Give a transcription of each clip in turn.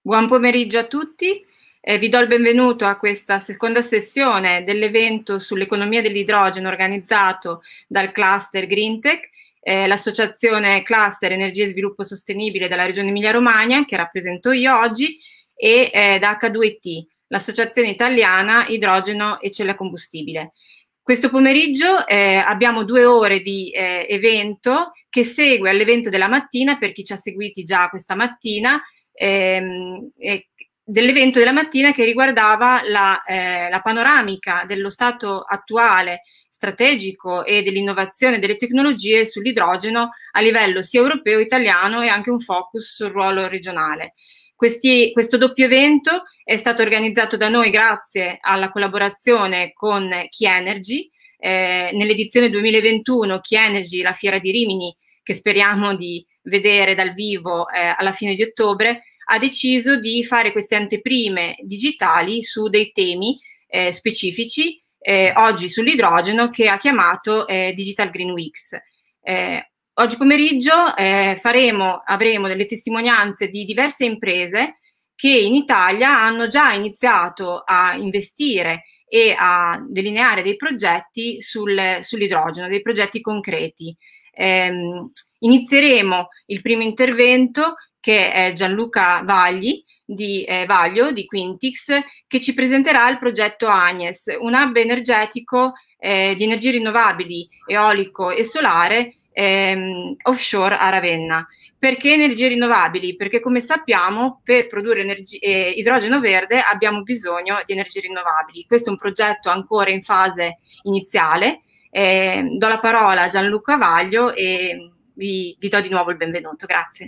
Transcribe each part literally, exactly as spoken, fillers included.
Buon pomeriggio a tutti, eh, vi do il benvenuto a questa seconda sessione dell'evento sull'economia dell'idrogeno organizzato dal Cluster Greentech, eh, l'associazione Cluster Energia e Sviluppo Sostenibile della Regione Emilia-Romagna, che rappresento io oggi, e eh, da acca due ti, l'associazione italiana Idrogeno e Cella Combustibile. Questo pomeriggio eh, abbiamo due ore di eh, evento che segue all'evento della mattina, per chi ci ha seguiti già questa mattina, ehm, eh, dell'evento della mattina che riguardava la, eh, la panoramica dello stato attuale strategico e dell'innovazione delle tecnologie sull'idrogeno a livello sia europeo, italiano e anche un focus sul ruolo regionale. Questi, questo doppio evento è stato organizzato da noi grazie alla collaborazione con Key Energy. Eh, nell'edizione duemilaventuno Key Energy, la fiera di Rimini, che speriamo di vedere dal vivo eh, alla fine di ottobre, ha deciso di fare queste anteprime digitali su dei temi eh, specifici, eh, oggi sull'idrogeno, che ha chiamato eh, Digital Green Weeks. Eh, oggi pomeriggio eh, faremo, avremo delle testimonianze di diverse imprese che in Italia hanno già iniziato a investire e a delineare dei progetti sul, sull'idrogeno, dei progetti concreti. Eh, inizieremo il primo intervento, che è Gianluca Vagli, di, eh, Vaglio di Quintix, che ci presenterà il progetto Agnes, un hub energetico eh, di energie rinnovabili, eolico e solare ehm, offshore a Ravenna. Perché energie rinnovabili? Perché, come sappiamo, per produrre energi- eh, idrogeno verde abbiamo bisogno di energie rinnovabili. Questo è un progetto ancora in fase iniziale. Eh, do la parola a Gianluca Vaglio e vi, vi do di nuovo il benvenuto. Grazie.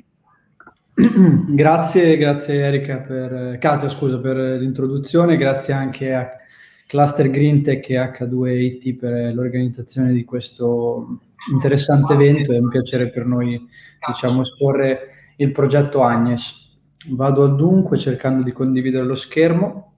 Grazie, grazie Erika per, Katia, scusa, per l'introduzione, grazie anche a Cluster Greentech e acca due i ti per l'organizzazione di questo interessante evento. È un piacere per noi, diciamo, esporre il progetto Agnes. Vado al dunque cercando di condividere lo schermo.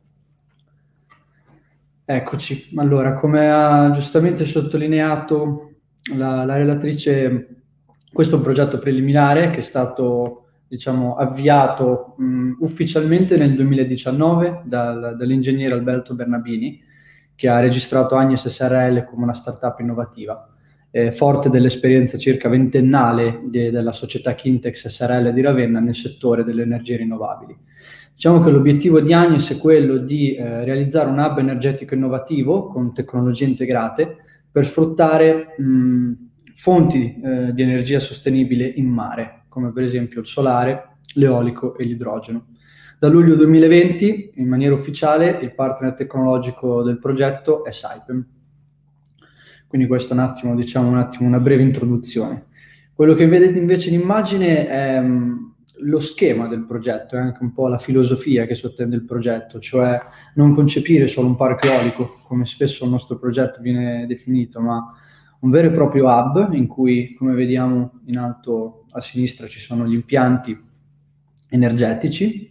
Eccoci, allora, come ha giustamente sottolineato la, la relatrice, questo è un progetto preliminare che è stato, diciamo, avviato mh, ufficialmente nel duemiladiciannove dal, dall'ingegnere Alberto Bernabini, che ha registrato Agnes S R L come una startup innovativa, eh, forte dell'esperienza circa ventennale de, della società Kintex S R L di Ravenna nel settore delle energie rinnovabili. Diciamo che l'obiettivo di Agnes è quello di eh, realizzare un hub energetico innovativo con tecnologie integrate per sfruttare mh, fonti eh, di energia sostenibile in mare, come per esempio il solare, l'eolico e l'idrogeno. Da luglio duemilaventi, in maniera ufficiale, il partner tecnologico del progetto è Saipem. Quindi questo è un attimo, diciamo, un attimo una breve introduzione. Quello che vedete invece in immagine è mh, lo schema del progetto, è anche un po' la filosofia che sottende il progetto, cioè non concepire solo un parco eolico, come spesso il nostro progetto viene definito, ma un vero e proprio hub in cui, come vediamo in alto a sinistra, ci sono gli impianti energetici.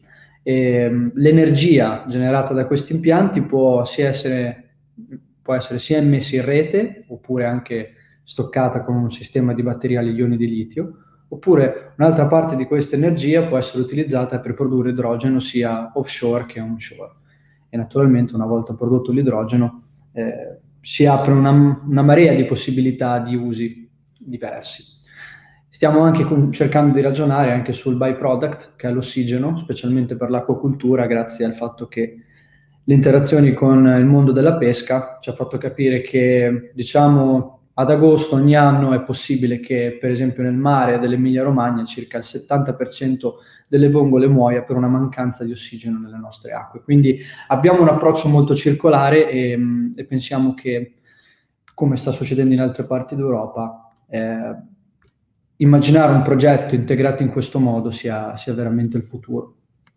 E l'energia generata da questi impianti può, sia essere, può essere sia messa in rete, oppure anche stoccata con un sistema di batterie agli ioni di litio, oppure un'altra parte di questa energia può essere utilizzata per produrre idrogeno sia offshore che onshore. E naturalmente, una volta prodotto l'idrogeno, eh, si apre una, una marea di possibilità di usi diversi. Stiamo anche con, cercando di ragionare anche sul byproduct, che è l'ossigeno, specialmente per l'acquacultura, grazie al fatto che le interazioni con il mondo della pesca ci ha fatto capire che, diciamo, ad agosto ogni anno è possibile che, per esempio, nel mare dell'Emilia Romagna circa il settanta per cento delle vongole muoia per una mancanza di ossigeno nelle nostre acque. Quindi abbiamo un approccio molto circolare e, e pensiamo che, come sta succedendo in altre parti d'Europa, eh, immaginare un progetto integrato in questo modo sia, sia veramente il futuro.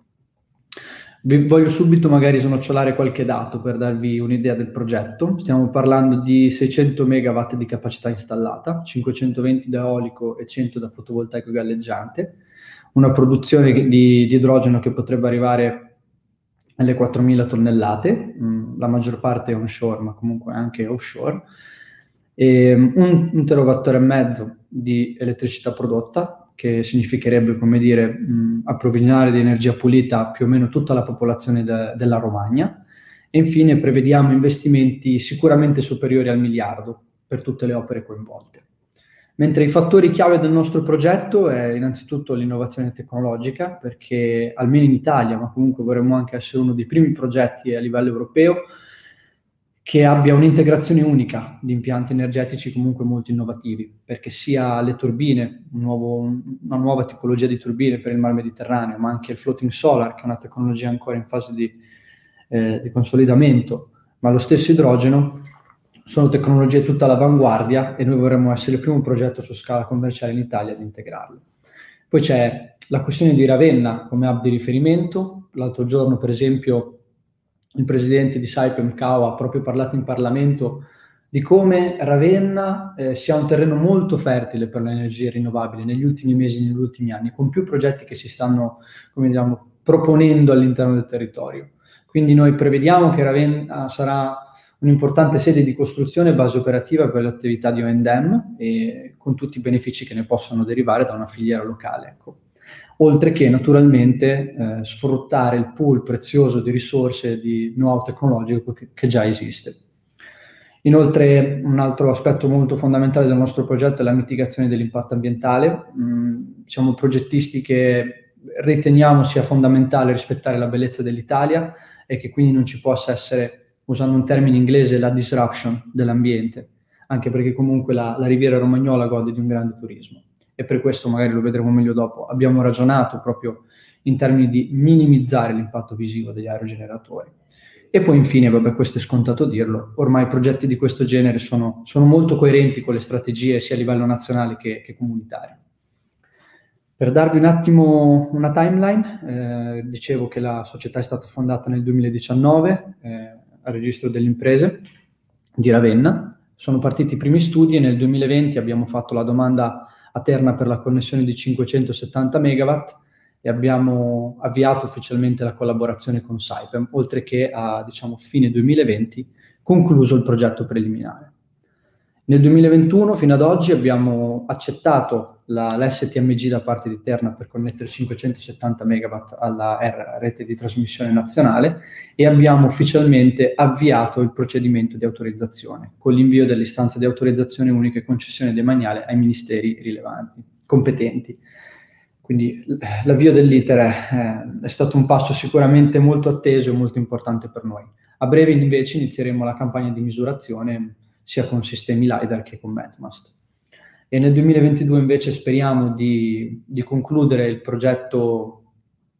Vi voglio subito magari snocciolare qualche dato per darvi un'idea del progetto. Stiamo parlando di seicento megawatt di capacità installata, cinquecentoventi da eolico e cento da fotovoltaico galleggiante, una produzione di, di idrogeno che potrebbe arrivare alle quattromila tonnellate, la maggior parte è onshore ma comunque anche offshore, e un, un terawattora e mezzo di elettricità prodotta, che significherebbe, come dire, mh, approvvigionare di energia pulita più o meno tutta la popolazione de- della Romagna. E infine prevediamo investimenti sicuramente superiori al miliardo per tutte le opere coinvolte. Mentre i fattori chiave del nostro progetto è innanzitutto l'innovazione tecnologica, perché almeno in Italia, ma comunque vorremmo anche essere uno dei primi progetti a livello europeo, che abbia un'integrazione unica di impianti energetici comunque molto innovativi, perché sia le turbine, un nuovo, una nuova tipologia di turbine per il Mar Mediterraneo, ma anche il floating solar, che è una tecnologia ancora in fase di, eh, di consolidamento, ma lo stesso idrogeno, sono tecnologie tutta all'avanguardia e noi vorremmo essere il primo progetto su scala commerciale in Italia ad integrarle. Poi c'è la questione di Ravenna come hub di riferimento. L'altro giorno, per esempio, il presidente di Saipem, Cao, ha proprio parlato in Parlamento di come Ravenna eh, sia un terreno molto fertile per le energie rinnovabili negli ultimi mesi, negli ultimi anni, con più progetti che si stanno, come diciamo, proponendo all'interno del territorio. Quindi noi prevediamo che Ravenna sarà un'importante sede di costruzione e base operativa per l'attività di O and M, e con tutti i benefici che ne possono derivare da una filiera locale. Ecco. Oltre che naturalmente eh, sfruttare il pool prezioso di risorse di know-how tecnologico che, che già esiste. Inoltre un altro aspetto molto fondamentale del nostro progetto è la mitigazione dell'impatto ambientale. Mm, siamo progettisti che riteniamo sia fondamentale rispettare la bellezza dell'Italia e che quindi non ci possa essere, usando un termine inglese, la disruption dell'ambiente, anche perché comunque la, la Riviera Romagnola gode di un grande turismo. E per questo, magari lo vedremo meglio dopo, abbiamo ragionato proprio in termini di minimizzare l'impatto visivo degli aerogeneratori. E poi infine, vabbè, questo è scontato dirlo, ormai progetti di questo genere sono, sono molto coerenti con le strategie sia a livello nazionale che, che comunitario. Per darvi un attimo una timeline, eh, dicevo che la società è stata fondata nel duemiladiciannove eh, al registro delle imprese di Ravenna. Sono partiti i primi studi e nel duemilaventi abbiamo fatto la domanda a Terna per la connessione di cinquecentosettanta megawatt e abbiamo avviato ufficialmente la collaborazione con Saipem, oltre che a, diciamo, fine duemilaventi concluso il progetto preliminare. Nel duemilaventuno fino ad oggi abbiamo accettato la, la S T M G da parte di Terna per connettere cinquecentosettanta megawatt alla R, rete di trasmissione nazionale, e abbiamo ufficialmente avviato il procedimento di autorizzazione con l'invio dell'istanza di autorizzazione unica e concessione demaniale ai ministeri rilevanti, competenti. Quindi l'avvio dell'iter è, è stato un passo sicuramente molto atteso e molto importante per noi. A breve invece inizieremo la campagna di misurazione sia con sistemi LiDAR che con MetMast. E nel duemilaventidue invece speriamo di, di concludere il progetto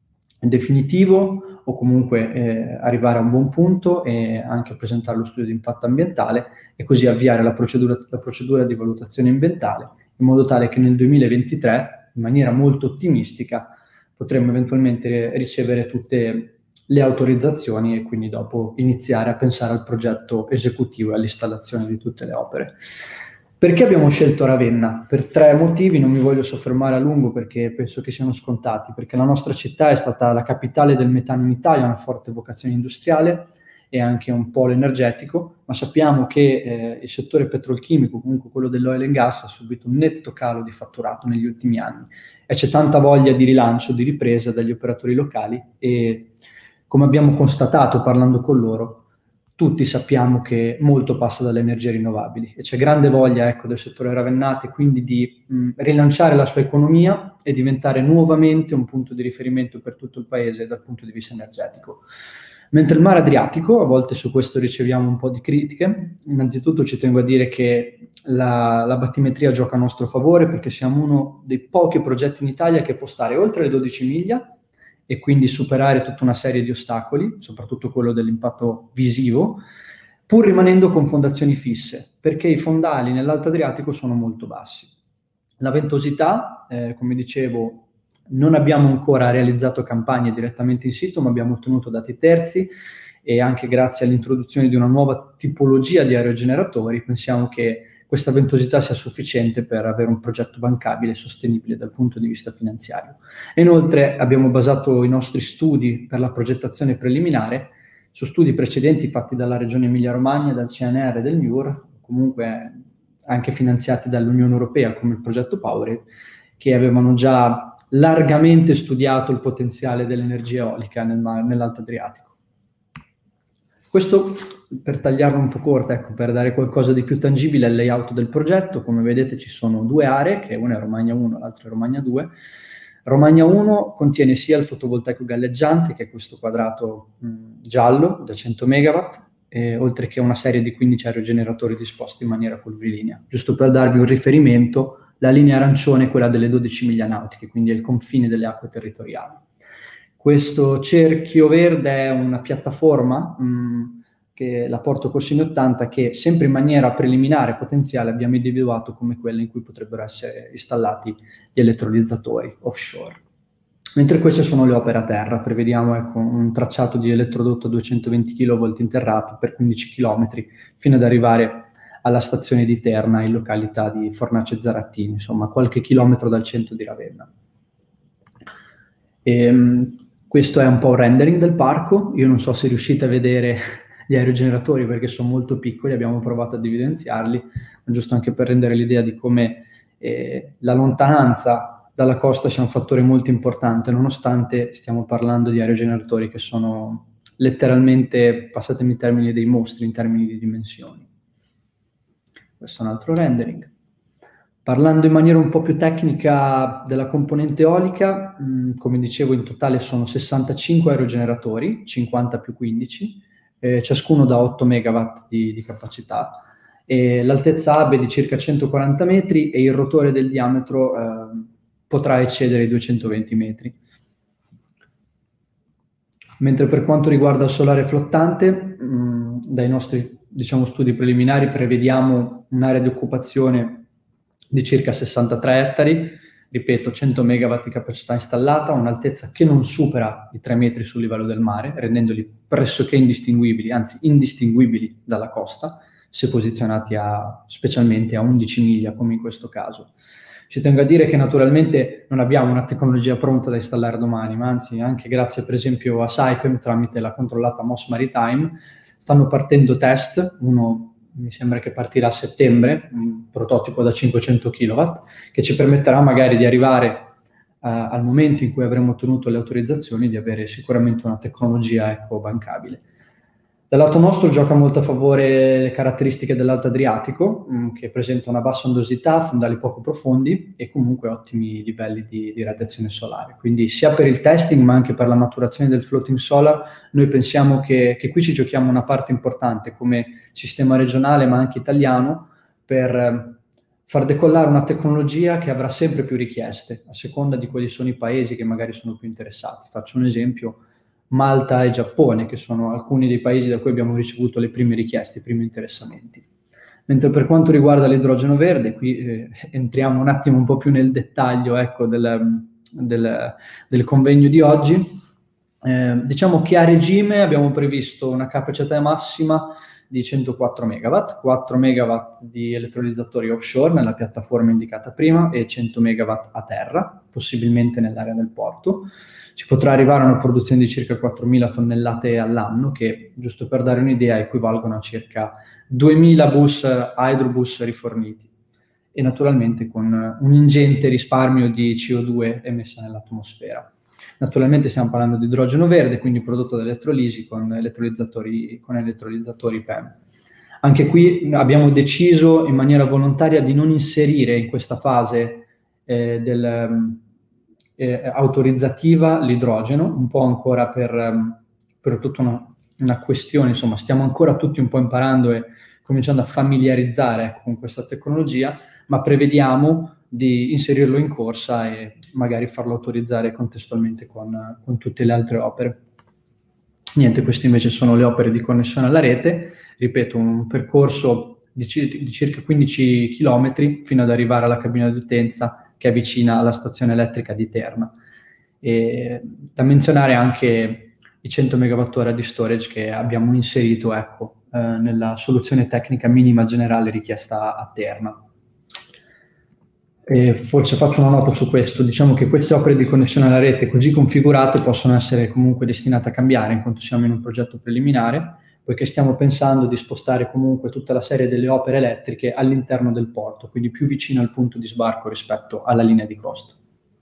definitivo o comunque eh, arrivare a un buon punto e anche presentare lo studio di impatto ambientale e così avviare la procedura, la procedura di valutazione ambientale, in modo tale che nel duemilaventitré, in maniera molto ottimistica, potremmo eventualmente ricevere tutte le autorizzazioni e quindi dopo iniziare a pensare al progetto esecutivo e all'installazione di tutte le opere. Perché abbiamo scelto Ravenna? Per tre motivi, non mi voglio soffermare a lungo perché penso che siano scontati, perché la nostra città è stata la capitale del metano in Italia, una forte vocazione industriale e anche un polo energetico, ma sappiamo che eh, il settore petrolchimico, comunque quello dell'oil and gas, ha subito un netto calo di fatturato negli ultimi anni e c'è tanta voglia di rilancio, di ripresa dagli operatori locali e, come abbiamo constatato parlando con loro, tutti sappiamo che molto passa dalle energie rinnovabili e c'è grande voglia, ecco, del settore ravennate quindi di mh, rilanciare la sua economia e diventare nuovamente un punto di riferimento per tutto il paese dal punto di vista energetico. Mentre il mare Adriatico, a volte su questo riceviamo un po' di critiche, innanzitutto ci tengo a dire che la, la battimetria gioca a nostro favore perché siamo uno dei pochi progetti in Italia che può stare oltre le dodici miglia e quindi superare tutta una serie di ostacoli, soprattutto quello dell'impatto visivo, pur rimanendo con fondazioni fisse, perché i fondali nell'Alto Adriatico sono molto bassi. La ventosità, eh, come dicevo, non abbiamo ancora realizzato campagne direttamente in sito, ma abbiamo ottenuto dati terzi e anche grazie all'introduzione di una nuova tipologia di aerogeneratori pensiamo che questa ventosità sia sufficiente per avere un progetto bancabile e sostenibile dal punto di vista finanziario. E inoltre abbiamo basato i nostri studi per la progettazione preliminare su studi precedenti fatti dalla Regione Emilia-Romagna, dal C N R e del M I U R, comunque anche finanziati dall'Unione Europea come il progetto Powerit, che avevano già largamente studiato il potenziale dell'energia eolica nel, nell'Alto Adriatico. Questo, per tagliarlo un po' corta, ecco, per dare qualcosa di più tangibile al layout del progetto. Come vedete ci sono due aree, che una è Romagna uno, l'altra è Romagna due. Romagna uno contiene sia il fotovoltaico galleggiante, che è questo quadrato mh, giallo da cento megawatt, eh, oltre che una serie di quindici aerogeneratori disposti in maniera curvilinea. Giusto per darvi un riferimento, la linea arancione è quella delle dodici miglia nautiche, quindi è il confine delle acque territoriali. Questo cerchio verde è una piattaforma, mh, che la Porto Corsini ottanta, che sempre in maniera preliminare potenziale abbiamo individuato come quella in cui potrebbero essere installati gli elettrolizzatori offshore. Mentre queste sono le opere a terra, prevediamo ecco, un tracciato di elettrodotto a duecentoventi chilovolt interrato per quindici chilometri fino ad arrivare alla stazione di Terna in località di Fornace Zarattini, insomma qualche chilometro dal centro di Ravenna. E, questo è un po' un rendering del parco. Io non so se riuscite a vedere gli aerogeneratori perché sono molto piccoli, abbiamo provato ad evidenziarli, ma giusto anche per rendere l'idea di come eh, la lontananza dalla costa sia un fattore molto importante, nonostante stiamo parlando di aerogeneratori che sono letteralmente, passatemi i termini, dei mostri in termini di dimensioni. Questo è un altro rendering. Parlando in maniera un po' più tecnica della componente eolica, mh, come dicevo in totale sono sessantacinque aerogeneratori, cinquanta più quindici, eh, ciascuno da otto megawatt di, di capacità. L'altezza A B è di circa centoquaranta metri e il rotore del diametro eh, potrà eccedere i duecentoventi metri. Mentre per quanto riguarda il solare flottante, mh, dai nostri diciamo, studi preliminari prevediamo un'area di occupazione di circa sessantatré ettari, ripeto cento megawatt di capacità installata, un'altezza che non supera i tre metri sul livello del mare, rendendoli pressoché indistinguibili, anzi indistinguibili dalla costa, se posizionati a, specialmente a undici miglia come in questo caso. Ci tengo a dire che naturalmente non abbiamo una tecnologia pronta da installare domani, ma anzi anche grazie per esempio a Saipem tramite la controllata Moss Maritime stanno partendo test, uno mi sembra che partirà a settembre, un prototipo da cinquecento chilowatt, che ci permetterà magari di arrivare uh, al momento in cui avremo ottenuto le autorizzazioni di avere sicuramente una tecnologia ecco, bancabile. Dal lato nostro gioca molto a favore le caratteristiche dell'Alto Adriatico, mh, che presenta una bassa ondosità, fondali poco profondi e comunque ottimi livelli di, di radiazione solare. Quindi sia per il testing ma anche per la maturazione del floating solar, noi pensiamo che, che qui ci giochiamo una parte importante come sistema regionale ma anche italiano per eh, far decollare una tecnologia che avrà sempre più richieste a seconda di quali sono i paesi che magari sono più interessati. Faccio un esempio. Malta e Giappone, che sono alcuni dei paesi da cui abbiamo ricevuto le prime richieste, i primi interessamenti. Mentre per quanto riguarda l'idrogeno verde, qui eh, entriamo un attimo un po' più nel dettaglio ecco, del, del, del convegno di oggi. Eh, diciamo che a regime abbiamo previsto una capacità massima di centoquattro megawatt, quattro megawatt di elettrolizzatori offshore nella piattaforma indicata prima e cento megawatt a terra, possibilmente nell'area del porto. Si potrà arrivare a una produzione di circa quattromila tonnellate all'anno, che, giusto per dare un'idea, equivalgono a circa duemila bus, hydrobus riforniti, e naturalmente con un ingente risparmio di C O due emessa nell'atmosfera. Naturalmente stiamo parlando di idrogeno verde, quindi prodotto da elettrolisi con elettrolizzatori, con elettrolizzatori P E M. Anche qui abbiamo deciso in maniera volontaria di non inserire in questa fase eh, del... Eh, autorizzativa l'idrogeno, un po' ancora per, um, per tutta una, una questione, insomma stiamo ancora tutti un po' imparando e cominciando a familiarizzare ecco, con questa tecnologia, ma prevediamo di inserirlo in corsa e magari farlo autorizzare contestualmente con, con tutte le altre opere. Niente, queste invece sono le opere di connessione alla rete, ripeto, un percorso di, di circa quindici chilometri fino ad arrivare alla cabina di utenza che è vicina alla stazione elettrica di Terna. E da menzionare anche i cento megawatt ora di storage che abbiamo inserito ecco, eh, nella soluzione tecnica minima generale richiesta a Terna. E forse faccio una nota su questo, diciamo che queste opere di connessione alla rete così configurate possono essere comunque destinate a cambiare in quanto siamo in un progetto preliminare, poiché stiamo pensando di spostare comunque tutta la serie delle opere elettriche all'interno del porto, quindi più vicino al punto di sbarco rispetto alla linea di costa.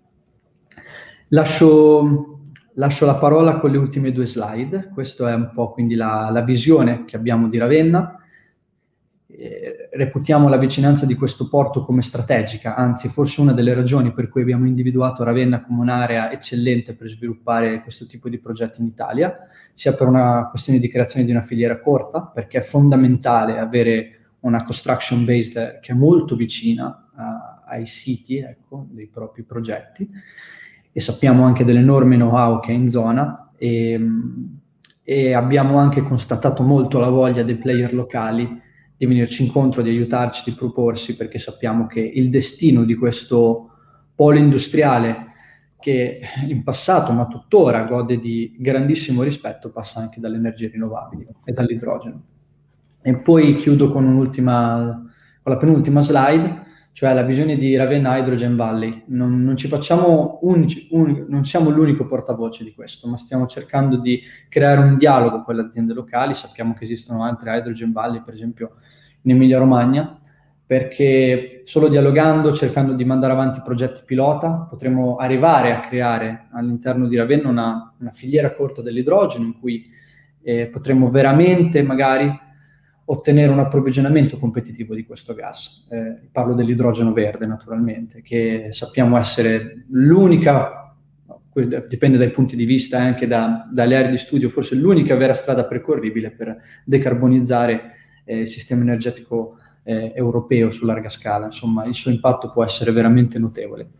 Lascio, lascio la parola con le ultime due slide. Questa è un po' quindi la, la visione che abbiamo di Ravenna. Eh, reputiamo la vicinanza di questo porto come strategica, anzi forse una delle ragioni per cui abbiamo individuato Ravenna come un'area eccellente per sviluppare questo tipo di progetti in Italia, sia per una questione di creazione di una filiera corta, perché è fondamentale avere una construction base che è molto vicina a, ai siti, ecco, dei propri progetti, e sappiamo anche dell'enorme know-how che è in zona, e, e abbiamo anche constatato molto la voglia dei player locali di venirci incontro, di aiutarci, di proporsi, perché sappiamo che il destino di questo polo industriale, che in passato ma tuttora gode di grandissimo rispetto, passa anche dalle energie rinnovabili e dall'idrogeno. E poi chiudo con un'ultima, con la penultima slide, cioè la visione di Ravenna Hydrogen Valley. Non, non ci facciamo unici, un, non siamo l'unico portavoce di questo, ma stiamo cercando di creare un dialogo con le aziende locali. Sappiamo che esistono altre Hydrogen Valley, per esempio in Emilia Romagna, perché solo dialogando, cercando di mandare avanti progetti pilota, potremo arrivare a creare all'interno di Ravenna una, una filiera corta dell'idrogeno in cui eh, potremo veramente magari ottenere un approvvigionamento competitivo di questo gas. Eh, parlo dell'idrogeno verde, naturalmente, che sappiamo essere l'unica, dipende dai punti di vista e anche da, dalle aree di studio, forse l'unica vera strada percorribile per decarbonizzare eh, il sistema energetico eh, europeo su larga scala. Insomma, il suo impatto può essere veramente notevole.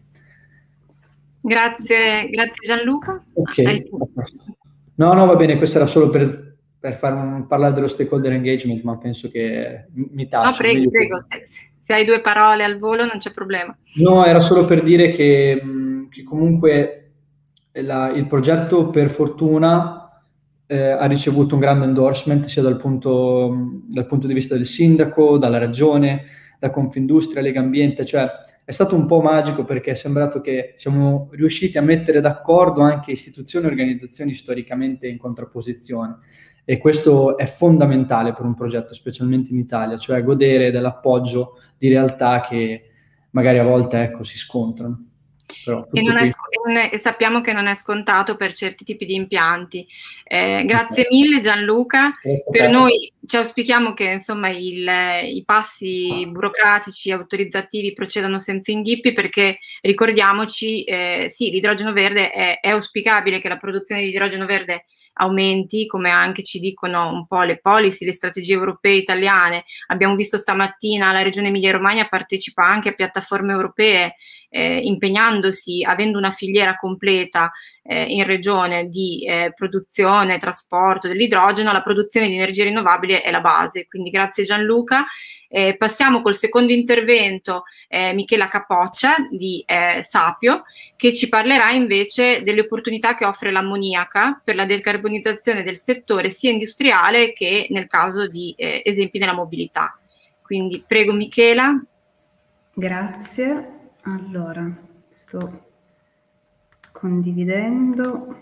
Grazie, grazie Gianluca. Ok. No, no, va bene, questo era solo per... per far un, parlare dello stakeholder engagement, ma penso che mi taccio. No, prego, prego, se, se hai due parole al volo non c'è problema. No, era solo per dire che, che comunque la, il progetto, per fortuna, eh, ha ricevuto un grande endorsement, sia dal punto, dal punto di vista del sindaco, dalla regione, da Confindustria, Lega Ambiente, cioè è stato un po' magico perché è sembrato che siamo riusciti a mettere d'accordo anche istituzioni e organizzazioni storicamente in contrapposizione. E questo è fondamentale per un progetto, specialmente in Italia, cioè godere dell'appoggio di realtà che magari a volte, ecco, si scontrano. Però e, non è, e sappiamo che non è scontato per certi tipi di impianti. Eh, grazie mille Gianluca. Grazie per noi ci auspichiamo che insomma il, i passi burocratici autorizzativi procedano senza inghippi, perché ricordiamoci, eh, sì, l'idrogeno verde è, è auspicabile che la produzione di idrogeno verde aumenti, come anche ci dicono un po' le policy, le strategie europee italiane. Abbiamo visto stamattina la Regione Emilia-Romagna partecipa anche a piattaforme europee, eh, impegnandosi, avendo una filiera completa eh, in regione di eh, produzione, trasporto dell'idrogeno. La produzione di energie rinnovabili è la base, quindi grazie Gianluca. Eh, passiamo col secondo intervento, eh, Michela Capoccia di eh, Sapio, che ci parlerà invece delle opportunità che offre l'ammoniaca per la decarbonizzazione del settore sia industriale che nel caso di eh, esempi nella mobilità. Quindi prego Michela. Grazie. Allora, sto condividendo.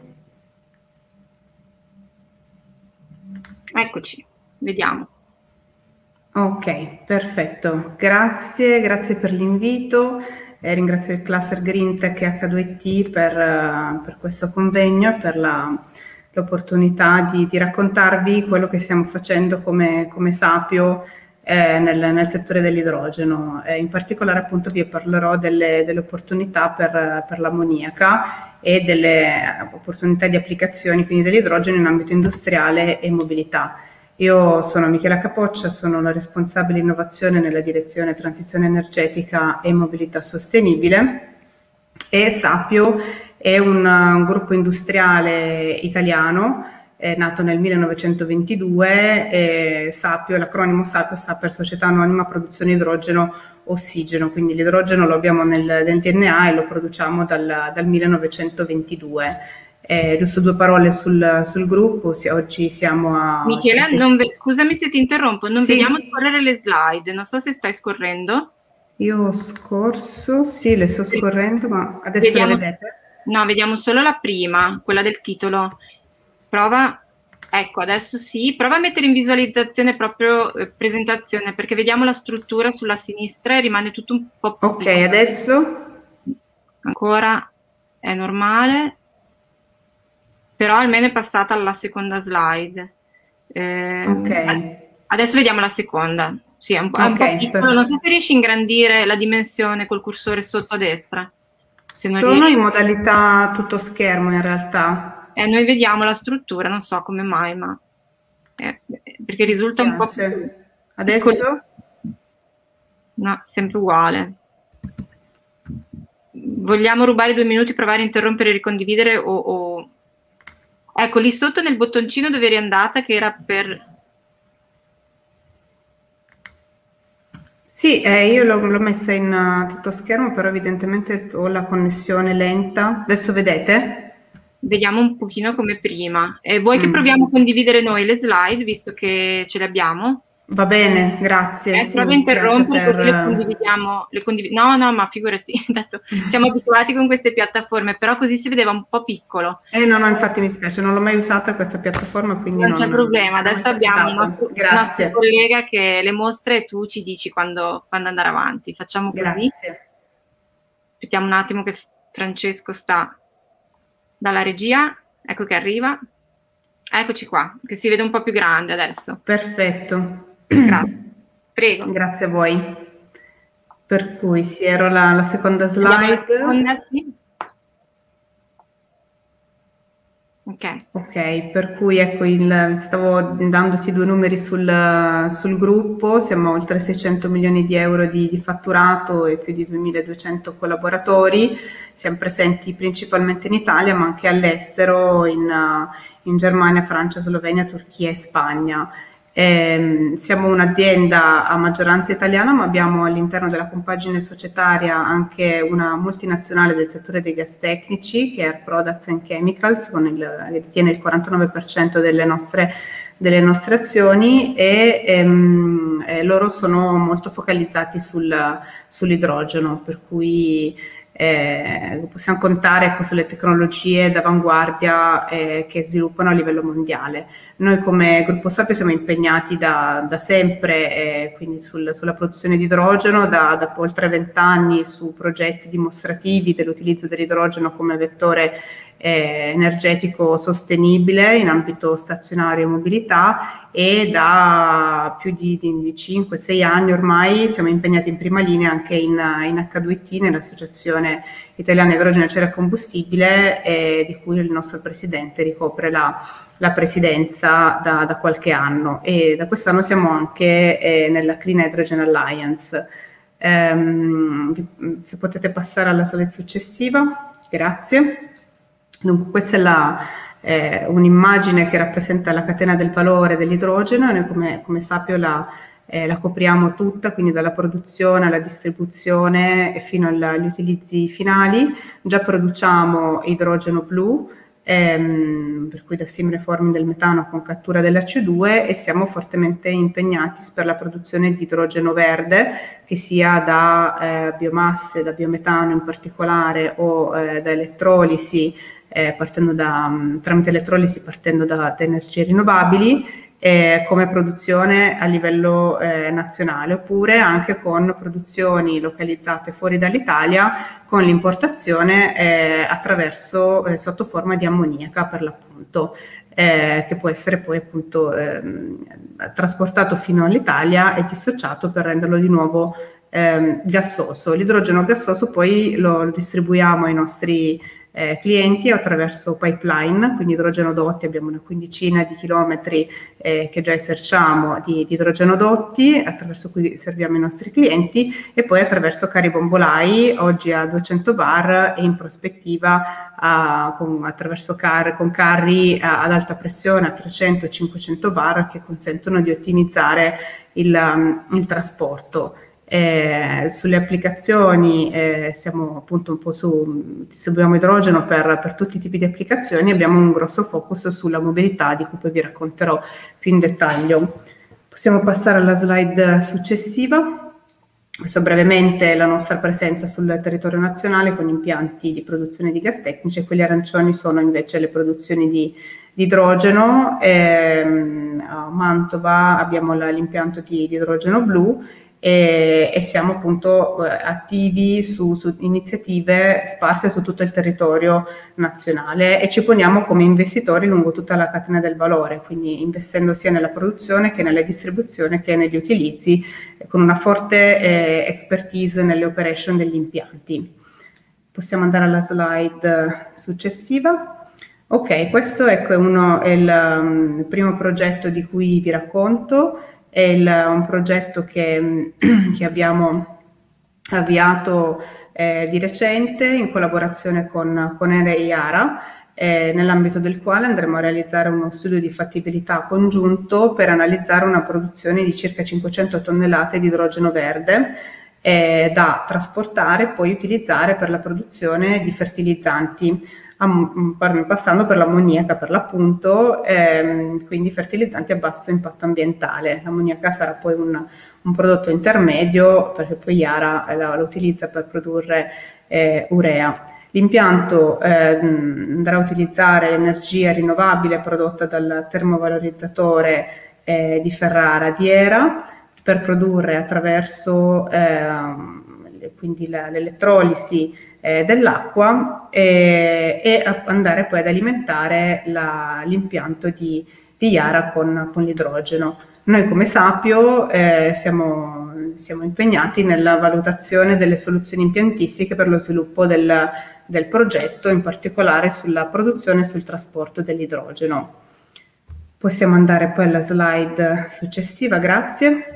Eccoci, vediamo. Ok, perfetto. Grazie, grazie per l'invito. Eh, ringrazio il Cluster Greentech e acca due ti per, uh, per questo convegno e per l'opportunità di, di raccontarvi quello che stiamo facendo come, come Sapio eh, nel, nel settore dell'idrogeno. Eh, in particolare appunto vi parlerò delle, delle opportunità per, per l'ammoniaca e delle opportunità di applicazioni quindi dell'idrogeno in ambito industriale e mobilità. Io sono Michela Capoccia, sono la responsabile innovazione nella direzione transizione energetica e mobilità sostenibile, e Sapio è un, un gruppo industriale italiano è nato nel millenovecentoventidue. E Sapio, l'acronimo Sapio sta per Società Anonima Produzione Idrogeno Ossigeno, quindi l'idrogeno lo abbiamo nel, nel D N A e lo produciamo dal, dal millenovecentoventidue. Eh, giusto due parole sul, sul gruppo. Sì, oggi siamo a... Michela, non scusami se ti interrompo, non sì. Vediamo scorrere le slide, non so se stai scorrendo. Io ho scorso, sì, le sto scorrendo, ma adesso vediamo, le vedete? No, vediamo solo la prima, quella del titolo. Prova. Ecco, adesso sì, prova a mettere in visualizzazione proprio eh, presentazione, perché vediamo la struttura sulla sinistra e rimane tutto un po' più Ok, piccolo. adesso? Ancora è normale, però almeno è passata alla seconda slide. Eh, Ok. Adesso vediamo la seconda. Sì, è un, po', è un Ok, po' piccolo, per- non so se riesci a ingrandire la dimensione col cursore sotto a destra. Se non Sono riesci. in modalità tutto schermo in realtà. Eh, noi vediamo la struttura, non so come mai, ma eh, perché Mi risulta un po' più spiace. piccolo. Adesso? No, sempre uguale. Vogliamo rubare due minuti, provare a interrompere e ricondividere o, o... Ecco, lì sotto nel bottoncino dove eri andata, che era per... Sì, eh, io l'ho, l'ho messa in uh, tutto schermo, però evidentemente ho la connessione lenta. Adesso vedete? Vediamo un pochino come prima. E vuoi che Mm. proviamo a condividere noi le slide, visto che ce le abbiamo? Va bene, grazie. Eh, Sì, prova a mi spiace interrompere per... così le condividiamo. Le condiv- no, no, ma figurati, tanto siamo abituati con queste piattaforme, però così si vedeva un po' piccolo. Eh no, no, infatti mi spiace, non l'ho mai usata questa piattaforma, quindi Non non... c'è problema, non ho adesso mai abbiamo il capitato. nostro, il Grazie. nostro collega che le mostra e tu ci dici quando, quando andare avanti. Facciamo così. Grazie. Aspettiamo un attimo che Francesco sta dalla regia. Ecco che arriva. Eccoci qua, che si vede un po' più grande adesso. Perfetto. Grazie. Prego. Grazie a voi. Per cui sì, ero la, la seconda slide. Vediamo la seconda, sì. Ok. Ok, per cui ecco, il, stavo dandosi due numeri sul, sul gruppo, siamo a oltre seicento milioni di euro di, di fatturato e più di duemiladuecento collaboratori, siamo presenti principalmente in Italia ma anche all'estero, in, in Germania, Francia, Slovenia, Turchia e Spagna. Eh, siamo un'azienda a maggioranza italiana, ma abbiamo all'interno della compagine societaria anche una multinazionale del settore dei gas tecnici, che è Air Products and Chemicals, con il, che detiene il quarantanove per cento delle nostre, delle nostre azioni e ehm, eh, loro sono molto focalizzati sul, sull'idrogeno, per cui eh, possiamo contare ecco, sulle tecnologie d'avanguardia eh, che sviluppano a livello mondiale. Noi come Gruppo Sapio siamo impegnati da, da sempre eh, quindi sul, sulla produzione di idrogeno, da, da oltre vent'anni su progetti dimostrativi dell'utilizzo dell'idrogeno come vettore eh, energetico sostenibile in ambito stazionario e mobilità, e da più di, di cinque sei anni ormai siamo impegnati in prima linea anche in, in acca due ti, nell'Associazione Italiana Idrogeno Acero e Combustibile, eh, di cui il nostro presidente ricopre la, la presidenza da, da qualche anno, e da quest'anno siamo anche eh, nella Clean Hydrogen Alliance. Um, se potete passare alla slide successiva, grazie. Dunque, questa è la, eh, un'immagine che rappresenta la catena del valore dell'idrogeno. Noi come, come Sapio la, eh, la copriamo tutta, quindi dalla produzione alla distribuzione e fino alla, agli utilizzi finali. Già produciamo idrogeno blu, ehm, per cui da steam reforming del metano con cattura dell'A C O due, e siamo fortemente impegnati per la produzione di idrogeno verde, che sia da eh, biomasse, da biometano in particolare, o eh, da elettrolisi, Eh, partendo da, tramite elettrolisi partendo da, da energie rinnovabili, eh, come produzione a livello eh, nazionale, oppure anche con produzioni localizzate fuori dall'Italia, con l'importazione eh, attraverso eh, sotto forma di ammoniaca per l'appunto, eh, che può essere poi appunto eh, trasportato fino all'Italia e dissociato per renderlo di nuovo eh, gassoso. L'idrogeno gassoso poi lo, lo distribuiamo ai nostri Eh, clienti attraverso pipeline, quindi idrogenodotti. Abbiamo una quindicina di chilometri eh, che già eserciamo di, di idrogenodotti, attraverso cui serviamo i nostri clienti, e poi attraverso carri bombolai, oggi a duecento bar, e in prospettiva a, con, attraverso car, con carri a, ad alta pressione a trecento cinquecento bar, che consentono di ottimizzare il, um, il trasporto. Eh, sulle applicazioni eh, siamo appunto un po' su, distribuiamo idrogeno per, per tutti i tipi di applicazioni. Abbiamo un grosso focus sulla mobilità, di cui poi vi racconterò più in dettaglio. Possiamo passare alla slide successiva. Questo brevemente la nostra presenza sul territorio nazionale con impianti di produzione di gas tecnici, e quelli arancioni sono invece le produzioni di di idrogeno. Ehm, a Mantova abbiamo l'impianto di, di idrogeno blu e, e siamo appunto eh, attivi su, su iniziative sparse su tutto il territorio nazionale e ci poniamo come investitori lungo tutta la catena del valore, quindi investendo sia nella produzione che nella distribuzione che negli utilizzi, eh, con una forte eh, expertise nelle operation degli impianti. Possiamo andare alla slide successiva. Ok, questo ecco, è, uno, è il, um, il primo progetto di cui vi racconto. È il, un progetto che, che abbiamo avviato eh, di recente in collaborazione con, con Enre e Yara, eh, nell'ambito del quale andremo a realizzare uno studio di fattibilità congiunto per analizzare una produzione di circa cinquecento tonnellate di idrogeno verde eh, da trasportare e poi utilizzare per la produzione di fertilizzanti, passando per l'ammoniaca per l'appunto, ehm, quindi fertilizzanti a basso impatto ambientale. L'ammoniaca sarà poi un, un prodotto intermedio perché poi Yara la, la utilizza per produrre eh, urea. L'impianto eh, andrà a utilizzare l'energia rinnovabile prodotta dal termovalorizzatore eh, di Ferrara di Era per produrre attraverso eh, quindi l'elettrolisi dell'acqua e, e andare poi ad alimentare l'impianto di, di Yara con, con l'idrogeno. Noi come Sapio eh, siamo, siamo impegnati nella valutazione delle soluzioni impiantistiche per lo sviluppo del, del progetto, in particolare sulla produzione e sul trasporto dell'idrogeno. Possiamo andare poi alla slide successiva, grazie.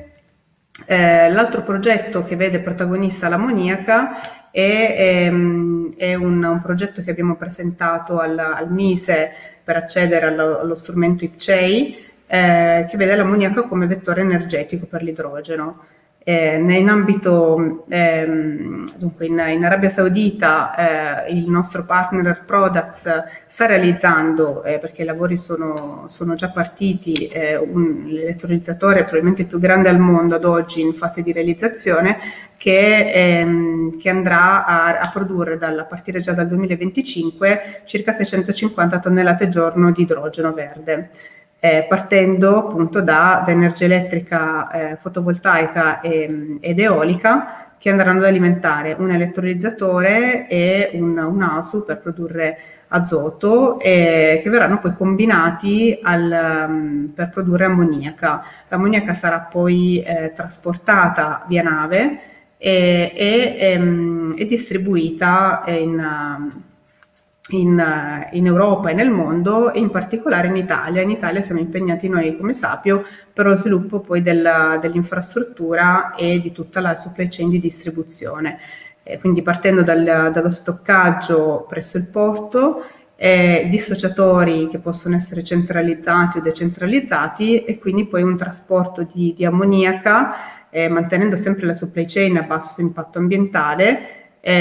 Eh, l'altro progetto che vede protagonista l'ammoniaca è, ehm, è un, un progetto che abbiamo presentato al, al MISE per accedere allo, allo strumento I P C E I, eh, che vede l'ammoniaca come vettore energetico per l'idrogeno. Eh, in ambito, ehm, dunque in, in Arabia Saudita eh, il nostro partner Products sta realizzando, eh, perché i lavori sono, sono già partiti, eh, un elettrolizzatore probabilmente il più grande al mondo ad oggi in fase di realizzazione, che, ehm, che andrà a, a produrre dal, a partire già dal duemilaventicinque circa seicentocinquanta tonnellate al giorno di idrogeno verde. Eh, partendo appunto da, da energia elettrica eh, fotovoltaica e, ed eolica, che andranno ad alimentare un elettrolizzatore e un, un A S U per produrre azoto, eh, che verranno poi combinati al, um, per produrre ammoniaca. L'ammoniaca sarà poi eh, trasportata via nave e, e, ehm, e distribuita in... Uh, In, in Europa e nel mondo e in particolare in Italia. In Italia siamo impegnati noi come Sapio per lo sviluppo poi dell'infrastruttura e di tutta la supply chain di distribuzione. Eh, quindi partendo dal, dallo stoccaggio presso il porto, eh, dissociatori che possono essere centralizzati o decentralizzati e quindi poi un trasporto di, di ammoniaca eh, mantenendo sempre la supply chain a basso impatto ambientale,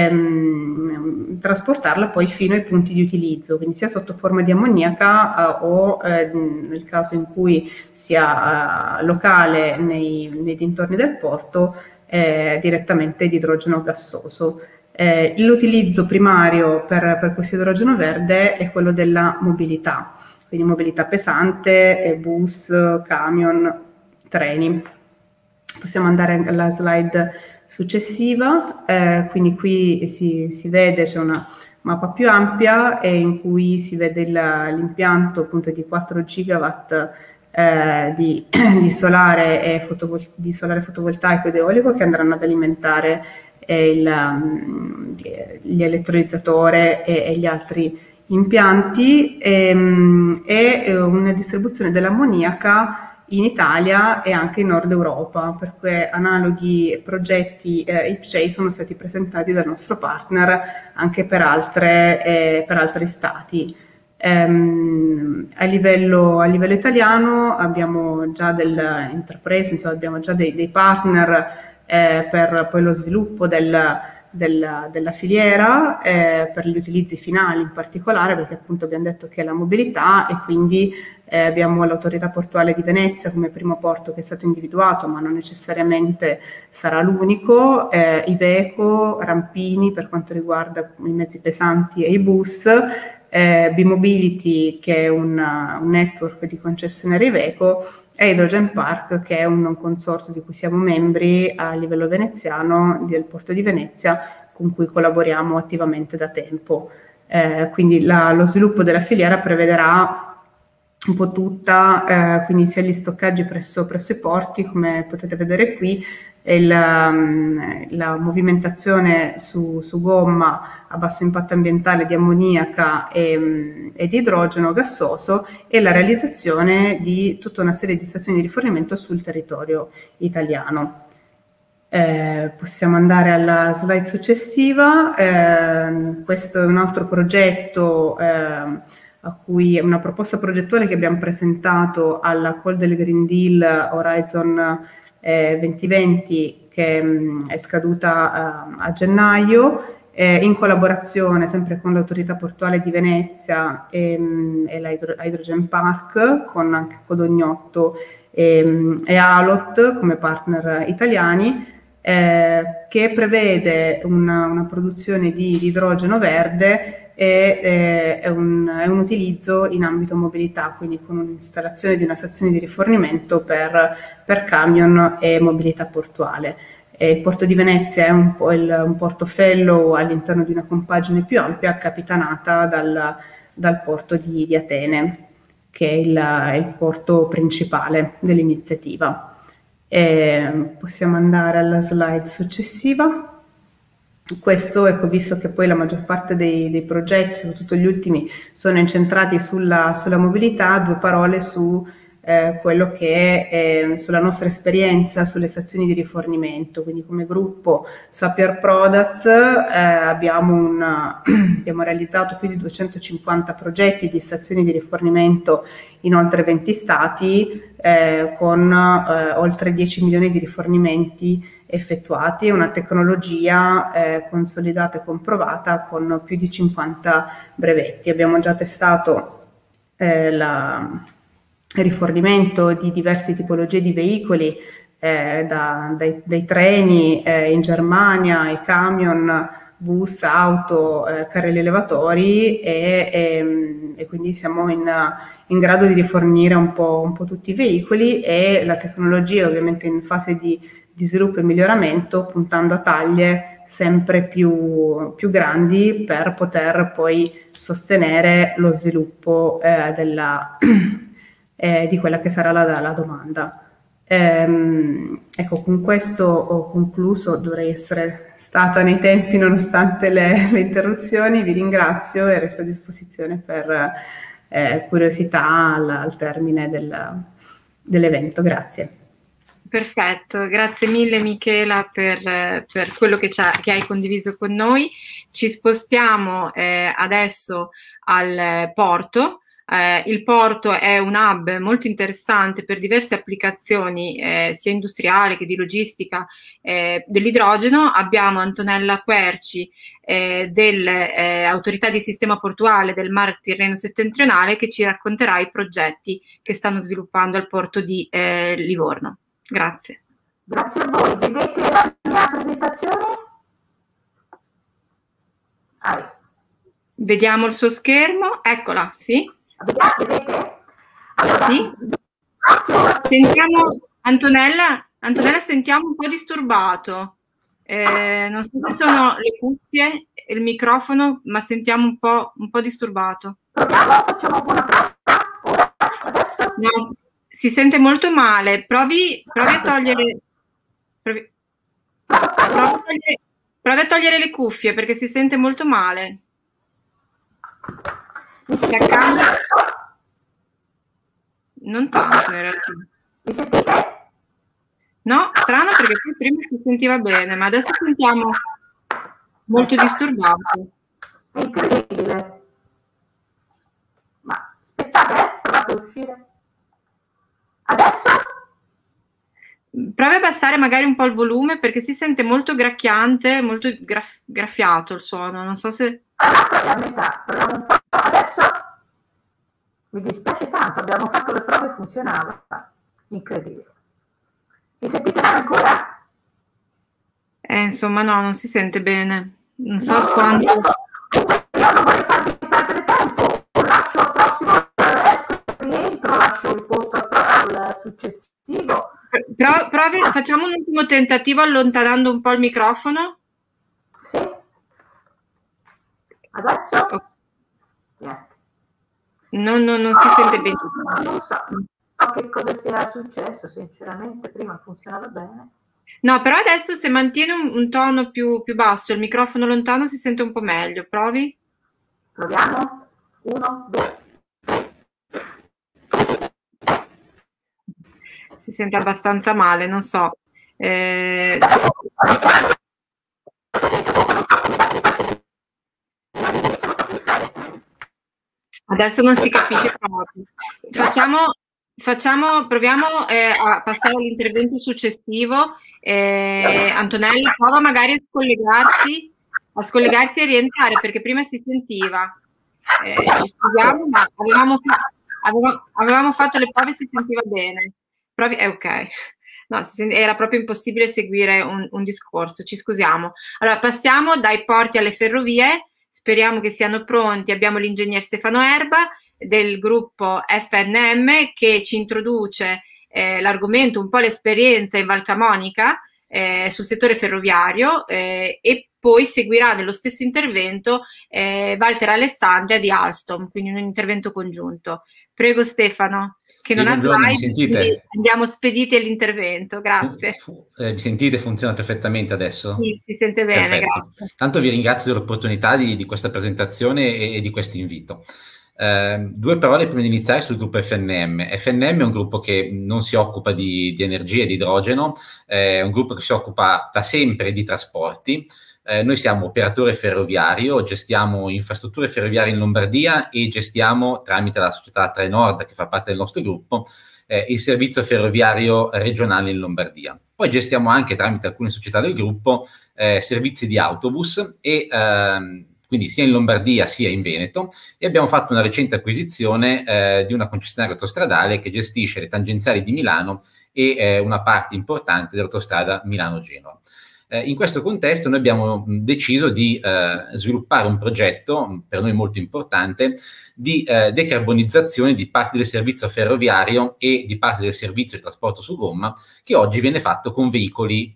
Ehm, trasportarla poi fino ai punti di utilizzo, quindi sia sotto forma di ammoniaca eh, o eh, nel caso in cui sia eh, locale nei, nei dintorni del porto eh, direttamente di idrogeno gassoso. Eh, l'utilizzo primario per, per questo idrogeno verde è quello della mobilità, quindi mobilità pesante, bus, camion, treni. Possiamo andare alla slide successiva, eh, quindi qui si, si vede, c'è una mappa più ampia e in cui si vede l'impianto appunto di quattro gigawatt eh, di, di, solare e fotovol di solare fotovoltaico ed eolico che andranno ad alimentare eh, il, um, gli elettrolizzatore e, e gli altri impianti e, e una distribuzione dell'ammoniaca in Italia e anche in Nord Europa, perché analoghi progetti eh, I P C E I sono stati presentati dal nostro partner anche per, altre, eh, per altri stati. Ehm, a, livello, a livello italiano abbiamo già delle intraprese, insomma, abbiamo già dei, dei partner eh, per poi lo sviluppo del, del, della filiera, eh, per gli utilizzi finali in particolare, perché appunto abbiamo detto che è la mobilità e quindi Eh, abbiamo l'autorità portuale di Venezia come primo porto che è stato individuato, ma non necessariamente sarà l'unico, eh, Iveco, Rampini per quanto riguarda i mezzi pesanti e i bus, eh, B-Mobility, che è una, un network di concessionari Iveco, e Hydrogen Park, che è un consorzio di cui siamo membri a livello veneziano del Porto di Venezia, con cui collaboriamo attivamente da tempo. Eh, quindi la, lo sviluppo della filiera prevederà un po' tutta, eh, quindi sia gli stoccaggi presso, presso i porti, come potete vedere qui, e la, la movimentazione su, su gomma a basso impatto ambientale di ammoniaca e, e di idrogeno gassoso, e la realizzazione di tutta una serie di stazioni di rifornimento sul territorio italiano. Eh, possiamo andare alla slide successiva. Eh, questo è un altro progetto, eh, a cui è una proposta progettuale che abbiamo presentato alla Call del Green Deal Horizon eh, duemilaventi, che mh, è scaduta eh, a gennaio, eh, in collaborazione sempre con l'autorità portuale di Venezia e, mh, e l'Hydrogen Park, con anche Codognotto e, mh, e Alot come partner italiani. Eh, che prevede una, una produzione di, di idrogeno verde e eh, è, un, è un utilizzo in ambito mobilità, quindi con un'installazione di una stazione di rifornimento per, per camion e mobilità portuale. E il Porto di Venezia è un, po il, un portofello all'interno di una compagine più ampia, capitanata dal, dal porto di, di Atene, che è il, è il porto principale dell'iniziativa. Eh, possiamo andare alla slide successiva. Questo, ecco, visto che poi la maggior parte dei, dei progetti, soprattutto gli ultimi, sono incentrati sulla, sulla mobilità, due parole su eh, quello che è eh, sulla nostra esperienza sulle stazioni di rifornimento. Quindi come gruppo Sapier Products eh, abbiamo, una, abbiamo realizzato più di duecentocinquanta progetti di stazioni di rifornimento in oltre venti stati, eh, con eh, oltre dieci milioni di rifornimenti effettuati, una tecnologia eh, consolidata e comprovata con più di cinquanta brevetti. Abbiamo già testato eh, la, il rifornimento di diverse tipologie di veicoli, eh, da, dai, dai treni eh, in Germania, ai camion, bus, auto, eh, carri elevatori, e, e, e quindi siamo in, in grado di rifornire un po', un po' tutti i veicoli, e la tecnologia ovviamente in fase di, di sviluppo e miglioramento, puntando a taglie sempre più, più grandi per poter poi sostenere lo sviluppo eh, della, eh, di quella che sarà la, la domanda. Ehm, ecco, con questo ho concluso, dovrei essere stata nei tempi nonostante le, le interruzioni. Vi ringrazio e resto a disposizione per eh, curiosità al, al termine del, dell'evento. Grazie. Perfetto, grazie mille Michela per, per quello che, che hai condiviso con noi. Ci spostiamo eh, adesso al porto. Eh, il porto è un hub molto interessante per diverse applicazioni eh, sia industriali che di logistica eh, dell'idrogeno. Abbiamo Antonella Querci eh, dell'autorità eh, di sistema portuale del Mar Tirreno Settentrionale, che ci racconterà i progetti che stanno sviluppando al porto di eh, Livorno. Grazie. Grazie a voi. Vedete la mia presentazione? Ah. Vediamo il suo schermo. Eccola, sì. Vedete? Allora, sì. Sentiamo Antonella. Antonella, sentiamo un po' disturbato. Eh, non so se sono le cuffie e il microfono, ma sentiamo un po', un po' disturbato. Proviamo, facciamo una prova. Ora, adesso. No, si sente molto male. Provi, provi a togliere. Provi, provi, a togliere provi a togliere le cuffie perché si sente molto male. Mi sentite? Non tanto in realtà. Mi sentite? No, strano perché qui prima si sentiva bene, ma adesso sentiamo molto disturbato. È incredibile. Ma aspettate, eh, provate a uscire. Adesso? Provi a abbassare magari un po' il volume perché si sente molto gracchiante, molto graff graffiato il suono. Non so se... Allora, a metà, proviamo un po'. Adesso mi dispiace tanto, abbiamo fatto le prove e funzionava. Incredibile. Mi sentite ancora? Eh, insomma, no, non si sente bene. Non so no, quando... Io, io non vorrei farvi perdere tempo. Pro, provi, facciamo un ultimo tentativo allontanando un po' il microfono. Sì. Adesso? Oh. No, no, non si sente bene. Non so, non so che cosa sia successo, sinceramente, prima funzionava bene. No, però adesso se mantiene un, un tono più, più basso, il microfono lontano si sente un po' meglio. Provi? Proviamo. Uno, due. Si sente abbastanza male, non so. Eh... Adesso non si capisce proprio. Facciamo, facciamo, proviamo eh, a passare all'intervento successivo. Eh, Antonello, prova magari a scollegarsi, a scollegarsi e rientrare, perché prima si sentiva. Eh, ci scusiamo, ma avevamo, avevamo, avevamo fatto le prove e si sentiva bene. Provi, eh, ok. No, era proprio impossibile seguire un, un discorso, ci scusiamo. Allora, passiamo dai porti alle ferrovie. Speriamo che siano pronti. Abbiamo l'ingegner Stefano Erba del gruppo F N M che ci introduce eh, l'argomento, un po' l'esperienza in Val Camonica eh, sul settore ferroviario eh, e poi seguirà nello stesso intervento eh, Walter Alessandria di Alstom, quindi un intervento congiunto. Prego Stefano, che sì, non ha slide, quindi andiamo spediti all'intervento, grazie. Fu, fu, eh, mi sentite? Funziona perfettamente adesso? Sì, si sente bene, perfetto. Grazie. Tanto vi ringrazio dell'opportunità di, di questa presentazione e, e di questo invito. Eh, due parole prima di iniziare sul gruppo F N M. F N M è un gruppo che non si occupa di, di energia e di idrogeno, eh, è un gruppo che si occupa da sempre di trasporti. Eh, noi siamo operatore ferroviario, gestiamo infrastrutture ferroviarie in Lombardia e gestiamo, tramite la società Trenord, che fa parte del nostro gruppo, eh, il servizio ferroviario regionale in Lombardia. Poi gestiamo anche, tramite alcune società del gruppo, eh, servizi di autobus, e ehm, quindi sia in Lombardia sia in Veneto, e abbiamo fatto una recente acquisizione eh, di una concessionaria autostradale che gestisce le tangenziali di Milano e eh, una parte importante dell'autostrada Milano-Genova. Eh, in questo contesto noi abbiamo mh, deciso di eh, sviluppare un progetto, mh, per noi molto importante, di eh, decarbonizzazione di parte del servizio ferroviario e di parte del servizio di trasporto su gomma, che oggi viene fatto con veicoli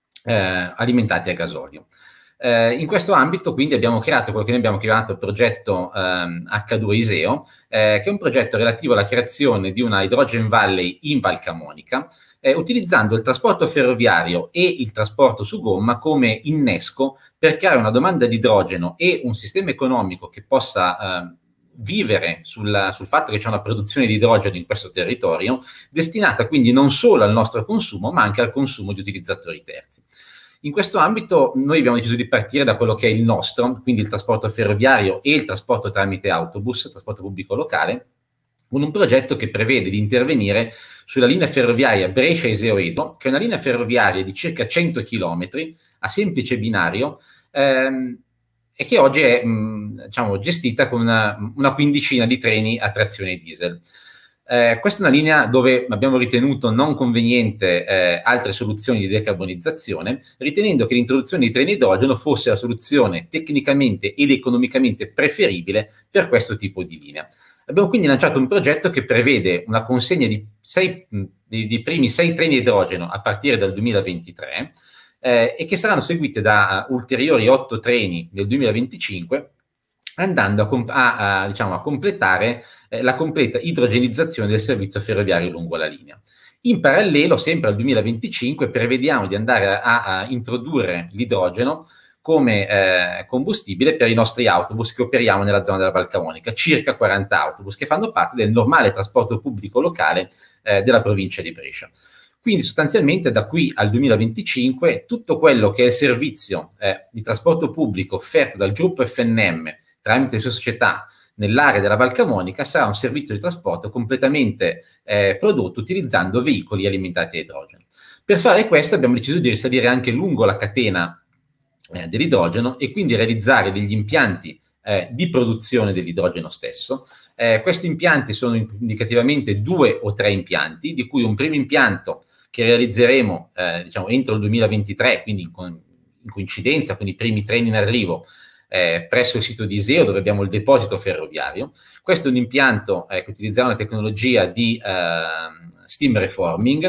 eh, alimentati a gasolio. Eh, in questo ambito quindi abbiamo creato quello che noi abbiamo chiamato il progetto ehm, acca due ISEO, eh, che è un progetto relativo alla creazione di una Hydrogen Valley in Val Camonica, eh, utilizzando il trasporto ferroviario e il trasporto su gomma come innesco per creare una domanda di idrogeno e un sistema economico che possa eh, vivere sul, sul fatto che c'è una produzione di idrogeno in questo territorio, destinata quindi non solo al nostro consumo, ma anche al consumo di utilizzatori terzi. In questo ambito noi abbiamo deciso di partire da quello che è il nostro, quindi il trasporto ferroviario e il trasporto tramite autobus, trasporto pubblico locale, con un progetto che prevede di intervenire sulla linea ferroviaria Brescia-Iseo-Edo, che è una linea ferroviaria di circa cento chilometri a semplice binario, ehm, e che oggi è mh, diciamo, gestita con una, una quindicina di treni a trazione diesel. Eh, questa è una linea dove abbiamo ritenuto non conveniente eh, altre soluzioni di decarbonizzazione, ritenendo che l'introduzione di treni idrogeno fosse la soluzione tecnicamente ed economicamente preferibile per questo tipo di linea. Abbiamo quindi lanciato un progetto che prevede una consegna di, sei, di, di primi sei treni idrogeno a partire dal duemilaventitré eh, e che saranno seguite da uh, ulteriori otto treni nel duemilaventicinque, andando a, a, a, diciamo, a completare eh, la completa idrogenizzazione del servizio ferroviario lungo la linea. In parallelo, sempre al duemilaventicinque, prevediamo di andare a, a introdurre l'idrogeno come eh, combustibile per i nostri autobus che operiamo nella zona della Val Camonica, circa quaranta autobus che fanno parte del normale trasporto pubblico locale eh, della provincia di Brescia. Quindi sostanzialmente da qui al duemilaventicinque tutto quello che è il servizio eh, di trasporto pubblico offerto dal gruppo F N M tramite le sue società nell'area della Val Camonica sarà un servizio di trasporto completamente eh, prodotto utilizzando veicoli alimentati a idrogeno. Per fare questo abbiamo deciso di risalire anche lungo la catena eh, dell'idrogeno e quindi realizzare degli impianti eh, di produzione dell'idrogeno stesso. Eh, questi impianti sono indicativamente due o tre impianti, di cui un primo impianto che realizzeremo eh, diciamo, entro il duemilaventitré, quindi in, co in coincidenza con i primi treni in arrivo, Eh, presso il sito di Iseo, dove abbiamo il deposito ferroviario. Questo è un impianto eh, che utilizzerà una tecnologia di eh, steam reforming,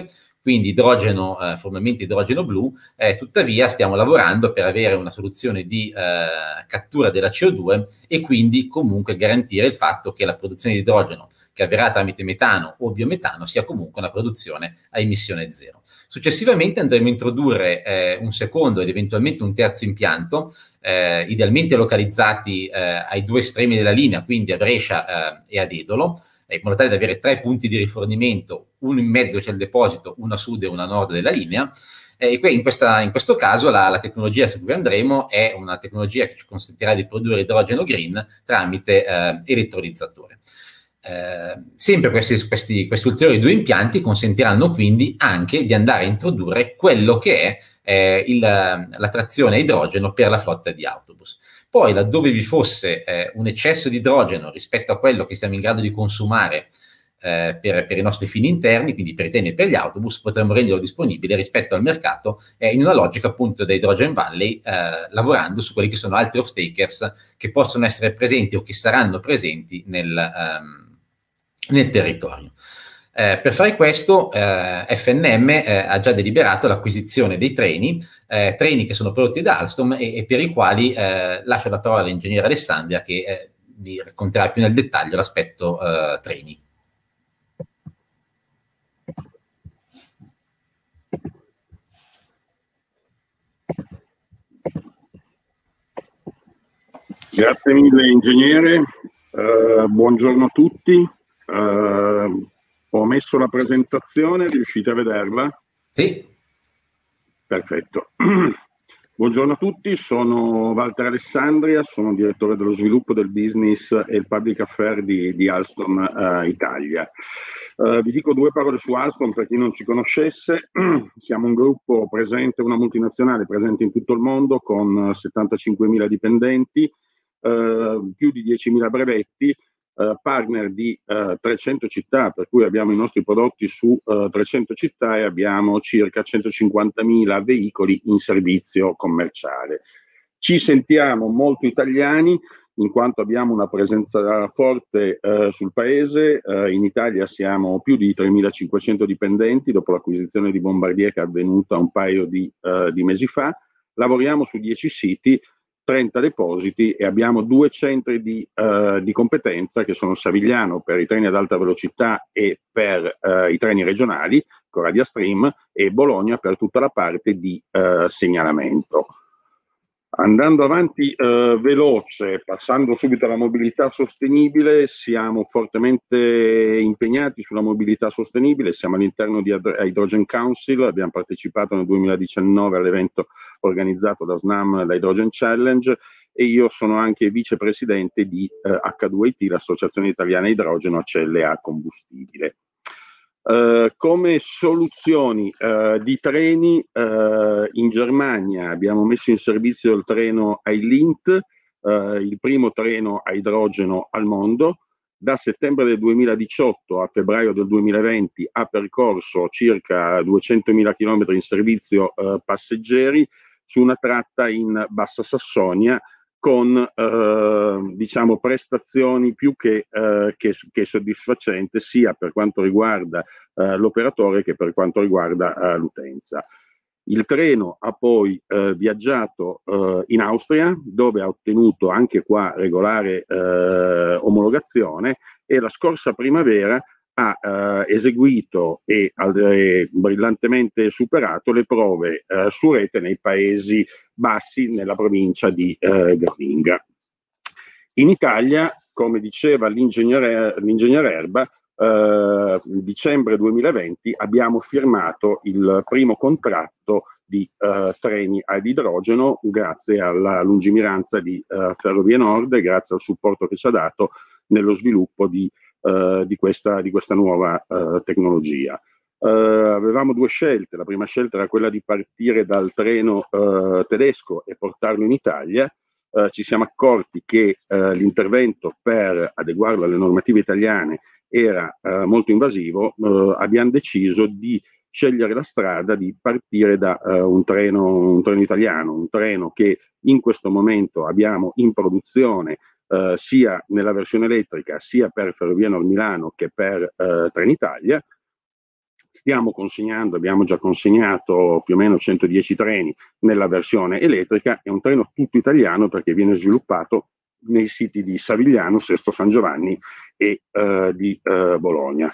quindi idrogeno, eh, formalmente idrogeno blu, eh, tuttavia stiamo lavorando per avere una soluzione di eh, cattura della C O due e quindi comunque garantire il fatto che la produzione di idrogeno che avverrà tramite metano o biometano sia comunque una produzione a emissione zero. Successivamente andremo a introdurre eh, un secondo ed eventualmente un terzo impianto, eh, idealmente localizzati eh, ai due estremi della linea, quindi a Brescia eh, e a Dedolo, in modo tale da avere tre punti di rifornimento, uno in mezzo c'è il deposito, uno a sud e uno a nord della linea. E in, questa, in questo caso la, la tecnologia su cui andremo è una tecnologia che ci consentirà di produrre idrogeno green tramite eh, elettrolizzatore. Eh, sempre questi, questi, questi ulteriori due impianti consentiranno quindi anche di andare a introdurre quello che è eh, il, la trazione a idrogeno per la flotta di autobus. Poi, laddove vi fosse eh, un eccesso di idrogeno rispetto a quello che siamo in grado di consumare eh, per, per i nostri fini interni, quindi per i treni e per gli autobus, potremmo renderlo disponibile rispetto al mercato eh, in una logica appunto da Hydrogen Valley, eh, lavorando su quelli che sono altri off-takers che possono essere presenti o che saranno presenti nel, um, nel territorio. Eh, per fare questo eh, F N M eh, ha già deliberato l'acquisizione dei treni, eh, treni che sono prodotti da Alstom e, e per i quali eh, lascio la parola all'ingegnere Alessandria che eh, vi racconterà più nel dettaglio l'aspetto eh, treni. Grazie mille ingegnere, uh, buongiorno a tutti. Uh, Ho messo la presentazione, riuscite a vederla? Sì. Perfetto. Buongiorno a tutti, sono Walter Alessandria, sono direttore dello sviluppo del business e il public affair di, di Alstom uh, Italia. Uh, vi dico due parole su Alstom per chi non ci conoscesse. Siamo un gruppo presente, una multinazionale presente in tutto il mondo con settantacinquemila dipendenti, uh, più di diecimila brevetti, Uh, partner di uh, trecento città, per cui abbiamo i nostri prodotti su uh, trecento città e abbiamo circa centocinquantamila veicoli in servizio commerciale. Ci sentiamo molto italiani in quanto abbiamo una presenza forte uh, sul paese. Uh, in Italia siamo più di tremilacinquecento dipendenti dopo l'acquisizione di Bombardier che è avvenuta un paio di, uh, di mesi fa. Lavoriamo su dieci siti, trenta depositi e abbiamo due centri di, uh, di competenza che sono Savigliano per i treni ad alta velocità e per uh, i treni regionali, Coradia Stream, e Bologna per tutta la parte di uh, segnalamento. Andando avanti uh, veloce, passando subito alla mobilità sostenibile, siamo fortemente impegnati sulla mobilità sostenibile, siamo all'interno di Hydrogen Council, abbiamo partecipato nel duemiladiciannove all'evento organizzato da SNAM, l'Hydrogen Challenge, e io sono anche vicepresidente di uh, H due I T, l'Associazione Italiana Idrogeno a Celle a Combustibile. Uh, come soluzioni uh, di treni, uh, in Germania abbiamo messo in servizio il treno Eilint, uh, il primo treno a idrogeno al mondo. Da settembre del duemiladiciotto a febbraio del duemilaventi ha percorso circa duecentomila chilometri in servizio uh, passeggeri su una tratta in Bassa Sassonia, con eh, diciamo prestazioni più che, eh, che, che soddisfacenti sia per quanto riguarda eh, l'operatore che per quanto riguarda eh, l'utenza. Il treno ha poi eh, viaggiato eh, in Austria, dove ha ottenuto anche qua regolare eh, omologazione, e la scorsa primavera ha eh, eseguito e ha eh, brillantemente superato le prove eh, su rete nei Paesi Bassi, nella provincia di eh, Groninga. In Italia, come diceva l'ingegnere Erba, eh, dicembre duemilaventi abbiamo firmato il primo contratto di eh, treni ad idrogeno grazie alla lungimiranza di eh, Ferrovie Nord e grazie al supporto che ci ha dato nello sviluppo di Uh, di, questa, di questa nuova uh, tecnologia. Uh, avevamo due scelte, la prima scelta era quella di partire dal treno uh, tedesco e portarlo in Italia. Uh, ci siamo accorti che uh, l'intervento per adeguarlo alle normative italiane era uh, molto invasivo. Uh, abbiamo deciso di scegliere la strada di partire da uh, un, treno, un treno italiano, un treno che in questo momento abbiamo in produzione Uh, sia nella versione elettrica sia per Ferrovie Nord Milano che per uh, Trenitalia. stiamo consegnando, abbiamo già consegnato più o meno centodieci treni nella versione elettrica. È un treno tutto italiano perché viene sviluppato nei siti di Savigliano, Sesto San Giovanni e eh, di eh, Bologna.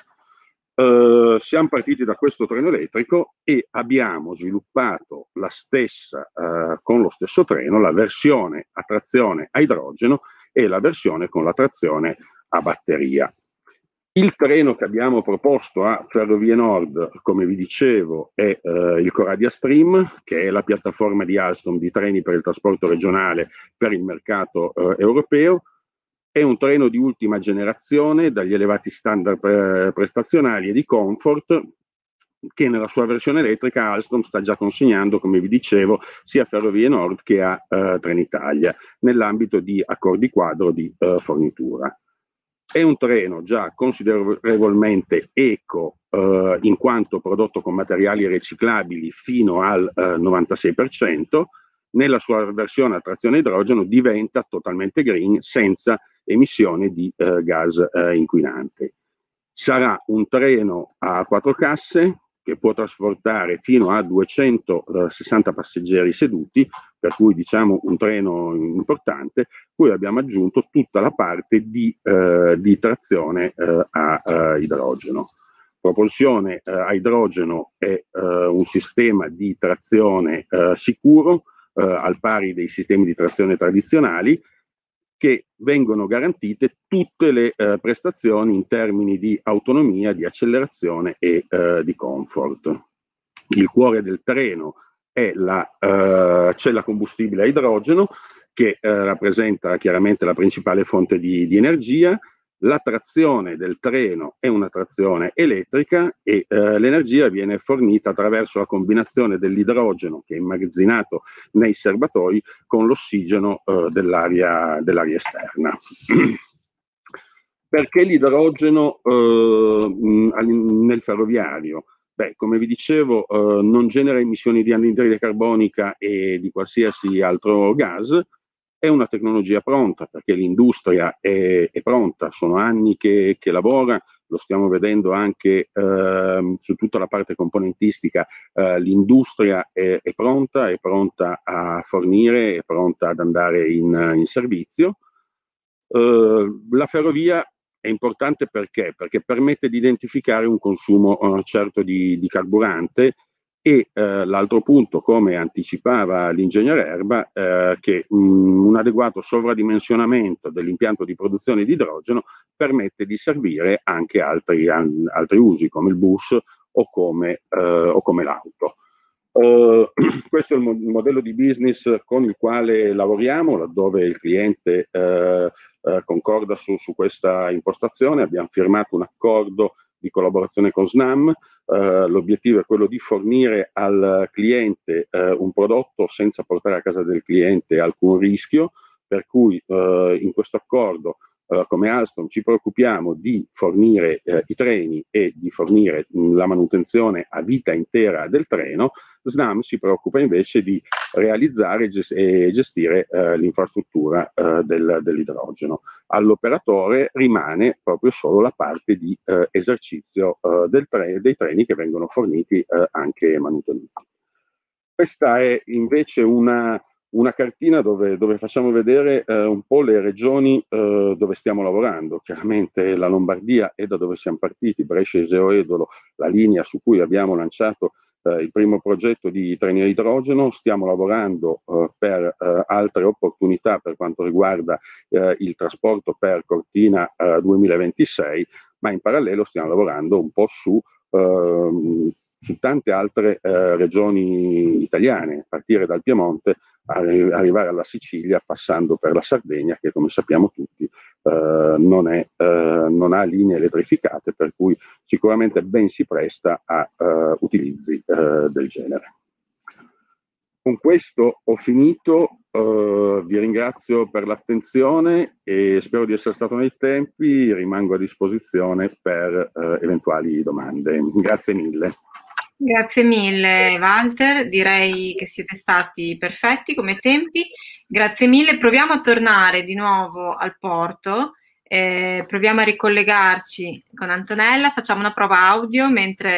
Uh, siamo partiti da questo treno elettrico e abbiamo sviluppato la stessa, uh, con lo stesso treno, la versione a trazione a idrogeno e la versione con la trazione a batteria. Il treno che abbiamo proposto a Ferrovie Nord, come vi dicevo, è uh, il Coradia Stream, che è la piattaforma di Alstom di treni per il trasporto regionale per il mercato uh, europeo. È un treno di ultima generazione, dagli elevati standard pre prestazionali e di comfort, che nella sua versione elettrica Alstom sta già consegnando, come vi dicevo, sia a Ferrovie Nord che a uh, Trenitalia, nell'ambito di accordi quadro di uh, fornitura. È un treno già considerevolmente eco, uh, in quanto prodotto con materiali riciclabili fino al uh, novantasei per cento. Nella sua versione a trazione idrogeno diventa totalmente green, senza emissione di eh, gas eh, inquinante. Sarà un treno a quattro casse che può trasportare fino a duecentosessanta passeggeri seduti, per cui diciamo un treno importante. Poi abbiamo aggiunto tutta la parte di, eh, di trazione eh, a eh, idrogeno. Propulsione eh, a idrogeno è eh, un sistema di trazione eh, sicuro, eh, al pari dei sistemi di trazione tradizionali, che vengono garantite tutte le eh, prestazioni in termini di autonomia, di accelerazione e eh, di comfort. Il cuore del treno è la eh, cella combustibile a idrogeno, che eh, rappresenta chiaramente la principale fonte di, di energia. La trazione del treno è una trazione elettrica e eh, l'energia viene fornita attraverso la combinazione dell'idrogeno, che è immagazzinato nei serbatoi, con l'ossigeno eh, dell'aria dell'aria esterna. Perché l'idrogeno eh, nel ferroviario? Beh, come vi dicevo, eh, non genera emissioni di anidride carbonica e di qualsiasi altro gas. È una tecnologia pronta perché l'industria è, è pronta, sono anni che, che lavora, lo stiamo vedendo anche eh, su tutta la parte componentistica, eh, l'industria è, è pronta, è pronta a fornire, è pronta ad andare in, in servizio. Eh, la ferrovia è importante perché? Perché permette di identificare un consumo eh, certo di, di carburante. E eh, l'altro punto, come anticipava l'ingegnere Erba, eh, che mh, un adeguato sovradimensionamento dell'impianto di produzione di idrogeno permette di servire anche altri, an, altri usi, come il bus o come, eh, o come l'auto. Uh, questo è il, mo il modello di business con il quale lavoriamo, laddove il cliente eh, eh, concorda su, su questa impostazione. Abbiamo firmato un accordo di collaborazione con Snam. Uh, l'obiettivo è quello di fornire al cliente uh, un prodotto senza portare a casa del cliente alcun rischio, per cui uh, in questo accordo uh, come Alstom ci preoccupiamo di fornire uh, i treni e di fornire mh, la manutenzione a vita intera del treno. Snam si preoccupa invece di realizzare gest e gestire uh, l'infrastruttura uh, del, dell'idrogeno. All'operatore rimane proprio solo la parte di uh, esercizio uh, del tre dei treni che vengono forniti uh, anche manutenuti. Questa è invece una, una cartina dove, dove facciamo vedere uh, un po' le regioni uh, dove stiamo lavorando. Chiaramente la Lombardia è da dove siamo partiti, Brescia, Iseo, Edolo, la linea su cui abbiamo lanciato Uh, il primo progetto di treni a idrogeno. Stiamo lavorando uh, per uh, altre opportunità per quanto riguarda uh, il trasporto per Cortina uh, duemilaventisei, ma in parallelo stiamo lavorando un po' su, uh, su tante altre uh, regioni italiane, a partire dal Piemonte, arri arrivare alla Sicilia, passando per la Sardegna, che come sappiamo tutti Uh, non, è, uh, non ha linee elettrificate, per cui sicuramente ben si presta a uh, utilizzi uh, del genere. Con questo ho finito, uh, vi ringrazio per l'attenzione e spero di essere stato nei tempi, rimango a disposizione per uh, eventuali domande. Grazie mille. Grazie mille Walter, direi che siete stati perfetti come tempi, grazie mille. Proviamo a tornare di nuovo al porto, eh, proviamo a ricollegarci con Antonella, facciamo una prova audio mentre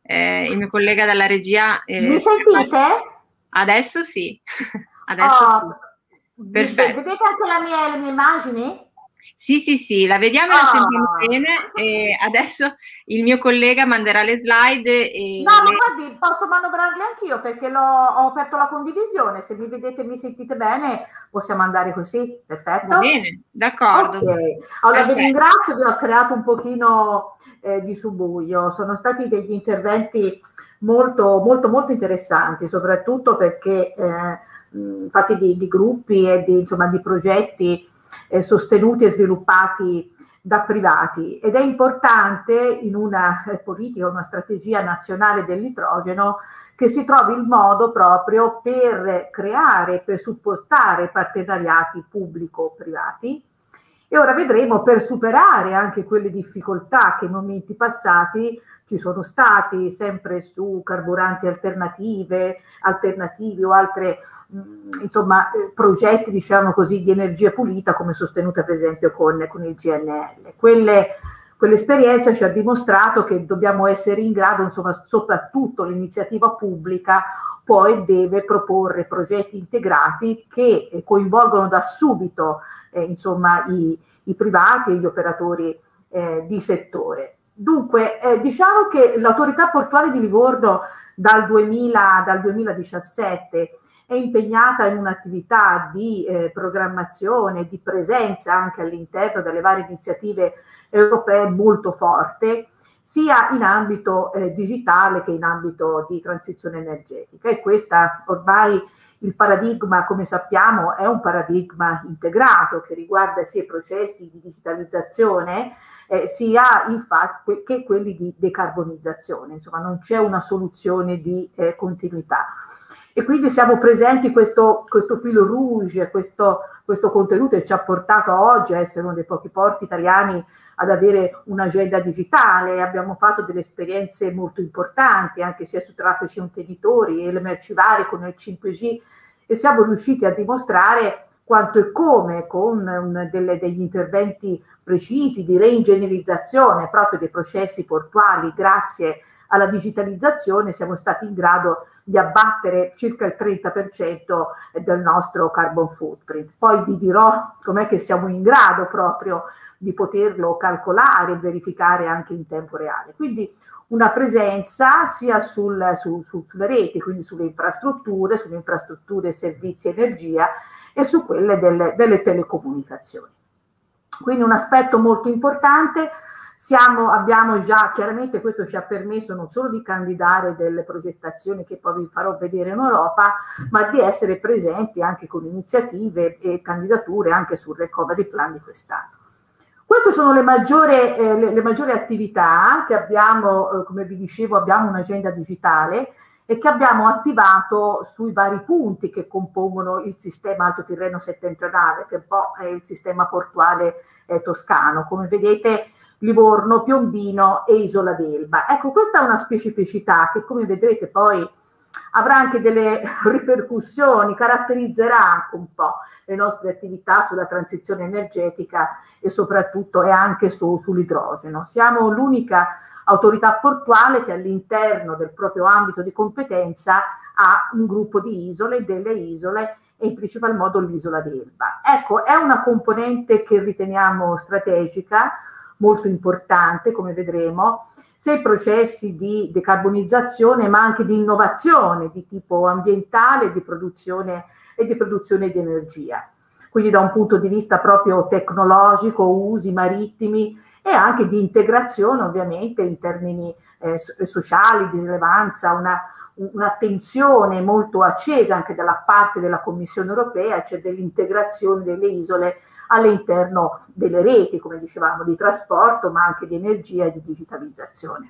eh, il mio collega dalla regia. Eh, Mi sentite? Adesso sì. Adesso oh, sì. Perfetto. Vedete anche la mia, le mie immagini? Sì, sì, sì, la vediamo e oh. la sentiamo bene. E adesso il mio collega manderà le slide. E no, le... ma guardi, posso manovrarle anch'io perché ho aperto la condivisione. Se mi vedete e mi sentite bene, possiamo andare così. Perfetto. Va bene, d'accordo. Ok, allora vi ringrazio, vi ho creato un pochino eh, di subbuglio. Sono stati degli interventi molto, molto, molto interessanti, soprattutto perché eh, mh, fatti di, di gruppi e di, insomma, di progetti eh, sostenuti e sviluppati da privati, ed è importante in una eh, politica, una strategia nazionale dell'idrogeno che si trovi il modo proprio per creare, per supportare partenariati pubblico-privati. E ora vedremo, per superare anche quelle difficoltà che in momenti passati ci sono stati, sempre su carburanti alternative, alternativi o altre mh, insomma, eh, progetti, diciamo così, di energia pulita, come sostenuta per esempio con, con il G N L. Quelle, quell'esperienza ci ha dimostrato che dobbiamo essere in grado, insomma, soprattutto l'iniziativa pubblica poi deve proporre progetti integrati che eh, coinvolgono da subito eh, insomma, i, i privati e gli operatori eh, di settore. Dunque, eh, diciamo che l'autorità portuale di Livorno dal, duemila, dal duemiladiciassette è impegnata in un'attività di eh, programmazione, di presenza anche all'interno delle varie iniziative europee molto forte, sia in ambito eh, digitale che in ambito di transizione energetica. E questa ormai il paradigma, come sappiamo, è un paradigma integrato che riguarda sia i processi di digitalizzazione eh, sia infatti che quelli di decarbonizzazione. Insomma, non c'è una soluzione di eh, continuità. E quindi siamo presenti questo, questo filo rouge, questo, questo contenuto che ci ha portato oggi a essere uno dei pochi porti italiani ad avere un'agenda digitale. Abbiamo fatto delle esperienze molto importanti anche sia su traffici contenitori e le merci varie con il cinque G, e siamo riusciti a dimostrare quanto e come con un, delle, degli interventi precisi di reingegnerizzazione proprio dei processi portuali, grazie alla digitalizzazione, siamo stati in grado di abbattere circa il trenta per cento del nostro carbon footprint. Poi vi dirò com'è che siamo in grado proprio di poterlo calcolare e verificare anche in tempo reale. Quindi una presenza sia sul, su, su, sulle reti, quindi sulle infrastrutture, sulle infrastrutture, servizi, energia, e su quelle delle, delle telecomunicazioni. Quindi un aspetto molto importante. Siamo, abbiamo già, chiaramente questo ci ha permesso non solo di candidare delle progettazioni che poi vi farò vedere in Europa, ma di essere presenti anche con iniziative e candidature anche sul recovery plan di quest'anno. Queste sono le maggiori, eh, le, le maggiori attività che abbiamo, eh, come vi dicevo, abbiamo un'agenda digitale e che abbiamo attivato sui vari punti che compongono il sistema Alto Tirreno settentrionale, che un po' è il sistema portuale eh, toscano. Come vedete, Livorno, Piombino e Isola d'Elba. Ecco, questa è una specificità che, come vedrete, poi avrà anche delle ripercussioni, caratterizzerà anche un po' le nostre attività sulla transizione energetica e soprattutto e anche su, sull'idrogeno. Siamo l'unica autorità portuale che all'interno del proprio ambito di competenza ha un gruppo di isole, delle isole, e in principal modo l'isola d'Elba. Ecco, è una componente che riteniamo strategica, molto importante, come vedremo, sia i processi di decarbonizzazione ma anche di innovazione di tipo ambientale di produzione e di produzione di energia. Quindi da un punto di vista proprio tecnologico, usi marittimi e anche di integrazione ovviamente in termini eh, sociali, di rilevanza, una, un'attenzione molto accesa anche dalla parte della Commissione europea, cioè dell'integrazione delle isole all'interno delle reti, come dicevamo, di trasporto, ma anche di energia e di digitalizzazione.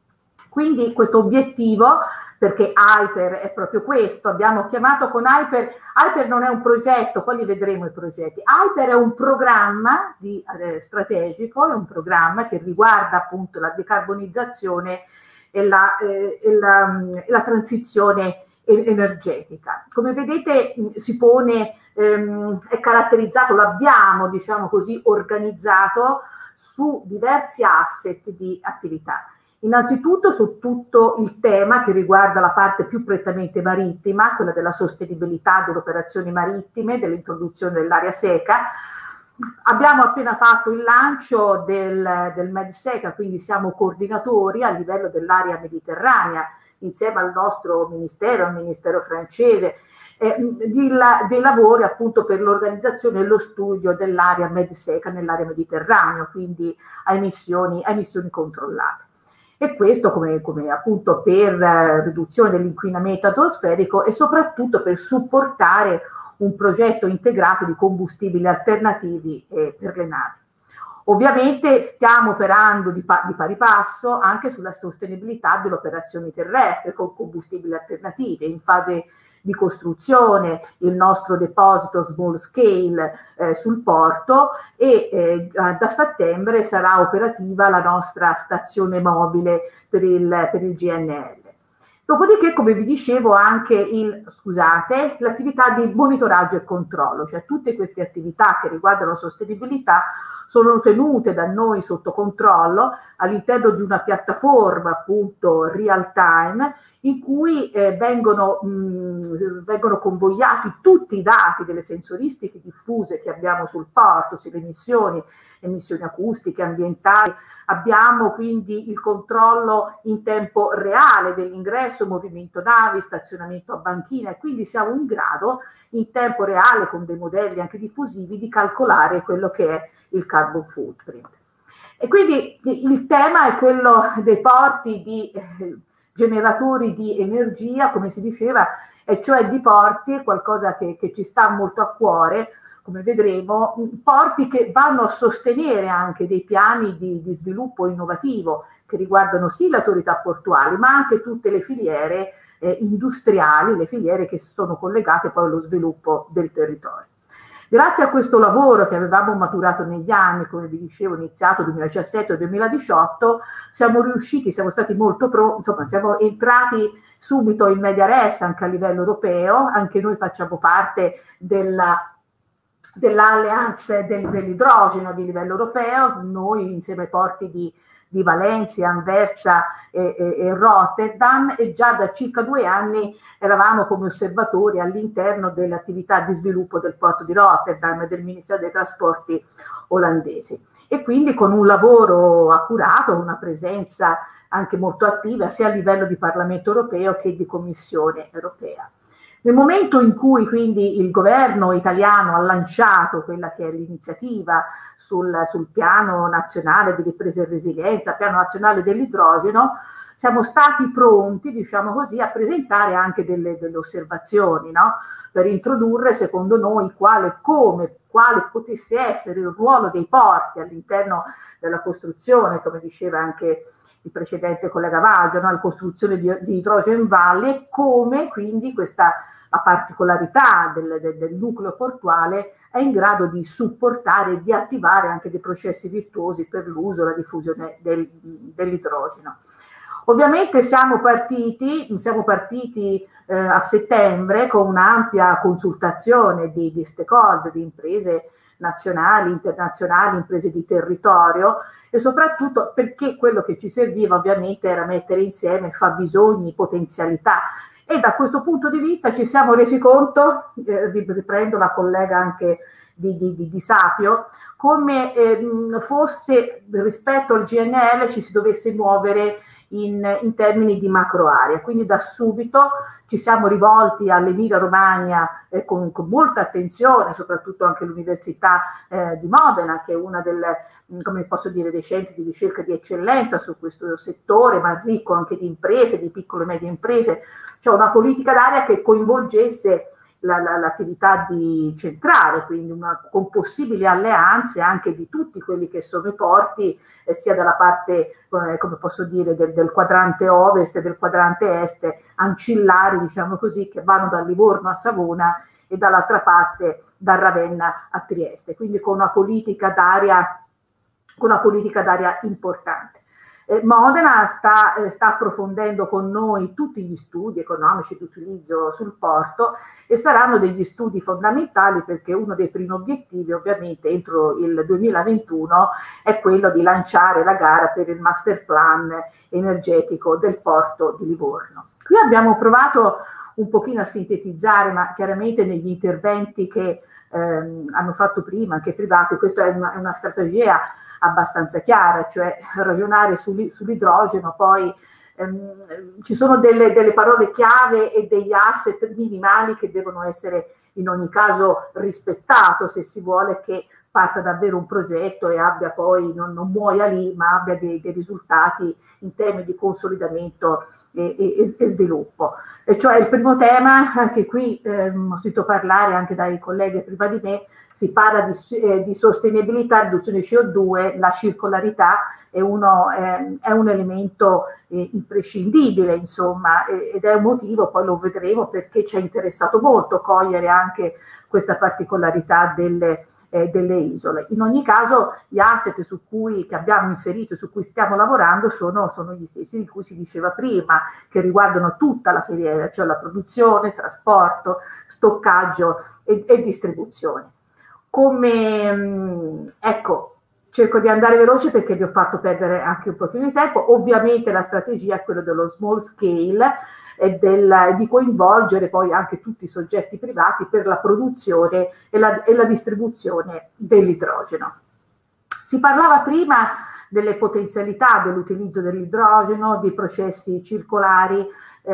Quindi questo obiettivo, perché Hyper è proprio questo, abbiamo chiamato con Hyper, Hyper non è un progetto, poi li vedremo i progetti, Hyper è un programma di, eh, strategico, è un programma che riguarda appunto la decarbonizzazione e la, eh, e la, e la transizione energetica. Come vedete si pone, ehm, è caratterizzato, l'abbiamo diciamo così organizzato su diversi asset di attività. Innanzitutto su tutto il tema che riguarda la parte più prettamente marittima, quella della sostenibilità delle operazioni marittime, dell'introduzione dell'area SECA. Abbiamo appena fatto il lancio del, del MedSECA, quindi siamo coordinatori a livello dell'area mediterranea, insieme al nostro ministero, al ministero francese, eh, di la, dei lavori appunto per l'organizzazione e lo studio dell'area MedSECA nell'area mediterranea, quindi a emissioni, a emissioni controllate. E questo come, come appunto per eh, riduzione dell'inquinamento atmosferico e soprattutto per supportare un progetto integrato di combustibili alternativi eh, per le navi. Ovviamente stiamo operando di, pa di pari passo anche sulla sostenibilità delle operazioni terrestri con combustibili alternativi, in fase di costruzione il nostro deposito small scale eh, sul porto e eh, da settembre sarà operativa la nostra stazione mobile per il, per il G N L. Dopodiché, come vi dicevo, anche il, scusate, l'attività di monitoraggio e controllo, cioè tutte queste attività che riguardano la sostenibilità sono tenute da noi sotto controllo all'interno di una piattaforma appunto real time in cui eh, vengono, mh, vengono convogliati tutti i dati delle sensoristiche diffuse che abbiamo sul porto, sulle emissioni, emissioni acustiche, ambientali. Abbiamo quindi il controllo in tempo reale dell'ingresso, movimento navi, stazionamento a banchina e quindi siamo in grado in tempo reale con dei modelli anche diffusivi di calcolare quello che è il carbon footprint. E quindi il tema è quello dei porti di eh, generatori di energia, come si diceva, e cioè di porti, qualcosa che, che ci sta molto a cuore, come vedremo, porti che vanno a sostenere anche dei piani di, di sviluppo innovativo che riguardano sì le autorità portuali, ma anche tutte le filiere eh, industriali, le filiere che sono collegate poi allo sviluppo del territorio. Grazie a questo lavoro che avevamo maturato negli anni, come vi dicevo, iniziato duemiladiciassette e duemiladiciotto, siamo riusciti, siamo stati molto pronti, insomma, siamo entrati subito in media res anche a livello europeo, anche noi facciamo parte della dell'alleanza del, dell'idrogeno di livello europeo, noi insieme ai porti di, di Valencia, Anversa e, e, e Rotterdam, e già da circa due anni eravamo come osservatori all'interno delle attività di sviluppo del porto di Rotterdam e del Ministero dei Trasporti olandesi. E quindi con un lavoro accurato, una presenza anche molto attiva sia a livello di Parlamento europeo che di Commissione europea. Nel momento in cui quindi il governo italiano ha lanciato quella che è l'iniziativa sul, sul piano nazionale di ripresa e resilienza, piano nazionale dell'idrogeno, siamo stati pronti, diciamo così, a presentare anche delle, delle osservazioni, no? Per introdurre, secondo noi, quale, come, quale potesse essere il ruolo dei porti all'interno della costruzione, come diceva anche il precedente collega Vaggio, no? La costruzione di, di Hydrogen Valley, e come quindi questa la particolarità del, del, del nucleo portuale è in grado di supportare e di attivare anche dei processi virtuosi per l'uso e la diffusione del, dell'idrogeno. Ovviamente siamo partiti, siamo partiti eh, a settembre con un'ampia consultazione di, di stakeholder, di imprese nazionali, internazionali, imprese di territorio, e soprattutto perché quello che ci serviva ovviamente era mettere insieme fabbisogni, potenzialità. E da questo punto di vista ci siamo resi conto, eh, riprendo la collega anche di, di, di, di Sapio, come eh, fosse rispetto al G N L ci si dovesse muovere in, in termini di macro area. Quindi da subito ci siamo rivolti all'Emilia Romagna eh, con, con molta attenzione, soprattutto anche l'Università eh, di Modena, che è una delle, come posso dire, dei centri di ricerca di eccellenza su questo settore, ma ricco anche di imprese, di piccole e medie imprese, cioè una politica d'area che coinvolgesse l'attività di centrale, quindi una, con possibili alleanze anche di tutti quelli che sono i porti, eh, sia dalla parte, eh, come posso dire, del, del quadrante ovest e del quadrante est, ancillari, diciamo così, che vanno da Livorno a Savona e dall'altra parte da Ravenna a Trieste, quindi con una politica d'area, con una politica d'area importante. Eh, Modena sta, eh, sta approfondendo con noi tutti gli studi economici di utilizzo sul porto e saranno degli studi fondamentali perché uno dei primi obiettivi ovviamente entro il duemilaventuno è quello di lanciare la gara per il master plan energetico del porto di Livorno. Qui abbiamo provato un pochino a sintetizzare, ma chiaramente negli interventi che ehm, hanno fatto prima, anche privati, questa è una, è una strategia abbastanza chiara, cioè ragionare sull'idrogeno, poi ehm, ci sono delle, delle parole chiave e degli asset minimali che devono essere in ogni caso rispettato se si vuole che parta davvero un progetto e abbia poi, non, non muoia lì, ma abbia dei, dei risultati in termini di consolidamento e, e, e sviluppo. E cioè il primo tema, anche qui ehm, ho sentito parlare anche dai colleghi prima di me, si parla di, eh, di sostenibilità, riduzione di C O due, la circolarità è, uno, eh, è un elemento eh, imprescindibile, insomma, eh, ed è un motivo, poi lo vedremo, perché ci è interessato molto cogliere anche questa particolarità delle Eh, delle isole. In ogni caso gli asset su cui, che abbiamo inserito e su cui stiamo lavorando sono, sono gli stessi di cui si diceva prima, che riguardano tutta la filiera, cioè la produzione, trasporto, stoccaggio e, e distribuzione. Come, mh, ecco, cerco di andare veloce perché vi ho fatto perdere anche un pochino di tempo. Ovviamente la strategia è quella dello small scale e del, di coinvolgere poi anche tutti i soggetti privati per la produzione e la, e la distribuzione dell'idrogeno. Si parlava prima delle potenzialità dell'utilizzo dell'idrogeno, dei processi circolari.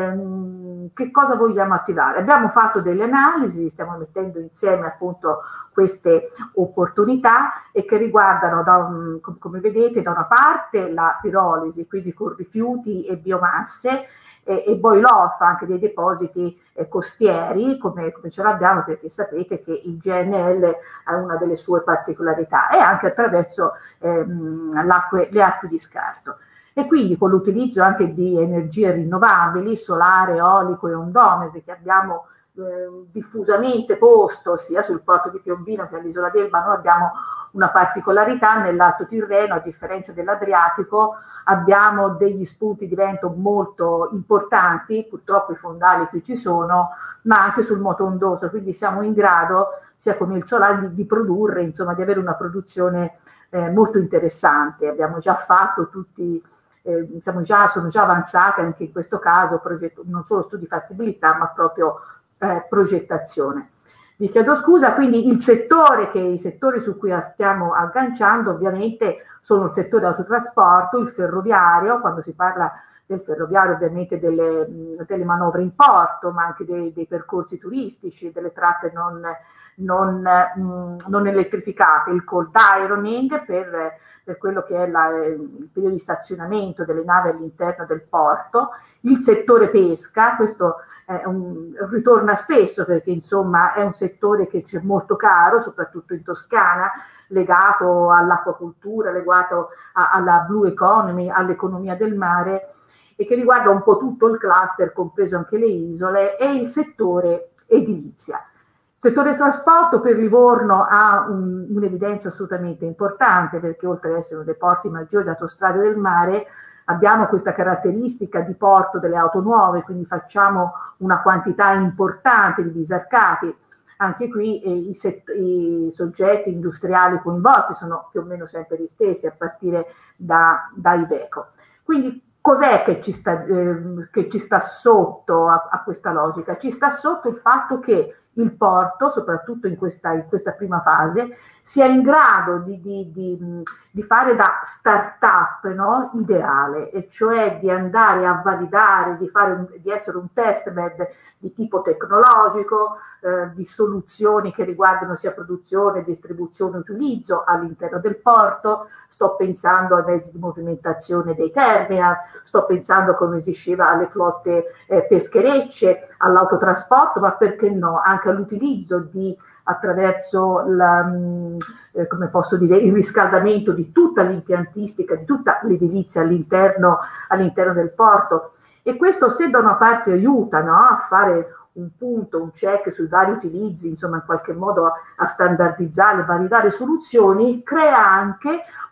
Ehm, che cosa vogliamo attivare? Abbiamo fatto delle analisi, stiamo mettendo insieme appunto queste opportunità e che riguardano, da un, come vedete, da una parte la pirolisi, quindi con rifiuti e biomasse, e, e boil off, anche dei depositi eh, costieri, come, come ce l'abbiamo, perché sapete che il G N L ha una delle sue particolarità, e anche attraverso ehm, l'acque, le acque di scarto. E quindi con l'utilizzo anche di energie rinnovabili, solare, eolico e ondometri, che abbiamo eh, diffusamente posto sia sul porto di Piombino che all'isola d'Elba, noi abbiamo una particolarità nell'Alto Tirreno, a differenza dell'Adriatico, abbiamo degli spunti di vento molto importanti, purtroppo i fondali qui ci sono, ma anche sul moto ondoso, quindi siamo in grado, sia con il solare, di, di produrre, insomma, di avere una produzione eh, molto interessante. Abbiamo già fatto tutti... Eh, siamo già, sono già avanzate anche in questo caso progetto, non solo studi di fattibilità ma proprio eh, progettazione. Vi chiedo scusa, quindi il settore che, i settori su cui stiamo agganciando ovviamente sono il settore autotrasporto, il ferroviario, quando si parla del ferroviario ovviamente delle, delle manovre in porto, ma anche dei, dei percorsi turistici, delle tratte non, non, mh, non elettrificate, il cold ironing per, per quello che è la, il periodo di stazionamento delle navi all'interno del porto, il settore pesca, questo è un, ritorna spesso perché insomma è un settore che c'è molto caro, soprattutto in Toscana, legato all'acquacultura, legato a, alla blue economy, all'economia del mare, e che riguarda un po' tutto il cluster, compreso anche le isole, e il settore edilizia. Il settore trasporto per Livorno ha un, un'evidenza assolutamente importante, perché oltre ad essere uno dei porti maggiori di autostrade del mare, abbiamo questa caratteristica di porto delle auto nuove, quindi facciamo una quantità importante di disaccati. Anche qui eh, i, set, i soggetti industriali coinvolti sono più o meno sempre gli stessi, a partire da, da Iveco. Quindi cos'è che ci sta, eh, che ci sta sotto a, a questa logica? Ci sta sotto il fatto che il porto, soprattutto in questa, in questa prima fase, sia in grado di, di, di, di fare da start-up, no? Ideale, e cioè di andare a validare, di, fare un, di essere un test bed di tipo tecnologico, eh, di soluzioni che riguardano sia produzione, distribuzione e utilizzo all'interno del porto. Sto pensando ai mezzi di movimentazione dei terminal, sto pensando, come si diceva, alle flotte eh, pescherecce, all'autotrasporto, ma perché no, anche all'utilizzo di attraverso la, eh, come posso dire, il riscaldamento di tutta l'impiantistica, di tutta l'edilizia all'interno, all'interno del porto. E questo, se da una parte aiuta, no, a fare un punto, un check sui vari utilizzi, insomma in qualche modo a standardizzare, validare soluzioni, crea anche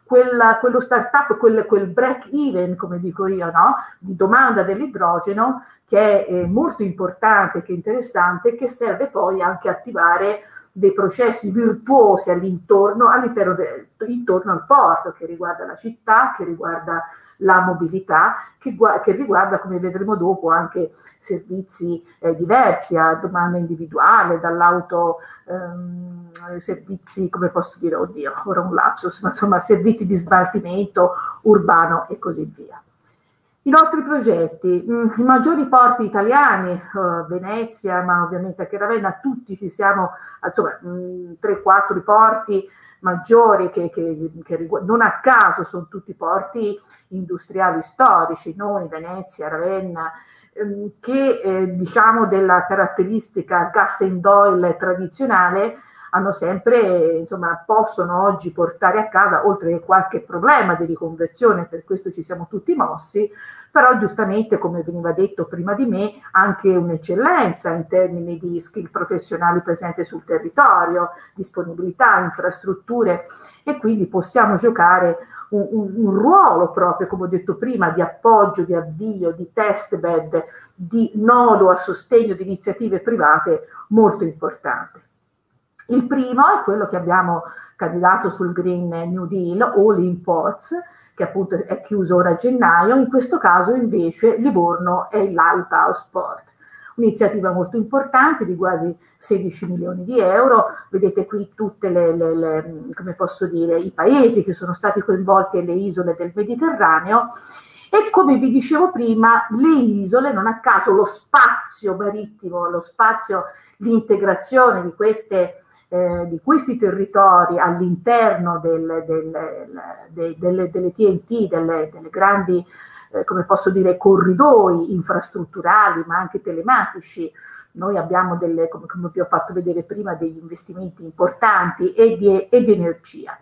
quella, quello startup, quel, quel break even, come dico io, no? Di domanda dell'idrogeno, che è eh, molto importante, che è interessante, che serve poi anche a attivare dei processi virtuosi all'intorno, all'interno de, intorno al porto, che riguarda la città, che riguarda la mobilità, che, che riguarda, come vedremo dopo, anche servizi eh, diversi a domanda individuale, dall'auto, ehm, servizi, come posso dire, oddio, ora un lapsus, ma insomma servizi di smaltimento urbano e così via. I nostri progetti, mh, i maggiori porti italiani, uh, Venezia, ma ovviamente anche Ravenna, tutti ci siamo, insomma, tre quattro porti maggiori che, che, che non a caso sono tutti porti industriali storici, noi, Venezia, Ravenna, ehm, che eh, diciamo della caratteristica gas and oil tradizionale hanno sempre, insomma, possono oggi portare a casa, oltre che qualche problema di riconversione, per questo ci siamo tutti mossi, però giustamente, come veniva detto prima di me, anche un'eccellenza in termini di skill professionali presenti sul territorio, disponibilità, infrastrutture, e quindi possiamo giocare un, un, un ruolo proprio, come ho detto prima, di appoggio, di avvio, di test bed, di nodo a sostegno di iniziative private molto importante. Il primo è quello che abbiamo candidato sul Green New Deal, All Imports, che appunto è chiuso ora a gennaio. In questo caso invece Livorno è il Lighthouse Port, un'iniziativa molto importante di quasi sedici milioni di euro. Vedete qui tutte le, le, le, come posso dire, i paesi che sono stati coinvolti e le isole del Mediterraneo. E come vi dicevo prima, le isole, non a caso lo spazio marittimo, lo spazio, l'integrazione di queste Eh, di questi territori all'interno del, del, de, delle, delle T N T, delle, delle grandi, eh, come posso dire, corridoi infrastrutturali, ma anche telematici. Noi abbiamo, delle, come, come vi ho fatto vedere prima, degli investimenti importanti e di, e di energia.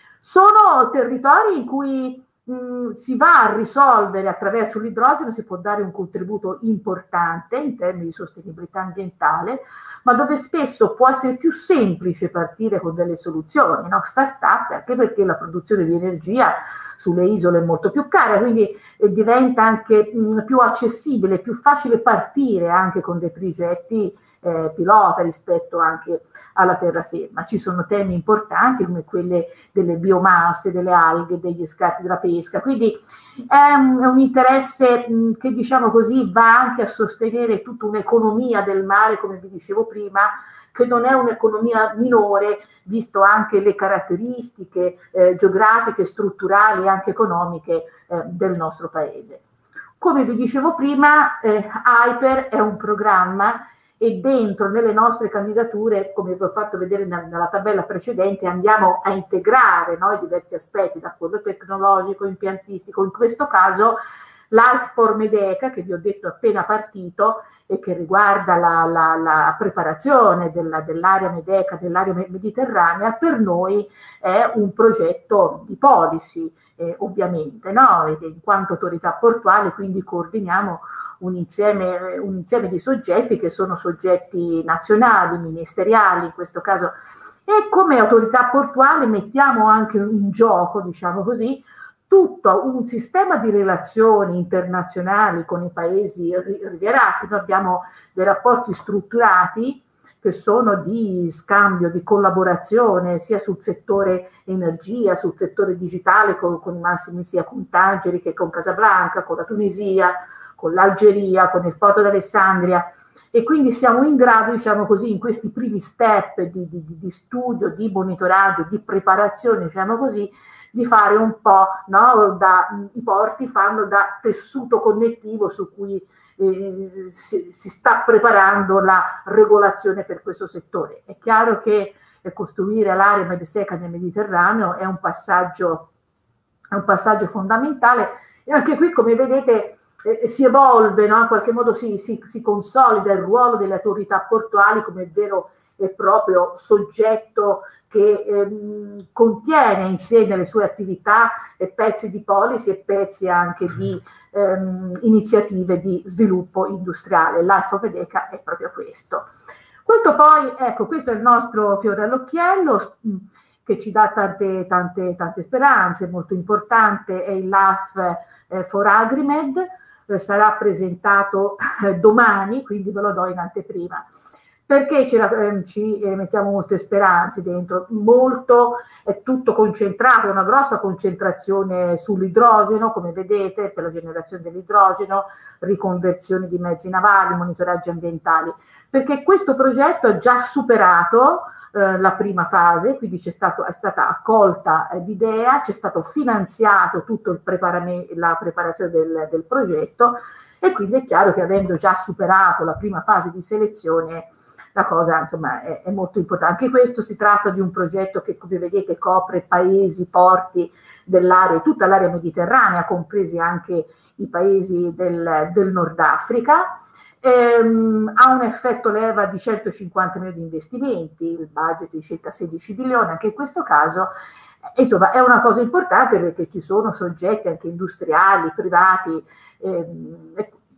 Sono territori in cui mh, si va a risolvere attraverso l'idrogeno, si può dare un contributo importante in termini di sostenibilità ambientale, ma dove spesso può essere più semplice partire con delle soluzioni, no? Start-up, anche perché la produzione di energia sulle isole è molto più cara, quindi eh, diventa anche mh, più accessibile, più facile partire anche con dei progetti eh, pilota rispetto anche alla terraferma. Ci sono temi importanti come quelle delle biomasse, delle alghe, degli scarti della pesca, quindi è un, è un interesse mh, che, diciamo così, va anche a sostenere tutta un'economia del mare, come vi dicevo prima, che non è un'economia minore, visto anche le caratteristiche eh, geografiche, strutturali e anche economiche eh, del nostro paese. Come vi dicevo prima, eh, Hyper è un programma, e dentro nelle nostre candidature, come vi ho fatto vedere nella tabella precedente, andiamo a integrare, no, i diversi aspetti, da quello tecnologico, impiantistico. In questo caso l'Alfor Medeca, che vi ho detto appena partito e che riguarda la, la, la preparazione della, dell'area Medeca, dell'area mediterranea, per noi è un progetto di policy, eh, ovviamente, no? E in quanto autorità portuale, quindi coordiniamo un insieme, un insieme di soggetti che sono soggetti nazionali, ministeriali in questo caso, e come autorità portuale mettiamo anche in gioco, diciamo così, tutto un sistema di relazioni internazionali con i paesi rivieraschi. Noi abbiamo dei rapporti strutturati che sono di scambio, di collaborazione sia sul settore energia, sul settore digitale con, con i massimi sia con Tangeri che con Casablanca, con la Tunisia, con l'Algeria, con il porto d'Alessandria, e quindi siamo in grado, diciamo così, in questi primi step di, di, di studio, di monitoraggio, di preparazione, diciamo così, di fare un po', no, da, i porti fanno da tessuto connettivo su cui eh, si, si sta preparando la regolazione per questo settore. È chiaro che eh, costruire l'area Mediseca nel Mediterraneo è un passaggio, è un passaggio fondamentale, e anche qui, come vedete, eh, si evolve, no? In qualche modo si, si, si consolida il ruolo delle autorità portuali come vero e proprio soggetto che ehm, contiene in sé nelle sue attività e pezzi di policy e pezzi anche di ehm, iniziative di sviluppo industriale. L'Alfor Medeca è proprio questo. Questo poi, ecco, questo è il nostro fiore all'occhiello. che ci dà tante, tante, tante speranze, molto importante, è il L A F eh, for Agrimed, eh, sarà presentato eh, domani, quindi ve lo do in anteprima. Perché ci, eh, ci eh, mettiamo molte speranze dentro? Molto, è tutto concentrato, una grossa concentrazione sull'idrogeno, come vedete, per la generazione dell'idrogeno, riconversione di mezzi navali, monitoraggi ambientali, perché questo progetto ha già superato eh, la prima fase, quindi c'è stato, è stata accolta eh, l'idea, c'è stato finanziato tutto il preparamento, la preparazione del, del progetto, e quindi è chiaro che avendo già superato la prima fase di selezione, la cosa insomma è, è molto importante. Anche questo si tratta di un progetto che, come vedete, copre paesi, porti dell'area, tutta l'area mediterranea, compresi anche i paesi del, del Nord Africa. Ehm, ha un effetto leva di centocinquanta milioni di investimenti, il budget di circa sedici bilioni, anche in questo caso. Insomma, è una cosa importante perché ci sono soggetti anche industriali, privati, ehm,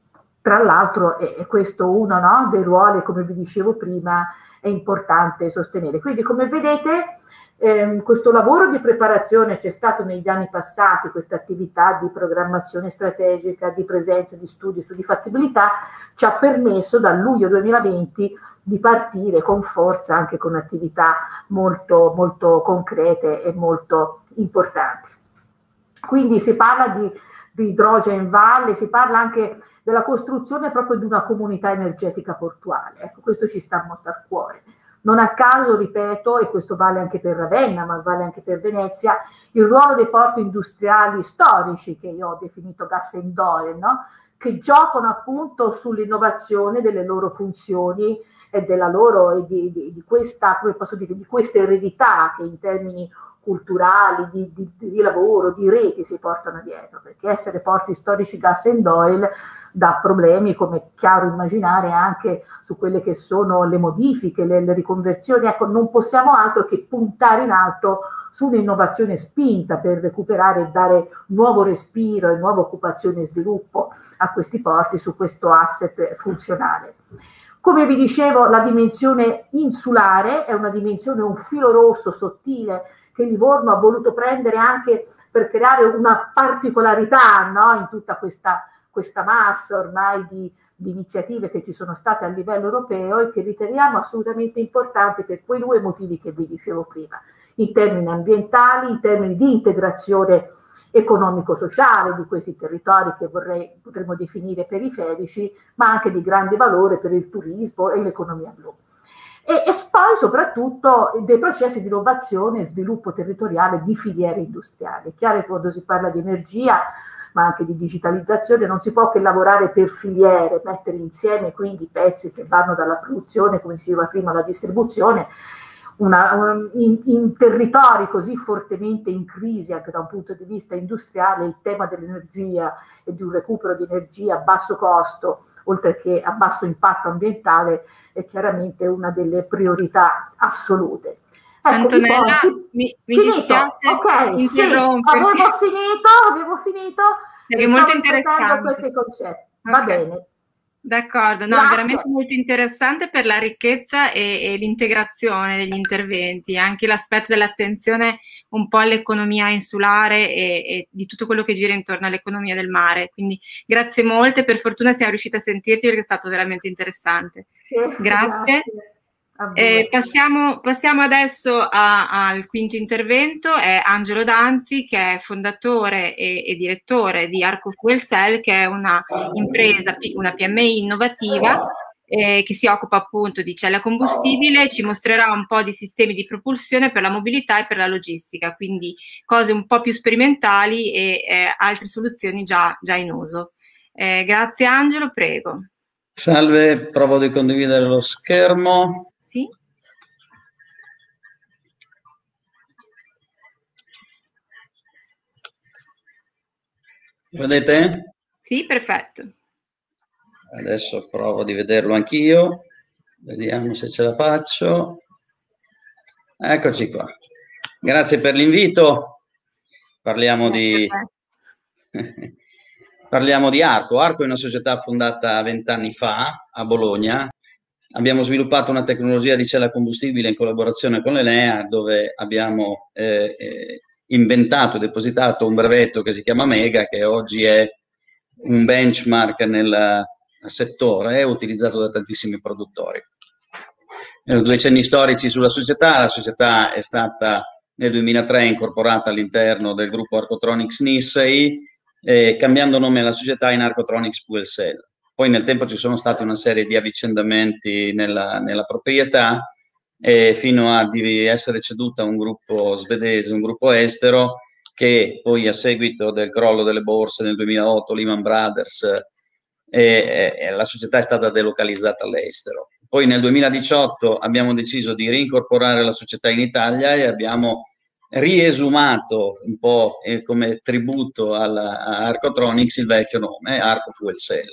tra l'altro è questo uno, no, dei ruoli, come vi dicevo prima, è importante sostenere. Quindi, come vedete, ehm, questo lavoro di preparazione c'è stato negli anni passati, questa attività di programmazione strategica, di presenza, di studi, studi di fattibilità, ci ha permesso dal luglio duemilaventi di partire con forza, anche con attività molto, molto concrete e molto importanti. Quindi si parla di, di idrogeno in valle, si parla anche della costruzione proprio di una comunità energetica portuale. Ecco, questo ci sta molto a cuore. Non a caso, ripeto, e questo vale anche per Ravenna, ma vale anche per Venezia, il ruolo dei porti industriali storici, che io ho definito gas and oil, no? Che giocano appunto sull'innovazione delle loro funzioni e della loro, e di, di, di questa, come posso dire, di questa eredità che in termini culturali, di, di, di lavoro, di reti si portano dietro, perché essere porti storici gas and oil dà problemi, come è chiaro immaginare, anche su quelle che sono le modifiche, le, le riconversioni. Ecco, non possiamo altro che puntare in alto su un'innovazione spinta per recuperare e dare nuovo respiro e nuova occupazione e sviluppo a questi porti, su questo asset funzionale. Come vi dicevo, la dimensione insulare è una dimensione, un filo rosso sottile che Livorno ha voluto prendere anche per creare una particolarità, no, in tutta questa, questa massa ormai di, di iniziative che ci sono state a livello europeo e che riteniamo assolutamente importanti per quei due motivi che vi dicevo prima, in termini ambientali, in termini di integrazione economico-sociale di questi territori che vorrei, potremmo definire periferici, ma anche di grande valore per il turismo e l'economia blu. E, e poi soprattutto dei processi di innovazione e sviluppo territoriale di filiere industriali. È chiaro che quando si parla di energia, ma anche di digitalizzazione, non si può che lavorare per filiere, mettere insieme quindi pezzi che vanno dalla produzione, come si diceva prima, alla distribuzione. Una, un, in, in territori così fortemente in crisi anche da un punto di vista industriale, il tema dell'energia e di un recupero di energia a basso costo, oltre che a basso impatto ambientale, è chiaramente una delle priorità assolute. Ecco, Antonella, poi, mi, mi dispiace okay, sì, avevo finito, avevo finito, perché è molto interessante questi concetti. Okay. Va bene. D'accordo, no, Grazie. veramente molto interessante per la ricchezza e, e l'integrazione degli interventi, anche l'aspetto dell'attenzione un po' all'economia insulare e, e di tutto quello che gira intorno all'economia del mare. Quindi grazie molte, per fortuna siamo riusciti a sentirti perché è stato veramente interessante. Sì, grazie. grazie. Eh, passiamo, passiamo adesso a, al quinto intervento, è Angelo Danzi, che è fondatore e, e direttore di Arco Fuel Cell, che è una impresa, una P M I innovativa eh, che si occupa appunto di celle a combustibile. Ci mostrerà un po' di sistemi di propulsione per la mobilità e per la logistica, quindi cose un po' più sperimentali e eh, altre soluzioni già, già in uso. Eh, grazie Angelo, prego. Salve, provo di condividere lo schermo. Sì. Vedete? Sì, perfetto. Adesso provo di vederlo anch'io. Vediamo se ce la faccio. Eccoci qua. Grazie per l'invito. Parliamo di... Parliamo di Arco. Arco è una società fondata vent'anni fa a Bologna, Abbiamo sviluppato una tecnologia di cella combustibile in collaborazione con l'Enea, dove abbiamo eh, eh, inventato e depositato un brevetto che si chiama Mega, che oggi è un benchmark nel settore, utilizzato da tantissimi produttori. Eh, due cenni storici sulla società. La società è stata nel duemilatré incorporata all'interno del gruppo Arcotronics Nissei, eh, cambiando nome alla società in Arcotronics Fuel Cell. Poi nel tempo ci sono stati una serie di avvicendamenti nella, nella proprietà, eh, fino a di essere ceduta a un gruppo svedese, un gruppo estero, che poi a seguito del crollo delle borse nel duemilaotto, Lehman Brothers, eh, eh, la società è stata delocalizzata all'estero. Poi nel duemiladiciotto abbiamo deciso di reincorporare la società in Italia e abbiamo riesumato un po' eh, come tributo alla, a Arcotronics il vecchio nome, Arco Fuel Cell.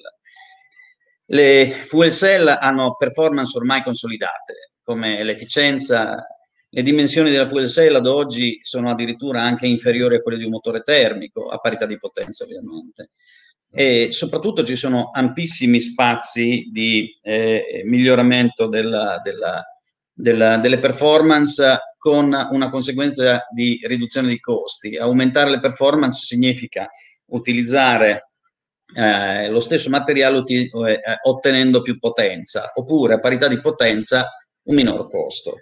Le fuel cell hanno performance ormai consolidate, come l'efficienza. Le dimensioni della fuel cell ad oggi sono addirittura anche inferiori a quelle di un motore termico, a parità di potenza ovviamente. E soprattutto ci sono ampissimi spazi di eh, miglioramento della, della, della, delle performance, con una conseguenza di riduzione di costi. Aumentare le performance significa utilizzare eh, lo stesso materiale uti- eh, ottenendo più potenza, oppure a parità di potenza un minor costo.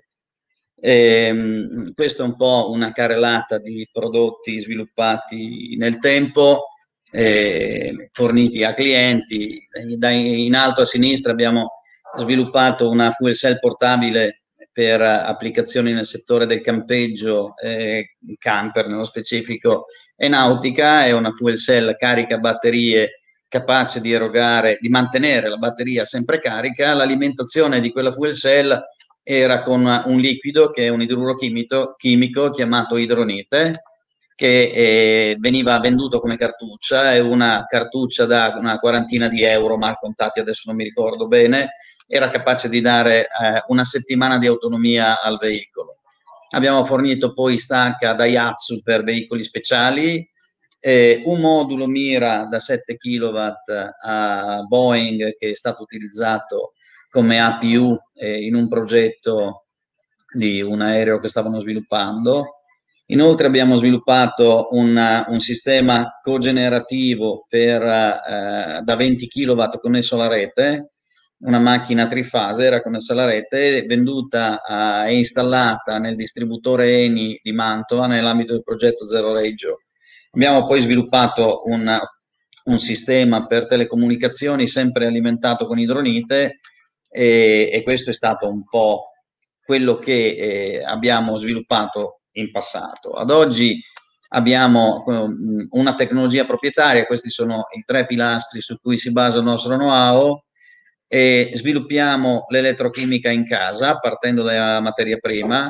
E, questa è un po' una carrellata di prodotti sviluppati nel tempo, eh, forniti a clienti. Da in alto a sinistra abbiamo sviluppato una fuel cell portabile per applicazioni nel settore del campeggio, eh, camper nello specifico, e nautica. È una fuel cell carica batterie, capace di erogare, di mantenere la batteria sempre carica. L'alimentazione di quella fuel cell era con un liquido che è un idruro chimico, chimico chiamato idronite, che eh, veniva venduto come cartuccia. È una cartuccia da una quarantina di euro, mal contati, adesso non mi ricordo bene. Era capace di dare eh, una settimana di autonomia al veicolo. Abbiamo fornito poi stacca Daihatsu per veicoli speciali, eh, un modulo mira da sette chilowatt a Boeing, che è stato utilizzato come A P U eh, in un progetto di un aereo che stavano sviluppando. Inoltre abbiamo sviluppato un, un sistema cogenerativo per, eh, da venti chilowatt connesso alla rete, una macchina trifase, era connessa alla rete, venduta e eh, installata nel distributore Eni di Mantova nell'ambito del progetto Zero Reggio. Abbiamo poi sviluppato un, un sistema per telecomunicazioni sempre alimentato con idronite, e, e questo è stato un po' quello che eh, abbiamo sviluppato in passato. Ad oggi abbiamo um, una tecnologia proprietaria. Questi sono i tre pilastri su cui si basa il nostro know-how, e sviluppiamo l'elettrochimica in casa partendo dalla materia prima.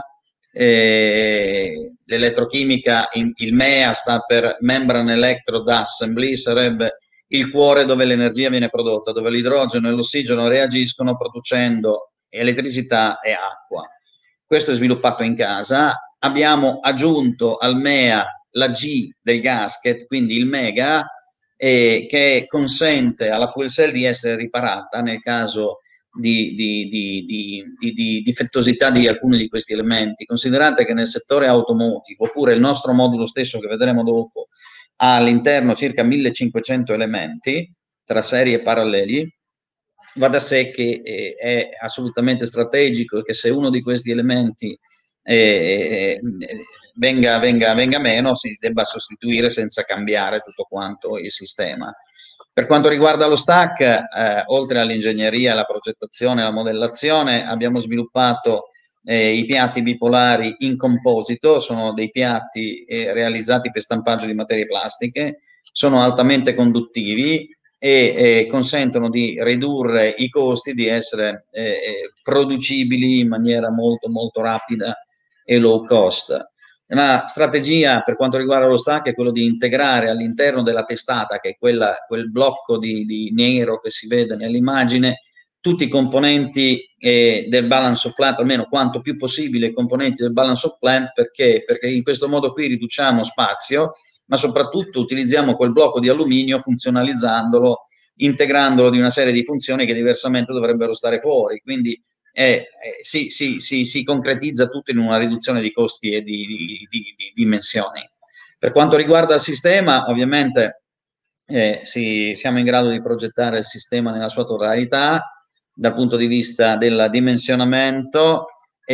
L'elettrochimica, il M E A sta per Membrane Electrode Assembly, sarebbe il cuore dove l'energia viene prodotta, dove l'idrogeno e l'ossigeno reagiscono producendo elettricità e acqua. Questo è sviluppato in casa. Abbiamo aggiunto al M E A la G del gasket, quindi il Mega, eh, che consente alla fuel cell di essere riparata nel caso di, di, di, di, di, di difettosità di alcuni di questi elementi. Considerate che nel settore automotive, oppure il nostro modulo stesso che vedremo dopo, ha all'interno circa millecinquecento elementi tra serie e paralleli. Va da sé che eh, è assolutamente strategico, e che se uno di questi elementi eh, venga, venga, venga meno, si debba sostituire senza cambiare tutto quanto il sistema. Per quanto riguarda lo stack, eh, oltre all'ingegneria, la progettazione e la modellazione, abbiamo sviluppato eh, i piatti bipolari in composito. Sono dei piatti eh, realizzati per stampaggio di materie plastiche, sono altamente conduttivi e eh, consentono di ridurre i costi, di essere eh, producibili in maniera molto molto rapida e low cost. Una strategia per quanto riguarda lo stack è quello di integrare all'interno della testata, che è quella, quel blocco di, di nero che si vede nell'immagine, tutti i componenti eh, del balance of plant, almeno quanto più possibile i componenti del balance of plant. Perché? Perché in questo modo qui riduciamo spazio, ma soprattutto utilizziamo quel blocco di alluminio funzionalizzandolo integrandolo di una serie di funzioni che diversamente dovrebbero stare fuori. Quindi eh, eh, si, si, si, si concretizza tutto in una riduzione di costi e di, di, di, di dimensioni. Per quanto riguarda il sistema, ovviamente eh, si, siamo in grado di progettare il sistema nella sua totalità dal punto di vista del dimensionamento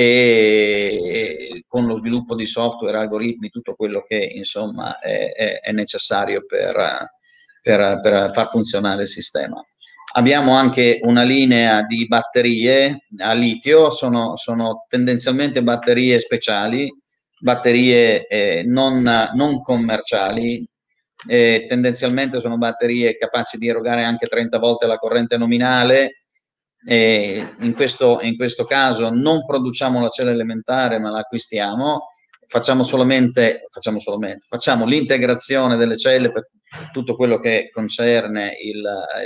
e, e con lo sviluppo di software, algoritmi, tutto quello che insomma è, è, è necessario per, per, per far funzionare il sistema. Abbiamo anche una linea di batterie a litio, sono, sono tendenzialmente batterie speciali, batterie eh, non, non commerciali, eh, tendenzialmente sono batterie capaci di erogare anche trenta volte la corrente nominale. Eh, in, questo, in questo caso non produciamo la cella elementare ma la acquistiamo, facciamo solamente, facciamo solamente, facciamo l'integrazione delle celle per tutto quello che concerne il,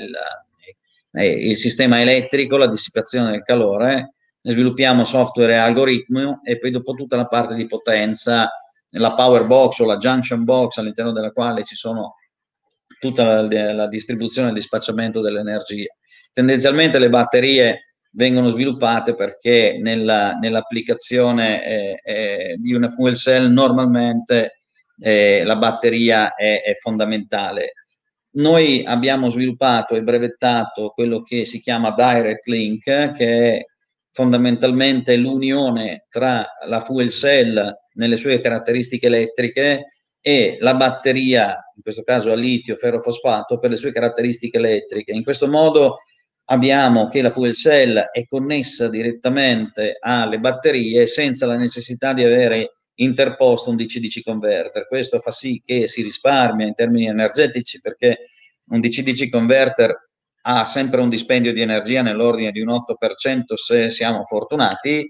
il, eh, il sistema elettrico, la dissipazione del calore, sviluppiamo software e algoritmi e poi dopo tutta la parte di potenza, la power box o la junction box all'interno della quale ci sono tutta la, la distribuzione e il dispacciamento dell'energia. Tendenzialmente le batterie vengono sviluppate perché nella, nell'applicazione eh, eh, di una fuel cell normalmente eh, la batteria è, è fondamentale. Noi abbiamo sviluppato e brevettato quello che si chiama Direct Link, che è fondamentalmente l'unione tra la fuel cell nelle sue caratteristiche elettriche e la batteria, in questo caso a litio ferrofosfato, per le sue caratteristiche elettriche. In questo modo abbiamo che la fuel cell è connessa direttamente alle batterie senza la necessità di avere interposto un D C D C converter. Questo fa sì che si risparmia in termini energetici, perché un D C D C converter ha sempre un dispendio di energia nell'ordine di un otto per cento se siamo fortunati,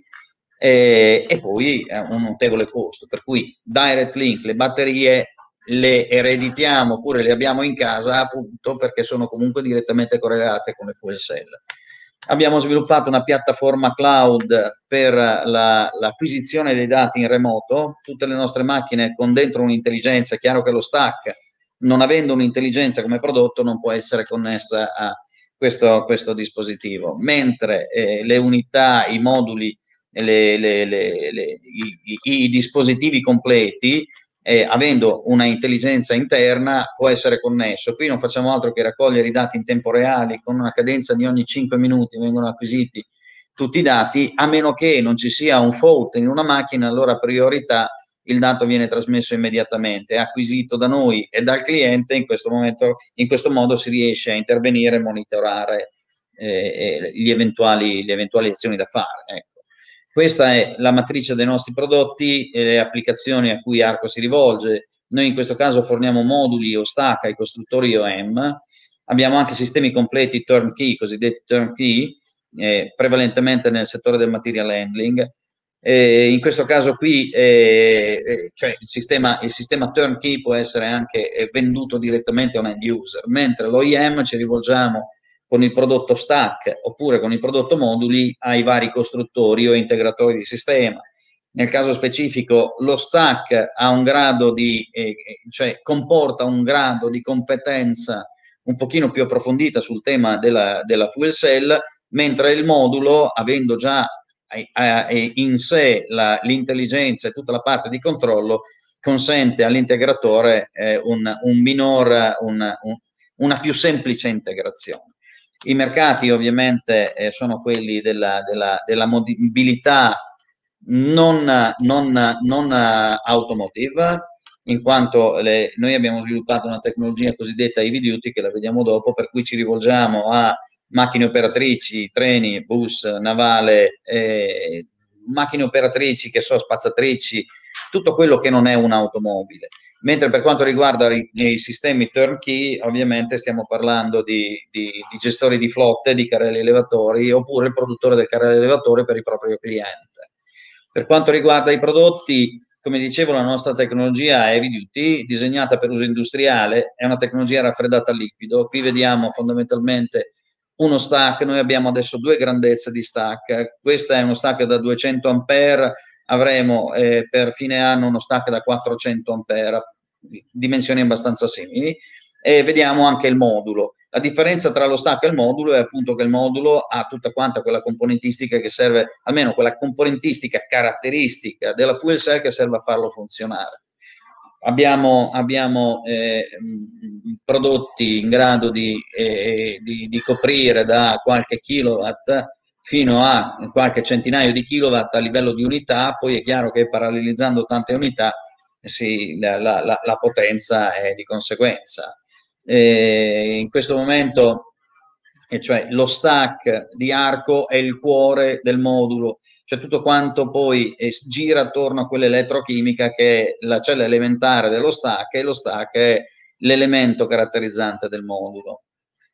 e, e poi un notevole costo, per cui Direct Link, le batterie le ereditiamo oppure le abbiamo in casa appunto perché sono comunque direttamente correlate con le fuel cell. Abbiamo sviluppato una piattaforma cloud per l'acquisizione la, dei dati in remoto, tutte le nostre macchine con dentro un'intelligenza. È chiaro che lo stack, non avendo un'intelligenza come prodotto, non può essere connessa a questo, questo dispositivo, mentre eh, le unità, i moduli, le, le, le, le, i, i, i dispositivi completi, eh, avendo una intelligenza interna, può essere connesso. Qui non facciamo altro che raccogliere i dati in tempo reale, con una cadenza di ogni cinque minuti vengono acquisiti tutti i dati, a meno che non ci sia un fault in una macchina, allora a priorità il dato viene trasmesso immediatamente, è acquisito da noi e dal cliente. In questo momento, in questo modo si riesce a intervenire e monitorare eh, gli eventuali, le eventuali azioni da fare. Ecco. Questa è la matrice dei nostri prodotti e le applicazioni a cui Arco si rivolge. Noi in questo caso forniamo moduli o stack ai costruttori O E M, abbiamo anche sistemi completi turnkey, cosiddetti turnkey, eh, prevalentemente nel settore del material handling. Eh, in questo caso qui eh, eh, cioè il, sistema, il sistema turnkey può essere anche eh, venduto direttamente a un end user, mentre l'O E M ci rivolgiamo con il prodotto stack oppure con il prodotto moduli ai vari costruttori o integratori di sistema. Nel caso specifico lo stack ha un grado di, eh, cioè comporta un grado di competenza un pochino più approfondita sul tema della, della fuel cell, mentre il modulo, avendo già eh, in sé l'intelligenza e tutta la parte di controllo, consente all'integratore eh, un, un minor, un, un, una più semplice integrazione. I mercati ovviamente eh, sono quelli della, della, della mobilità non, non, non automotive, in quanto le, noi abbiamo sviluppato una tecnologia cosiddetta heavy duty, che la vediamo dopo, per cui ci rivolgiamo a macchine operatrici, treni, bus, navale, eh, macchine operatrici, che so, spazzatrici, tutto quello che non è un'automobile. Mentre per quanto riguarda i, i sistemi turnkey, ovviamente stiamo parlando di, di, di gestori di flotte, di carrelli elevatori, oppure il produttore del carrello elevatore per il proprio cliente. Per quanto riguarda i prodotti, come dicevo, la nostra tecnologia è heavy duty, disegnata per uso industriale, è una tecnologia raffreddata a liquido. Qui vediamo fondamentalmente uno stack. Noi abbiamo adesso due grandezze di stack. Questo è uno stack da duecento ampere, avremo eh, per fine anno uno stack da quattrocento ampere, dimensioni abbastanza simili, e vediamo anche il modulo. La differenza tra lo stack e il modulo è appunto che il modulo ha tutta quanta quella componentistica che serve, almeno quella componentistica caratteristica della fuel cell che serve a farlo funzionare. Abbiamo, abbiamo eh, prodotti in grado di, eh, di, di coprire da qualche kilowatt fino a qualche centinaio di kilowatt a livello di unità, poi è chiaro che parallelizzando tante unità sì, la, la, la potenza è di conseguenza. Eh, in questo momento, e cioè lo stack di Arco è il cuore del modulo, cioè tutto quanto poi eh, gira attorno a quell'elettrochimica che è la cella elementare dello stack, e lo stack è l'elemento caratterizzante del modulo.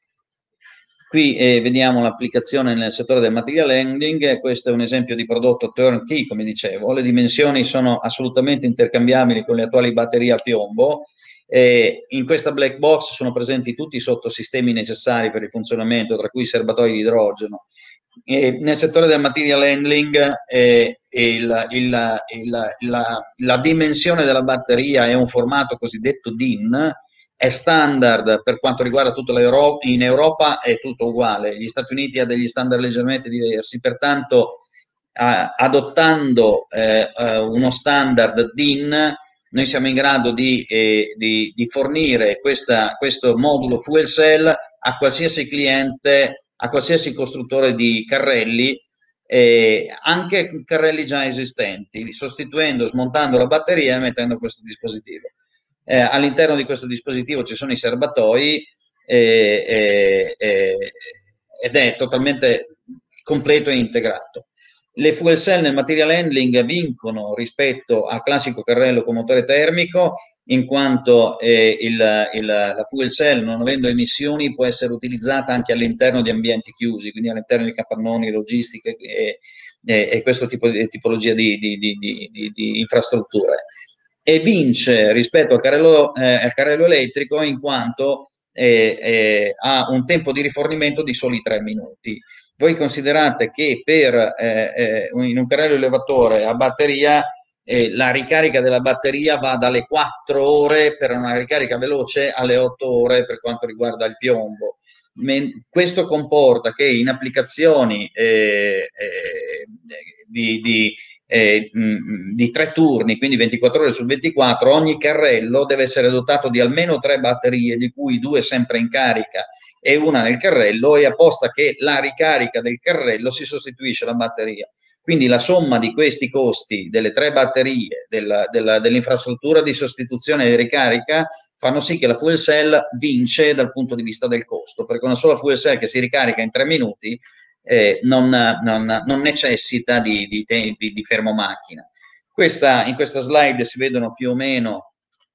Qui eh, vediamo l'applicazione nel settore del material handling. Questo è un esempio di prodotto turnkey, come dicevo. Le dimensioni sono assolutamente intercambiabili con le attuali batterie a piombo. Eh, in questa black box sono presenti tutti i sottosistemi necessari per il funzionamento, tra cui i serbatoi di idrogeno. Eh, nel settore del material handling eh, il, il, il, la, la dimensione della batteria è un formato cosiddetto D I N, è standard per quanto riguarda tutta l'Europa, in Europa è tutto uguale, gli Stati Uniti ha degli standard leggermente diversi, pertanto eh, adottando eh, uno standard D I N noi siamo in grado di, eh, di, di fornire questa, questo modulo fuel cell a qualsiasi cliente, a qualsiasi costruttore di carrelli, eh, anche carrelli già esistenti, sostituendo, smontando la batteria e mettendo questo dispositivo. Eh, all'interno di questo dispositivo ci sono i serbatoi eh, eh, eh, ed è totalmente completo e integrato. Le fuel cell nel material handling vincono rispetto al classico carrello con motore termico, in quanto eh, il, il, la fuel cell, non avendo emissioni, può essere utilizzata anche all'interno di ambienti chiusi, quindi all'interno di capannoni, logistiche e, e, e questo tipo di tipologia di, di, di, di, di infrastrutture. E vince rispetto al carrello, eh, al carrello elettrico in quanto eh, eh, ha un tempo di rifornimento di soli tre minuti. Voi considerate che per, eh, eh, in un carrello elevatore a batteria eh, la ricarica della batteria va dalle quattro ore per una ricarica veloce alle otto ore per quanto riguarda il piombo. Men questo comporta che in applicazioni eh, eh, di, di Eh, mh, di tre turni, quindi ventiquattro ore su ventiquattro, ogni carrello deve essere dotato di almeno tre batterie, di cui due sempre in carica e una nel carrello, e apposta che la ricarica del carrello si sostituisce alla batteria. Quindi la somma di questi costi delle tre batterie, dell'infrastruttura di sostituzione e ricarica, fanno sì che la fuel cell vince dal punto di vista del costo, perché una sola fuel cell che si ricarica in tre minuti Eh, non, non, non necessita di, di, di, di fermo macchina. Questa, in questa slide si vedono più o meno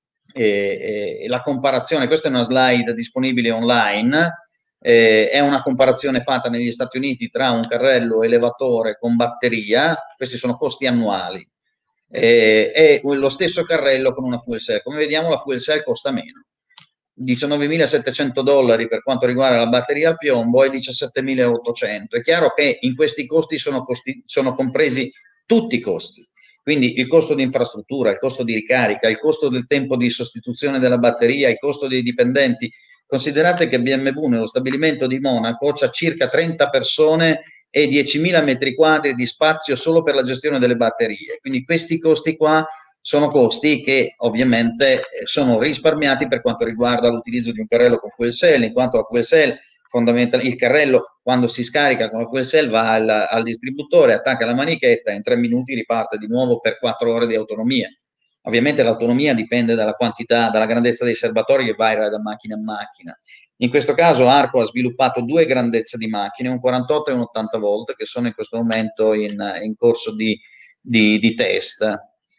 eh, eh, la comparazione. Questa è una slide disponibile online, eh, è una comparazione fatta negli Stati Uniti tra un carrello elevatore con batteria, questi sono costi annuali, eh, e lo stesso carrello con una fuel cell. Come vediamo la fuel cell costa meno, diciannovemilasettecento dollari per quanto riguarda la batteria al piombo e diciassettemilaottocento. È chiaro che in questi costi sono, costi sono compresi tutti i costi, quindi il costo di infrastruttura, il costo di ricarica, il costo del tempo di sostituzione della batteria, il costo dei dipendenti. Considerate che B M W nello stabilimento di Monaco c'ha circa trenta persone e diecimila metri quadri di spazio solo per la gestione delle batterie, quindi questi costi qua sono costi che ovviamente sono risparmiati per quanto riguarda l'utilizzo di un carrello con fuel cell, in quanto la fuel cell, fondamentalmente il carrello quando si scarica con la fuel cell va al, al distributore, attacca la manichetta e in tre minuti riparte di nuovo per quattro ore di autonomia. Ovviamente l'autonomia dipende dalla quantità, dalla grandezza dei serbatori che varia da macchina a macchina. In questo caso Arco ha sviluppato due grandezze di macchine, un quarantotto e un ottanta volt, che sono in questo momento in, in corso di, di, di test.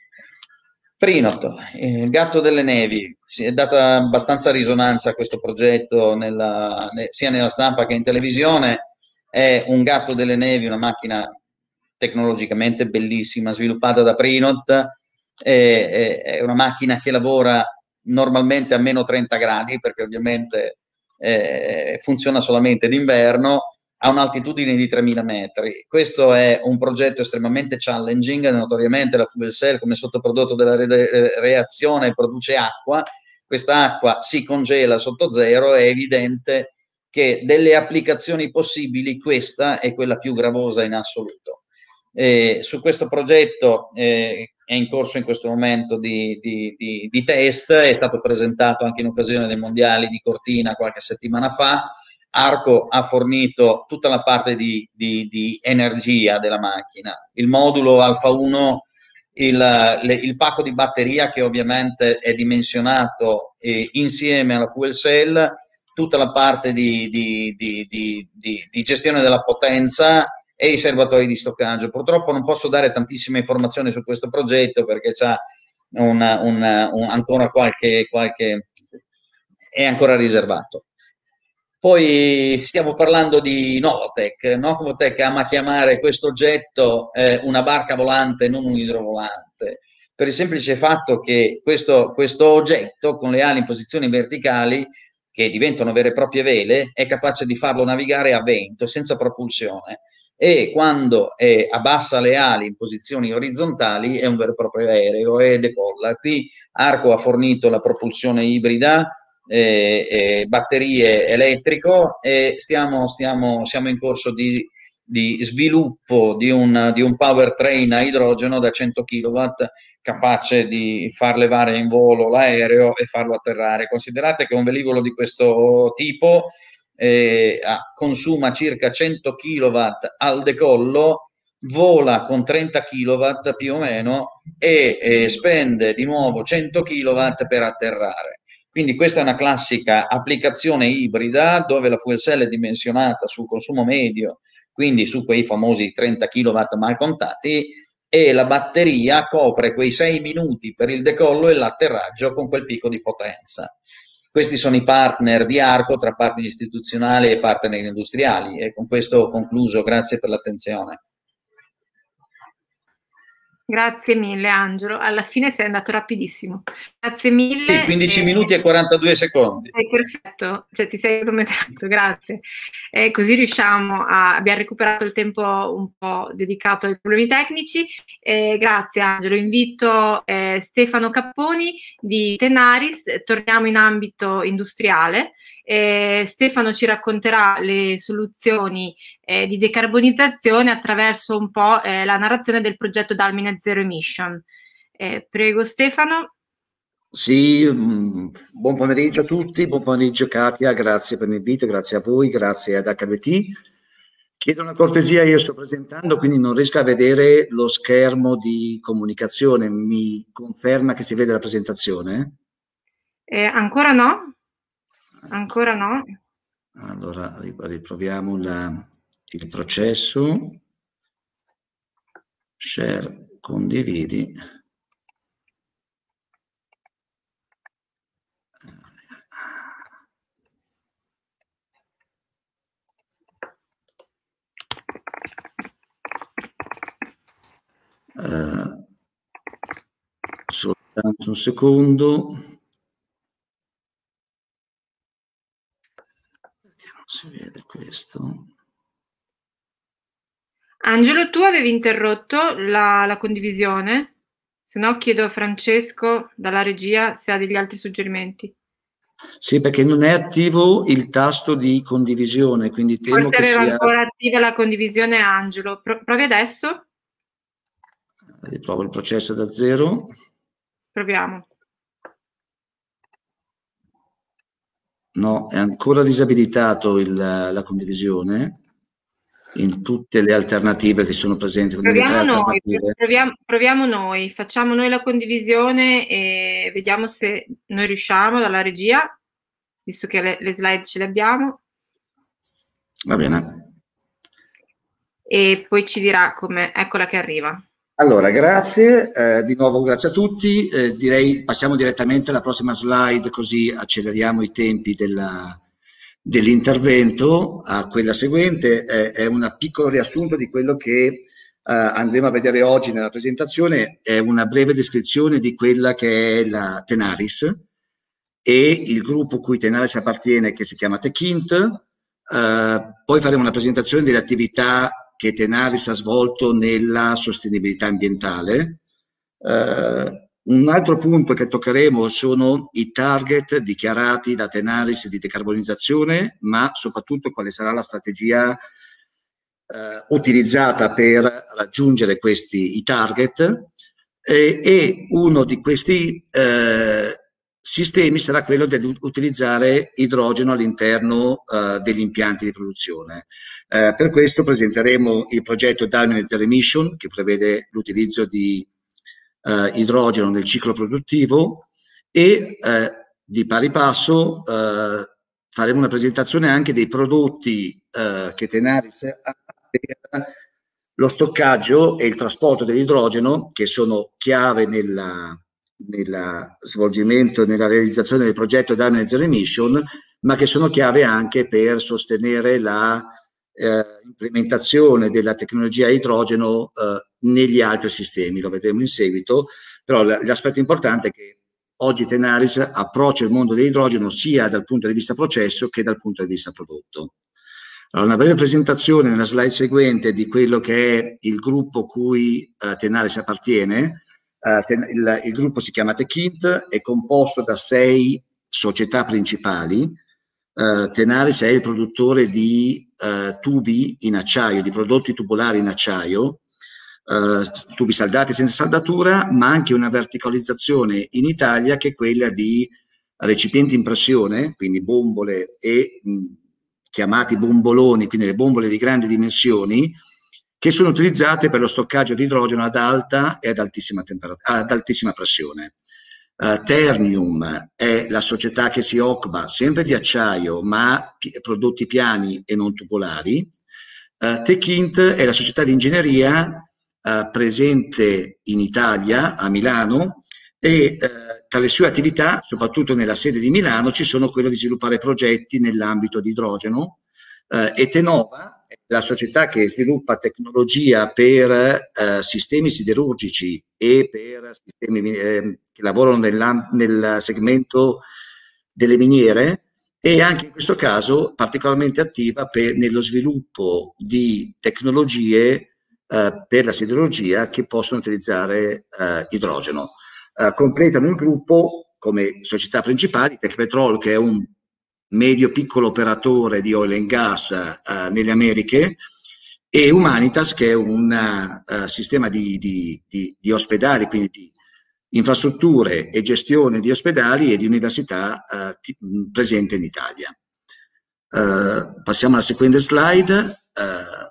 Prinot, il gatto delle nevi, si è data abbastanza risonanza a questo progetto nella, sia nella stampa che in televisione. È un gatto delle nevi, una macchina tecnologicamente bellissima, sviluppata da Prinot, è, è una macchina che lavora normalmente a meno trenta gradi, perché ovviamente eh, funziona solamente d'inverno, a un'altitudine di tremila metri. Questo è un progetto estremamente challenging, notoriamente la fuel cell come sottoprodotto della re reazione produce acqua, quest'acqua si congela sotto zero, è evidente che delle applicazioni possibili questa è quella più gravosa in assoluto. Eh, su questo progetto eh, è in corso in questo momento di, di, di, di test, è stato presentato anche in occasione dei mondiali di Cortina qualche settimana fa. Arco ha fornito tutta la parte di, di, di energia della macchina, il modulo Alfa uno, il, le, il pacco di batteria che ovviamente è dimensionato eh, insieme alla fuel cell, tutta la parte di, di, di, di, di, di gestione della potenza e i serbatoi di stoccaggio. Purtroppo non posso dare tantissime informazioni su questo progetto perché c'ha una, una, un, ancora qualche, qualche è ancora riservato. Poi stiamo parlando di Novotec. Novotec ama chiamare questo oggetto eh, una barca volante, non un idrovolante, per il semplice fatto che questo, questo oggetto con le ali in posizioni verticali, che diventano vere e proprie vele, è capace di farlo navigare a vento, senza propulsione, e quando è, abbassa le ali in posizioni orizzontali è un vero e proprio aereo e decolla. Qui Arco ha fornito la propulsione ibrida, Eh, eh, batterie elettrico, e stiamo, stiamo, siamo in corso di, di sviluppo di un, di un powertrain a idrogeno da cento chilowatt capace di far levare in volo l'aereo e farlo atterrare. Considerate che un velivolo di questo tipo eh, consuma circa cento chilowatt al decollo, vola con trenta chilowatt più o meno e eh, spende di nuovo cento chilowatt per atterrare. Quindi questa è una classica applicazione ibrida dove la fuel cell è dimensionata sul consumo medio, quindi su quei famosi trenta chilowatt mal contati, e la batteria copre quei sei minuti per il decollo e l'atterraggio con quel picco di potenza. Questi sono i partner di Arco tra partner istituzionali e partner industriali, e con questo ho concluso. Grazie per l'attenzione. Grazie mille Angelo, alla fine sei andato rapidissimo. Grazie mille. Sì, quindici eh, minuti e quarantadue secondi. Sei perfetto, cioè, ti sei cronometrato, grazie. E così riusciamo a, abbiamo recuperato il tempo un po' dedicato ai problemi tecnici. Eh, grazie Angelo, invito eh, Stefano Capponi di Tenaris, torniamo in ambito industriale. Eh, Stefano ci racconterà le soluzioni eh, di decarbonizzazione attraverso un po' eh, la narrazione del progetto Dalmine Zero Emission. Eh, prego Stefano. Sì, mh, buon pomeriggio a tutti, buon pomeriggio Katia, grazie per l'invito, grazie a voi, grazie ad H V T. Chiedo una cortesia, io sto presentando, quindi non riesco a vedere lo schermo di comunicazione, mi conferma che si vede la presentazione? Eh, ancora no? Ancora no. Allora riproviamo la, il processo. Share, condividi. Uh, soltanto un secondo. Si vede questo. Angelo, tu avevi interrotto la, la condivisione? Se no chiedo a Francesco dalla regia se ha degli altri suggerimenti. Sì, perché non è attivo il tasto di condivisione, quindi temo Forse che aveva sia... ancora attiva la condivisione Angelo. Pro provi adesso? Riprovo il processo da zero. Proviamo. No, è ancora disabilitato il, la condivisione in tutte le alternative che sono presenti. Proviamo noi, proviamo, proviamo noi, facciamo noi la condivisione e vediamo se noi riusciamo dalla regia, visto che le, le slide ce le abbiamo. Va bene. E poi ci dirà come, eccola che arriva. Allora, grazie, eh, di nuovo grazie a tutti, eh, direi passiamo direttamente alla prossima slide così acceleriamo i tempi della, dell'intervento. A quella seguente eh, è un piccolo riassunto di quello che eh, andremo a vedere oggi nella presentazione, è una breve descrizione di quella che è la Tenaris e il gruppo cui Tenaris appartiene che si chiama Techint, eh, poi faremo una presentazione delle attività che Tenaris ha svolto nella sostenibilità ambientale, eh, un altro punto che toccheremo sono i target dichiarati da Tenaris di decarbonizzazione, ma soprattutto quale sarà la strategia eh, utilizzata per raggiungere questi i target, e, e uno di questi eh, sistemi sarà quello di utilizzare idrogeno all'interno eh, degli impianti di produzione. Eh, per questo presenteremo il progetto Dalmine Zero Emission, che prevede l'utilizzo di eh, idrogeno nel ciclo produttivo, e eh, di pari passo eh, faremo una presentazione anche dei prodotti eh, che Tenaris ha per lo stoccaggio e il trasporto dell'idrogeno, che sono chiave nella nel svolgimento, nella realizzazione del progetto Dalmine Zero Emission, ma che sono chiave anche per sostenere la eh, implementazione della tecnologia idrogeno eh, negli altri sistemi. Lo vedremo in seguito, però l'aspetto importante è che oggi Tenaris approccia il mondo dell'idrogeno sia dal punto di vista processo che dal punto di vista prodotto. Allora, una breve presentazione nella slide seguente di quello che è il gruppo cui eh, Tenaris appartiene. Uh, il, il gruppo si chiama Techint, è composto da sei società principali. Uh, Tenaris è il produttore di uh, tubi in acciaio, di prodotti tubolari in acciaio, uh, tubi saldati senza saldatura, ma anche una verticalizzazione in Italia che è quella di recipienti in pressione, quindi bombole e mh, chiamati bomboloni, quindi le bombole di grandi dimensioni, che sono utilizzate per lo stoccaggio di idrogeno ad alta e ad altissima, ad altissima pressione. Uh, Ternium è la società che si occupa sempre di acciaio, ma pi prodotti piani e non tubulari. Uh, Techint è la società di ingegneria uh, presente in Italia, a Milano, e uh, tra le sue attività, soprattutto nella sede di Milano, ci sono quello di sviluppare progetti nell'ambito di idrogeno, uh, e Tenova, la società che sviluppa tecnologia per eh, sistemi siderurgici e per sistemi eh, che lavorano nel, nel segmento delle miniere, e anche in questo caso particolarmente attiva per, nello sviluppo di tecnologie eh, per la siderurgia che possono utilizzare eh, idrogeno. Eh, completano il gruppo come società principali Tecpetrol, che è un medio piccolo operatore di oil and gas uh, nelle Americhe, e Humanitas, che è un uh, sistema di, di, di, di ospedali, quindi di infrastrutture e gestione di ospedali e di università uh, presente in Italia. Uh, passiamo alla seguente slide. Uh,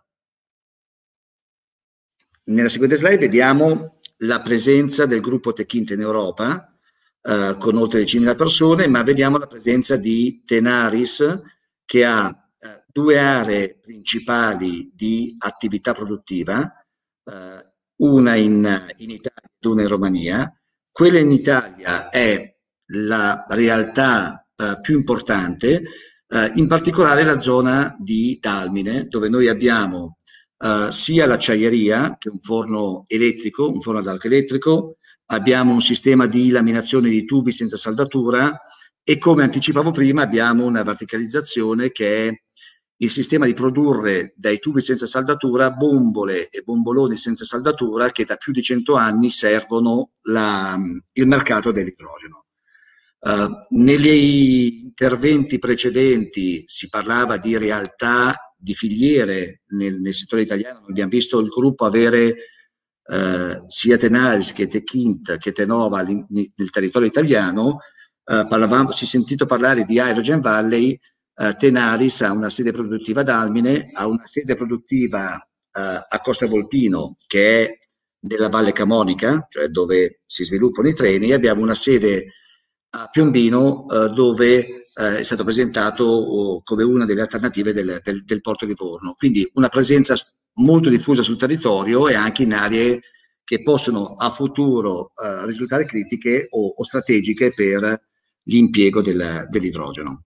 nella seguente slide vediamo la presenza del gruppo Techint in Europa, Uh, con oltre diecimila persone, ma vediamo la presenza di Tenaris, che ha uh, due aree principali di attività produttiva, uh, una in, in Italia e una in Romania. Quella in Italia è la realtà uh, più importante, uh, in particolare la zona di Dalmine, dove noi abbiamo uh, sia l'acciaieria, che è un forno elettrico, un forno ad arco elettrico, abbiamo un sistema di laminazione di tubi senza saldatura, e come anticipavo prima abbiamo una verticalizzazione che è il sistema di produrre dai tubi senza saldatura bombole e bomboloni senza saldatura che da più di cento anni servono la, il mercato dell'idrogeno. Uh, negli interventi precedenti si parlava di realtà, di filiere nel, nel settore italiano. Abbiamo visto il gruppo avere Uh, sia Tenaris che Techint che Tenova nel territorio italiano. Uh, parlavamo, si è sentito parlare di Hydrogen Valley. uh, Tenaris ha una sede produttiva ad Almine, ha una sede produttiva uh, a Costa Volpino, che è nella Valle Camonica, cioè dove si sviluppano i treni, e abbiamo una sede a Piombino uh, dove uh, è stato presentato uh, come una delle alternative del, del, del porto di Livorno. Quindi una presenza molto diffusa sul territorio e anche in aree che possono a futuro uh, risultare critiche o, o strategiche per l'impiego del, dell'idrogeno.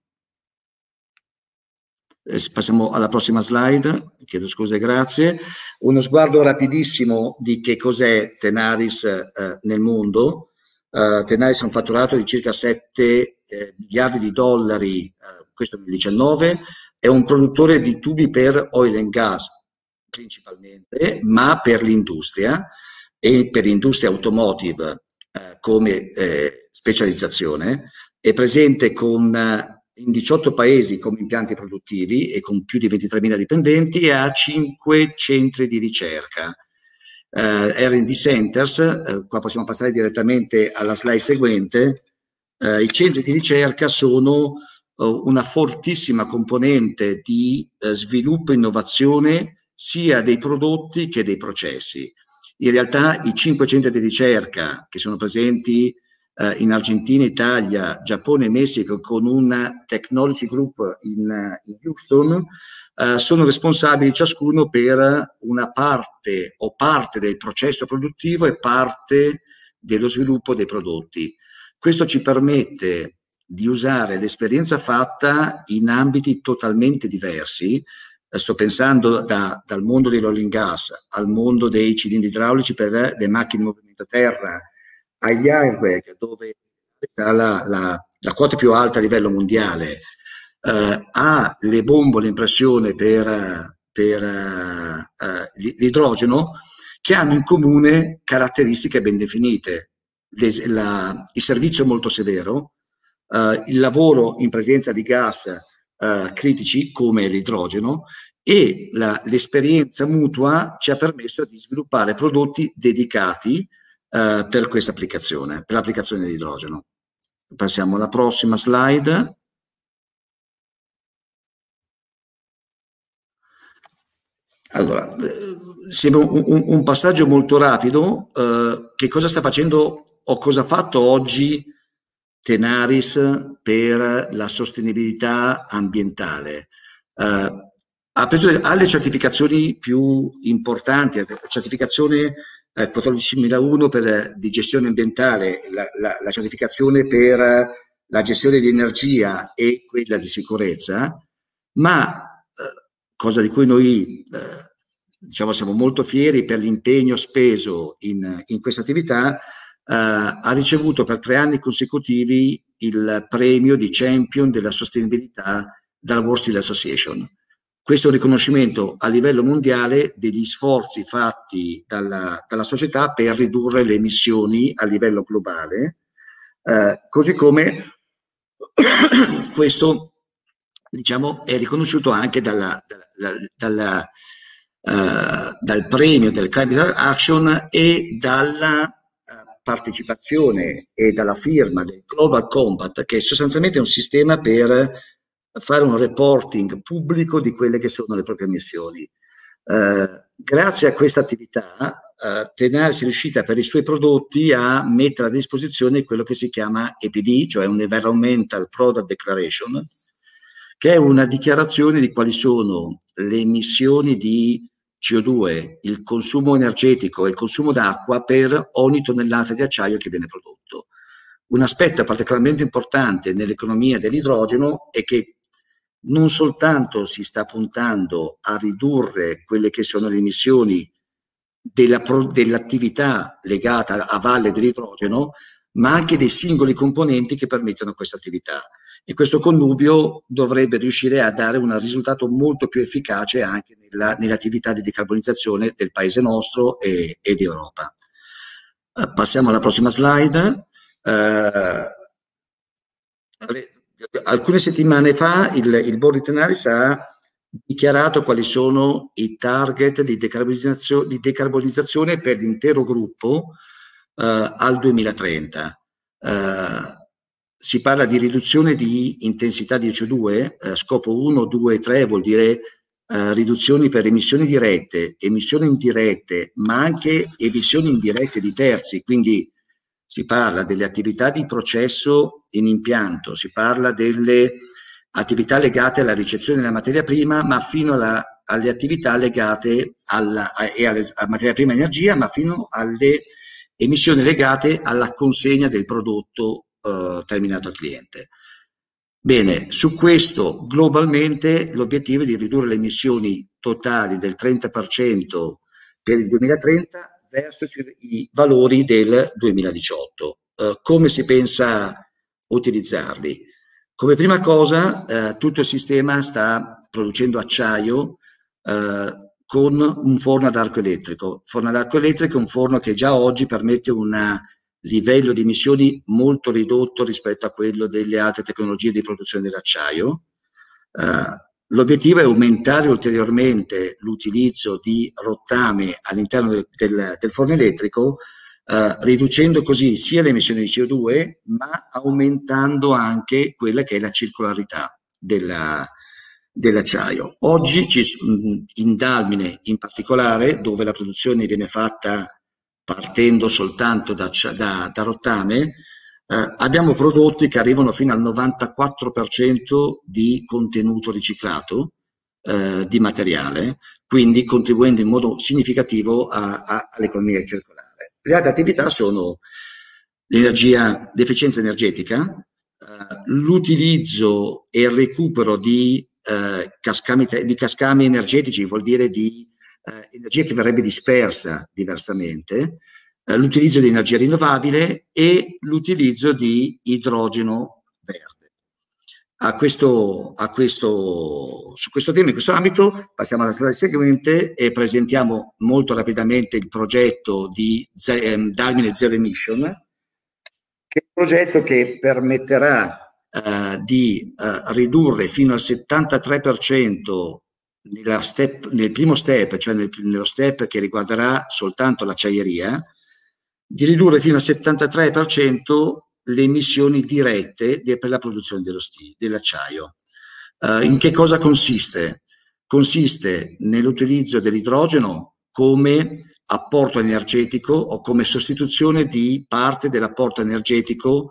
Eh, passiamo alla prossima slide, chiedo scusa, grazie. Uno sguardo rapidissimo di che cos'è Tenaris eh, nel mondo. Uh, Tenaris ha un fatturato di circa sette eh, miliardi di dollari, eh, questo nel diciannove, è un produttore di tubi per oil and gas principalmente, ma per l'industria e per l'industria automotive eh, come eh, specializzazione, è presente con, eh, in diciotto paesi come impianti produttivi e con più di ventitremila dipendenti e ha cinque centri di ricerca. Uh, R and D Centers, uh, qua possiamo passare direttamente alla slide seguente. Uh, I centri di ricerca sono uh, una fortissima componente di uh, sviluppo e innovazione sia dei prodotti che dei processi. In realtà i cinque centri di ricerca che sono presenti uh, in Argentina, Italia, Giappone e Messico con un technology group in, uh, in Houston Uh, sono responsabili ciascuno per una parte o parte del processo produttivo e parte dello sviluppo dei prodotti. Questo ci permette di usare l'esperienza fatta in ambiti totalmente diversi. Uh, sto pensando da, dal mondo dell'oil and gas al mondo dei cilindri idraulici per le macchine in movimento a terra, agli airbag, dove ha la, la, la quota più alta a livello mondiale, Uh, ha le bombole in pressione per, per uh, uh, l'idrogeno, che hanno in comune caratteristiche ben definite. Le, la, il servizio molto severo, uh, il lavoro in presenza di gas uh, critici come l'idrogeno e l'esperienza mutua ci ha permesso di sviluppare prodotti dedicati uh, per questa applicazione, per l'applicazione dell'idrogeno. Passiamo alla prossima slide. Allora, sembra un, un, un passaggio molto rapido. Eh, che cosa sta facendo o cosa ha fatto oggi Tenaris per la sostenibilità ambientale? Eh, ha preso alle certificazioni più importanti, certificazione eh, quattordicimilauno per, di gestione ambientale, la, la, la certificazione per la gestione di energia e quella di sicurezza, ma cosa di cui noi eh, diciamo siamo molto fieri per l'impegno speso in, in questa attività, eh, ha ricevuto per tre anni consecutivi il premio di Champion della sostenibilità dalla World Steel Association. Questo è un riconoscimento a livello mondiale degli sforzi fatti dalla, dalla società per ridurre le emissioni a livello globale, eh, così come questo diciamo è riconosciuto anche dalla, dalla, dalla, uh, dal premio del Climate Action e dalla uh, partecipazione e dalla firma del Global Compact, che è sostanzialmente un sistema per fare un reporting pubblico di quelle che sono le proprie emissioni. Uh, grazie a questa attività uh, Tenaris è riuscita per i suoi prodotti a mettere a disposizione quello che si chiama E P D, cioè un Environmental Product Declaration, che è una dichiarazione di quali sono le emissioni di C O due, il consumo energetico e il consumo d'acqua per ogni tonnellata di acciaio che viene prodotto. Un aspetto particolarmente importante nell'economia dell'idrogeno è che non soltanto si sta puntando a ridurre quelle che sono le emissioni dell'attività legata a valle dell'idrogeno, ma anche dei singoli componenti che permettono questa attività. E questo connubio dovrebbe riuscire a dare un risultato molto più efficace anche nella, nell'attività di decarbonizzazione del paese nostro e, e di Europa. Uh, passiamo alla prossima slide. Uh, alcune settimane fa il, il Board di Tenaris ha dichiarato quali sono i target di decarbonizzazione, di decarbonizzazione per l'intero gruppo uh, al duemilatrenta. Uh, Si parla di riduzione di intensità di C O due, eh, scopo uno, due e tre vuol dire eh, riduzioni per emissioni dirette, emissioni indirette, ma anche emissioni indirette di terzi, quindi si parla delle attività di processo in impianto, si parla delle attività legate alla ricezione della materia prima, ma fino alla, alle attività legate alla, a, e alle, a materia prima e energia, ma fino alle emissioni legate alla consegna del prodotto Uh, terminato al cliente. Bene, su questo globalmente l'obiettivo è di ridurre le emissioni totali del trenta per cento per il duemilatrenta versus i valori del duemiladiciotto. Uh, come si pensa utilizzarli? Come prima cosa, uh, tutto il sistema sta producendo acciaio uh, con un forno ad arco elettrico. Forno ad arco elettrico è un forno che già oggi permette una livello di emissioni molto ridotto rispetto a quello delle altre tecnologie di produzione dell'acciaio. Uh, L'obiettivo è aumentare ulteriormente l'utilizzo di rottame all'interno del, del, del forno elettrico, Uh, riducendo così sia le emissioni di C O due, ma aumentando anche quella che è la circolarità della, dell'acciaio. Oggi ci, in Dalmine in particolare, dove la produzione viene fatta partendo soltanto da, da, da rottame, uh, abbiamo prodotti che arrivano fino al novantaquattro per cento di contenuto riciclato uh, di materiale, quindi contribuendo in modo significativo a, a, all'economia circolare. Le altre attività sono l'energia, l'efficienza energetica, eh, l'utilizzo e il recupero di, eh, cascami, di cascami energetici, vuol dire di eh, energia che verrebbe dispersa diversamente, eh, l'utilizzo di energia rinnovabile e l'utilizzo di idrogeno verde. A questo, a questo, su questo tema, in questo ambito, passiamo alla slide seguente e presentiamo molto rapidamente il progetto di Dalmine Zero Emission, che è un progetto che permetterà eh, di eh, ridurre fino al settantatré per cento nella step, nel primo step, cioè nel, nello step che riguarderà soltanto l'acciaieria, di ridurre fino al settantatré per cento le emissioni dirette per la produzione dello steel, dell'acciaio. Uh, in che cosa consiste? Consiste nell'utilizzo dell'idrogeno come apporto energetico o come sostituzione di parte dell'apporto energetico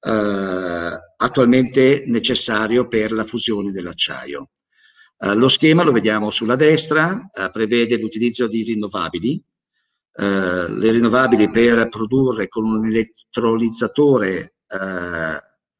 uh, attualmente necessario per la fusione dell'acciaio. Uh, lo schema, lo vediamo sulla destra, uh, prevede l'utilizzo di rinnovabili, Uh, le rinnovabili per produrre con un elettrolizzatore, uh,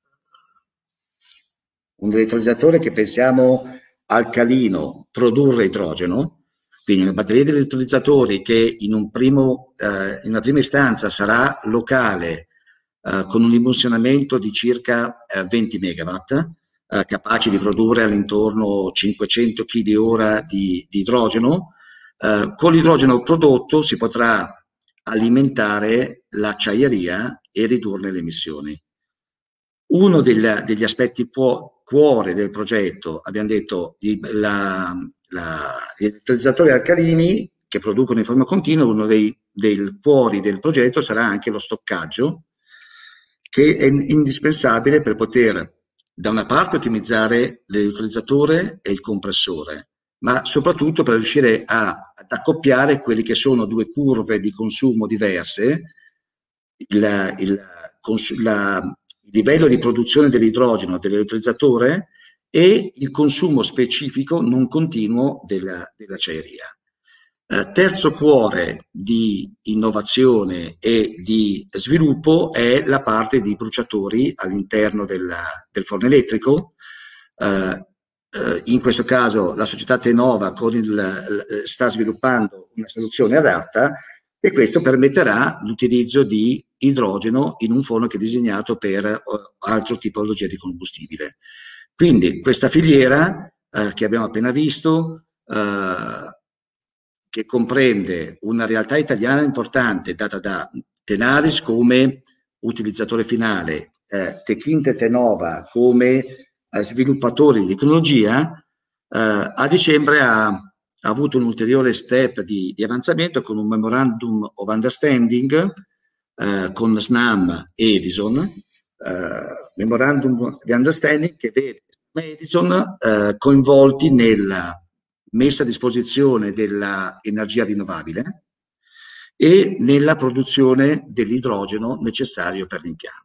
un elettrolizzatore che pensiamo alcalino, produrre idrogeno, quindi una batteria di elettrolizzatori che in, un primo, uh, in una prima istanza sarà locale, uh, con un dimensionamento di circa uh, venti megawatt, uh, capaci di produrre all'intorno cinquecento chilogrammi ora di, di idrogeno. Uh, con l'idrogeno prodotto si potrà alimentare l'acciaieria e ridurne le emissioni. Uno del, degli aspetti cuore del progetto, abbiamo detto, di, la, la, gli elettrolizzatori alcalini che producono in forma continua, uno dei, dei cuori del progetto sarà anche lo stoccaggio, che è indispensabile per poter da una parte ottimizzare l'elettrolizzatore e il compressore, ma soprattutto per riuscire a, ad accoppiare quelli che sono due curve di consumo diverse, il, il, la, il livello di produzione dell'idrogeno dell'elettrolizzatore e il consumo specifico non continuo della, dell'acciaieria. Eh, terzo cuore di innovazione e di sviluppo è la parte di bruciatori all'interno del forno elettrico. Eh, In questo caso la società Tenova con il, sta sviluppando una soluzione adatta e questo permetterà l'utilizzo di idrogeno in un forno che è disegnato per uh, altre tipologie di combustibile. Quindi questa filiera uh, che abbiamo appena visto, uh, che comprende una realtà italiana importante data da Tenaris come utilizzatore finale, eh, Techinte Tenova come sviluppatori di tecnologia, eh, a dicembre ha, ha avuto un ulteriore step di, di avanzamento con un Memorandum of Understanding eh, con Snam e Edison, eh, Memorandum di Understanding che vede Edison eh, coinvolti nella messa a disposizione dell'energia rinnovabile e nella produzione dell'idrogeno necessario per l'impianto.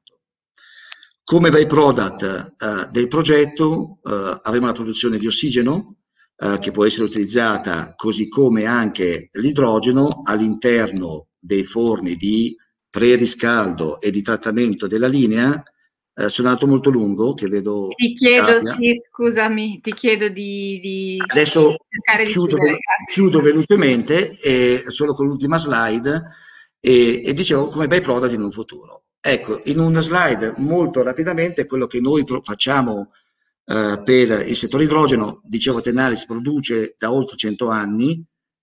Come byproduct uh, del progetto uh, avremo la produzione di ossigeno uh, che può essere utilizzata così come anche l'idrogeno all'interno dei forni di preriscaldo e di trattamento della linea. Uh, sono andato molto lungo che vedo. Ti chiedo, sì, scusami, ti chiedo di, di adesso di chiudo, ve chiudo velocemente eh, solo con l'ultima slide e, e dicevo come byproduct in un futuro. Ecco, in una slide molto rapidamente quello che noi facciamo eh, per il settore idrogeno, dicevo Tenaris produce da oltre cento anni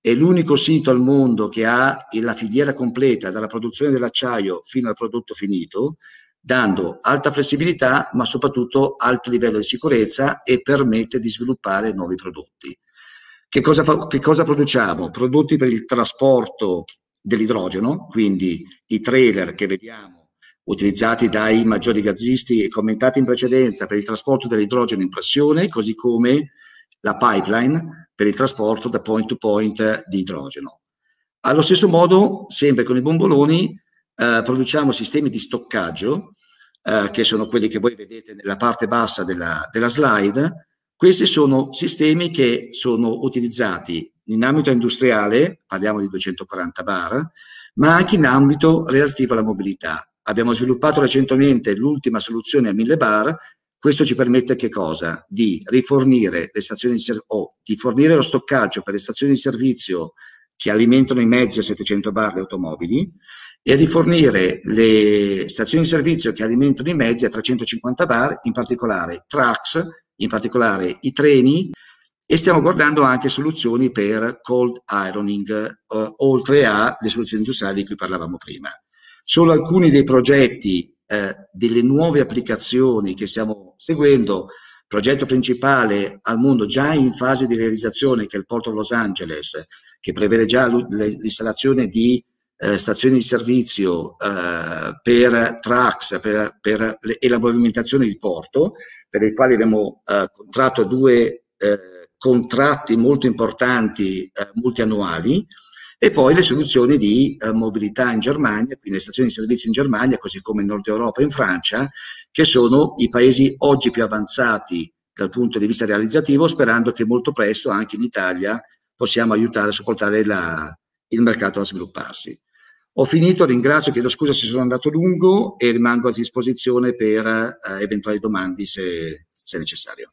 è l'unico sito al mondo che ha la filiera completa dalla produzione dell'acciaio fino al prodotto finito, dando alta flessibilità ma soprattutto alto livello di sicurezza e permette di sviluppare nuovi prodotti. Che cosa, fa, che cosa produciamo? Prodotti per il trasporto dell'idrogeno, quindi i trailer che vediamo utilizzati dai maggiori gazzisti e commentati in precedenza per il trasporto dell'idrogeno in pressione, così come la pipeline per il trasporto da point to point di idrogeno. Allo stesso modo, sempre con i bomboloni, eh, produciamo sistemi di stoccaggio, eh, che sono quelli che voi vedete nella parte bassa della, della slide. Questi sono sistemi che sono utilizzati in ambito industriale, parliamo di duecentoquaranta bar, ma anche in ambito relativo alla mobilità. Abbiamo sviluppato recentemente l'ultima soluzione a mille bar. Questo ci permette che cosa? Di rifornire le stazioni di servizio, o di fornire lo stoccaggio per le stazioni di servizio che alimentano i mezzi a settecento bar, le automobili, e di fornire le stazioni di servizio che alimentano i mezzi a trecentocinquanta bar, in particolare trucks, in particolare i treni, e stiamo guardando anche soluzioni per cold ironing, eh, oltre alle soluzioni industriali di cui parlavamo prima. Solo alcuni dei progetti Eh, delle nuove applicazioni che stiamo seguendo. Progetto principale al mondo già in fase di realizzazione, che è il Port of Los Angeles, che prevede già l'installazione di eh, stazioni di servizio eh, per trucks per, per le, e la movimentazione di porto, per i quali abbiamo eh, contratto due eh, contratti molto importanti eh, multiannuali. E poi le soluzioni di eh, mobilità in Germania, quindi le stazioni di servizio in Germania, così come in Nord Europa e in Francia, che sono i paesi oggi più avanzati dal punto di vista realizzativo, sperando che molto presto anche in Italia possiamo aiutare a supportare la, il mercato a svilupparsi. Ho finito, ringrazio, chiedo scusa se sono andato lungo e rimango a disposizione per eh, eventuali domande se, se necessario.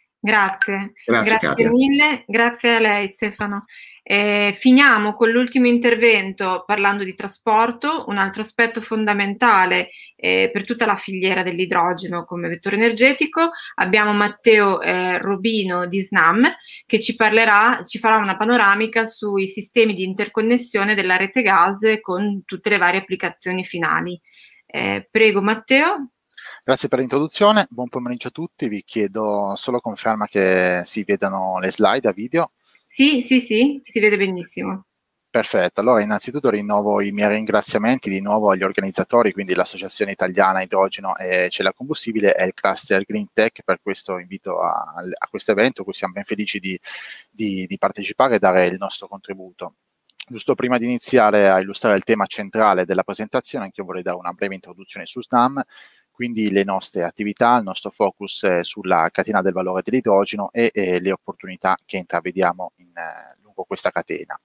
Grazie, grazie, grazie mille, grazie a lei Stefano. Eh, finiamo con l'ultimo intervento parlando di trasporto, un altro aspetto fondamentale eh, per tutta la filiera dell'idrogeno come vettore energetico. Abbiamo Matteo eh, Robino di Snam che ci parlerà, ci farà una panoramica sui sistemi di interconnessione della rete gas con tutte le varie applicazioni finali. Eh, prego Matteo. Grazie per l'introduzione, buon pomeriggio a tutti, vi chiedo solo conferma che si vedano le slide a video. Sì, sì, sì, si vede benissimo. Perfetto, allora innanzitutto rinnovo i miei ringraziamenti di nuovo agli organizzatori, quindi l'Associazione Italiana Idrogeno e Cella Combustibile e il cluster Green Tech per questo invito a, a questo evento, cui siamo ben felici di, di, di partecipare e dare il nostro contributo. Giusto prima di iniziare a illustrare il tema centrale della presentazione, anche io vorrei dare una breve introduzione su Snam, quindi le nostre attività, il nostro focus eh, sulla catena del valore dell'idrogeno e eh, le opportunità che intravediamo in, eh, lungo questa catena.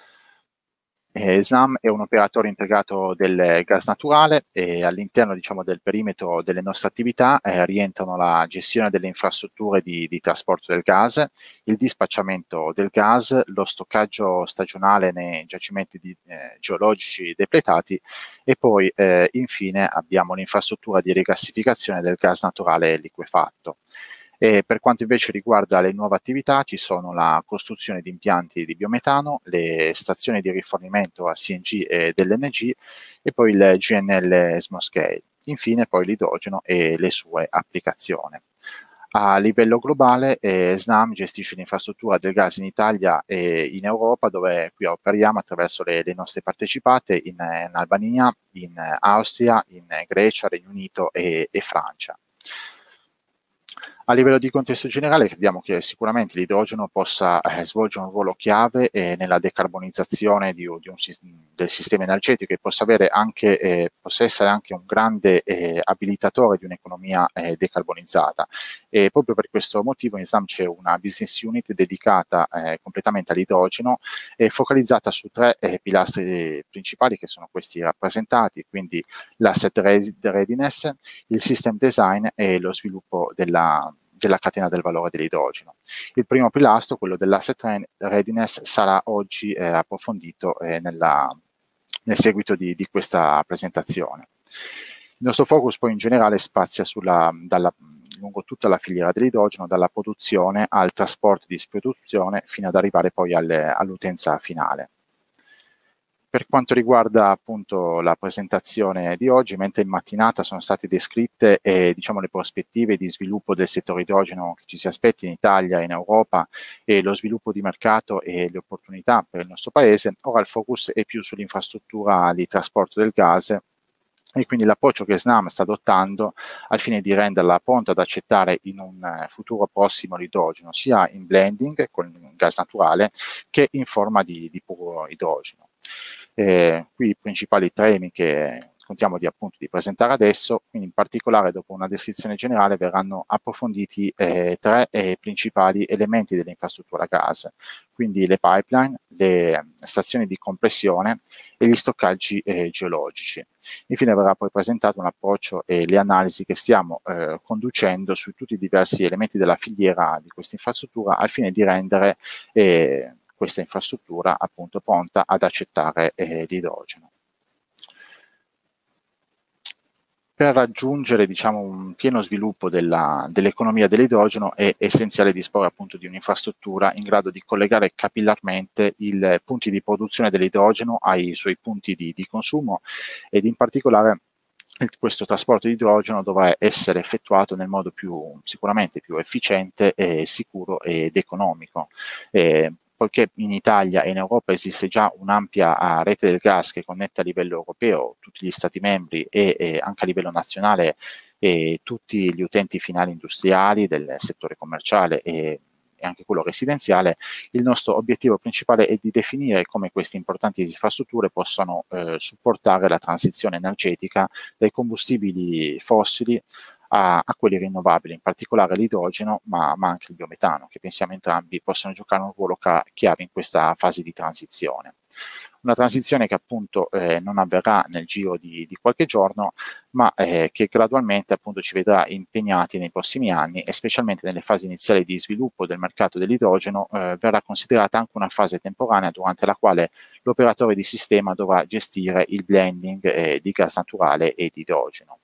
Eh, Snam è un operatore integrato del gas naturale e all'interno diciamo, del perimetro delle nostre attività eh, rientrano la gestione delle infrastrutture di, di trasporto del gas, il dispacciamento del gas, lo stoccaggio stagionale nei giacimenti di, eh, geologici depletati e poi eh, infine abbiamo l'infrastruttura di rigassificazione del gas naturale liquefatto. E per quanto invece riguarda le nuove attività, ci sono la costruzione di impianti di biometano, le stazioni di rifornimento a C N G e dell'N G e poi il G N L Small Scale. Infine poi l'idrogeno e le sue applicazioni. A livello globale eh, Snam gestisce l'infrastruttura del gas in Italia e in Europa, dove qui operiamo attraverso le, le nostre partecipate in, in Albania, in Austria, in Grecia, Regno Unito e, e Francia. A livello di contesto generale crediamo che sicuramente l'idrogeno possa eh, svolgere un ruolo chiave eh, nella decarbonizzazione di, di un, del sistema energetico e possa, avere anche, eh, possa essere anche un grande eh, abilitatore di un'economia eh, decarbonizzata. E proprio per questo motivo in Snam c'è una business unit dedicata eh, completamente all'idrogeno e focalizzata su tre eh, pilastri principali che sono questi rappresentati, quindi l'asset readiness, il system design e lo sviluppo della della catena del valore dell'idrogeno. Il primo pilastro, quello dell'asset readiness, sarà oggi eh, approfondito eh, nella, nel seguito di, di questa presentazione. Il nostro focus poi in generale spazia sulla, dalla, lungo tutta la filiera dell'idrogeno, dalla produzione al trasporto e distribuzione fino ad arrivare poi all'utenza finale. Per quanto riguarda appunto la presentazione di oggi, mentre in mattinata sono state descritte eh, diciamo, le prospettive di sviluppo del settore idrogeno che ci si aspetta in Italia e in Europa e lo sviluppo di mercato e le opportunità per il nostro Paese, ora il focus è più sull'infrastruttura di trasporto del gas e quindi l'approccio che Snam sta adottando al fine di renderla pronta ad accettare in un futuro prossimo l'idrogeno, sia in blending con gas naturale che in forma di, di puro idrogeno. Eh, qui i principali temi che contiamo di, appunto, di presentare adesso, quindi in particolare dopo una descrizione generale verranno approfonditi eh, tre eh, principali elementi dell'infrastruttura gas, quindi le pipeline, le stazioni di compressione e gli stoccaggi eh, geologici. Infine verrà poi presentato un approccio e le analisi che stiamo eh, conducendo su tutti i diversi elementi della filiera di questa infrastruttura al fine di rendere eh, questa infrastruttura appunto pronta ad accettare eh, l'idrogeno. Per raggiungere diciamo, un pieno sviluppo dell'economia dell dell'idrogeno è essenziale disporre appunto di un'infrastruttura in grado di collegare capillarmente i punti di produzione dell'idrogeno ai suoi punti di, di consumo ed in particolare questo trasporto di idrogeno dovrà essere effettuato nel modo più sicuramente più efficiente, e sicuro ed economico. Eh, Poiché in Italia e in Europa esiste già un'ampia rete del gas che connette a livello europeo tutti gli Stati membri e, e anche a livello nazionale e tutti gli utenti finali industriali del settore commerciale e, e anche quello residenziale, il nostro obiettivo principale è di definire come queste importanti infrastrutture possano eh, supportare la transizione energetica dai combustibili fossili A, a quelli rinnovabili, in particolare l'idrogeno, ma, ma anche il biometano, che pensiamo entrambi possano giocare un ruolo chiave in questa fase di transizione. Una transizione che appunto eh, non avverrà nel giro di, di qualche giorno, ma eh, che gradualmente appunto ci vedrà impegnati nei prossimi anni e specialmente nelle fasi iniziali di sviluppo del mercato dell'idrogeno eh, verrà considerata anche una fase temporanea durante la quale l'operatore di sistema dovrà gestire il blending eh, di gas naturale e di idrogeno.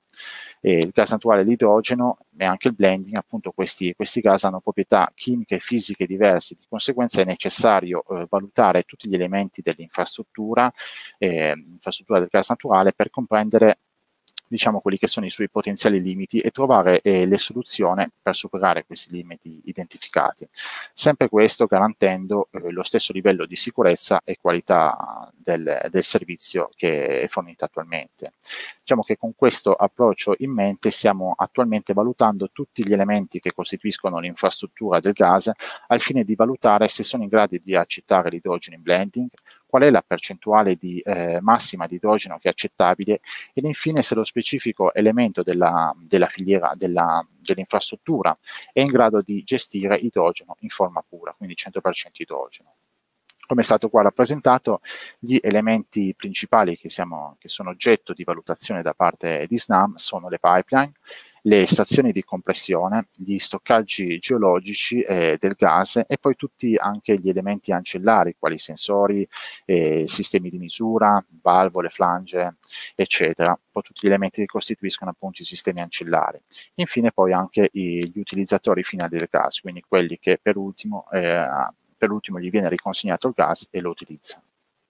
E il gas naturale e l'idrogeno e anche il blending, appunto questi, questi gas hanno proprietà chimiche e fisiche diverse, di conseguenza è necessario eh, valutare tutti gli elementi dell'infrastruttura, eh, infrastruttura del gas naturale per comprendere diciamo quelli che sono i suoi potenziali limiti e trovare eh, le soluzioni per superare questi limiti identificati. Sempre questo garantendo eh, lo stesso livello di sicurezza e qualità del, del servizio che è fornito attualmente. Diciamo che con questo approccio in mente stiamo attualmente valutando tutti gli elementi che costituiscono l'infrastruttura del gas al fine di valutare se sono in grado di accettare l'idrogeno in blending, qual è la percentuale di, eh, massima di idrogeno che è accettabile ed infine se lo specifico elemento della, della filiera della, dell'infrastruttura è in grado di gestire idrogeno in forma pura, quindi cento per cento idrogeno. Come è stato qua rappresentato, gli elementi principali che, siamo, che sono oggetto di valutazione da parte di Snam sono le pipeline, le stazioni di compressione, gli stoccaggi geologici eh, del gas e poi tutti anche gli elementi ancillari quali sensori, eh, sistemi di misura, valvole, flange, eccetera. Poi tutti gli elementi che costituiscono appunto i sistemi ancillari. Infine poi anche i, gli utilizzatori finali del gas, quindi quelli che per ultimo, eh, per ultimo gli viene riconsegnato il gas e lo utilizzano.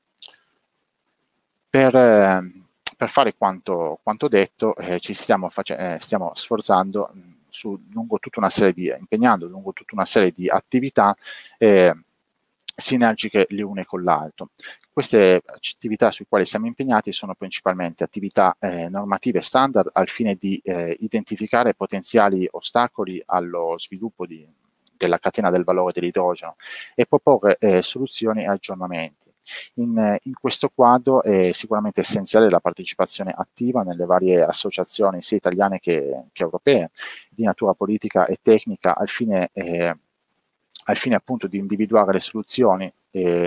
Per... Eh, Per fare quanto, quanto detto, eh, ci stiamo, eh, stiamo sforzando mh, su, lungo tutta una serie di, impegnando lungo tutta una serie di attività eh, sinergiche le une con l'altro. Queste attività sui quali siamo impegnati sono principalmente attività eh, normative standard al fine di eh, identificare potenziali ostacoli allo sviluppo di, della catena del valore dell'idrogeno e proporre eh, soluzioni e aggiornamenti. In, in questo quadro è sicuramente essenziale la partecipazione attiva nelle varie associazioni sia italiane che, che europee di natura politica e tecnica al fine, eh, al fine appunto di individuare le soluzioni eh,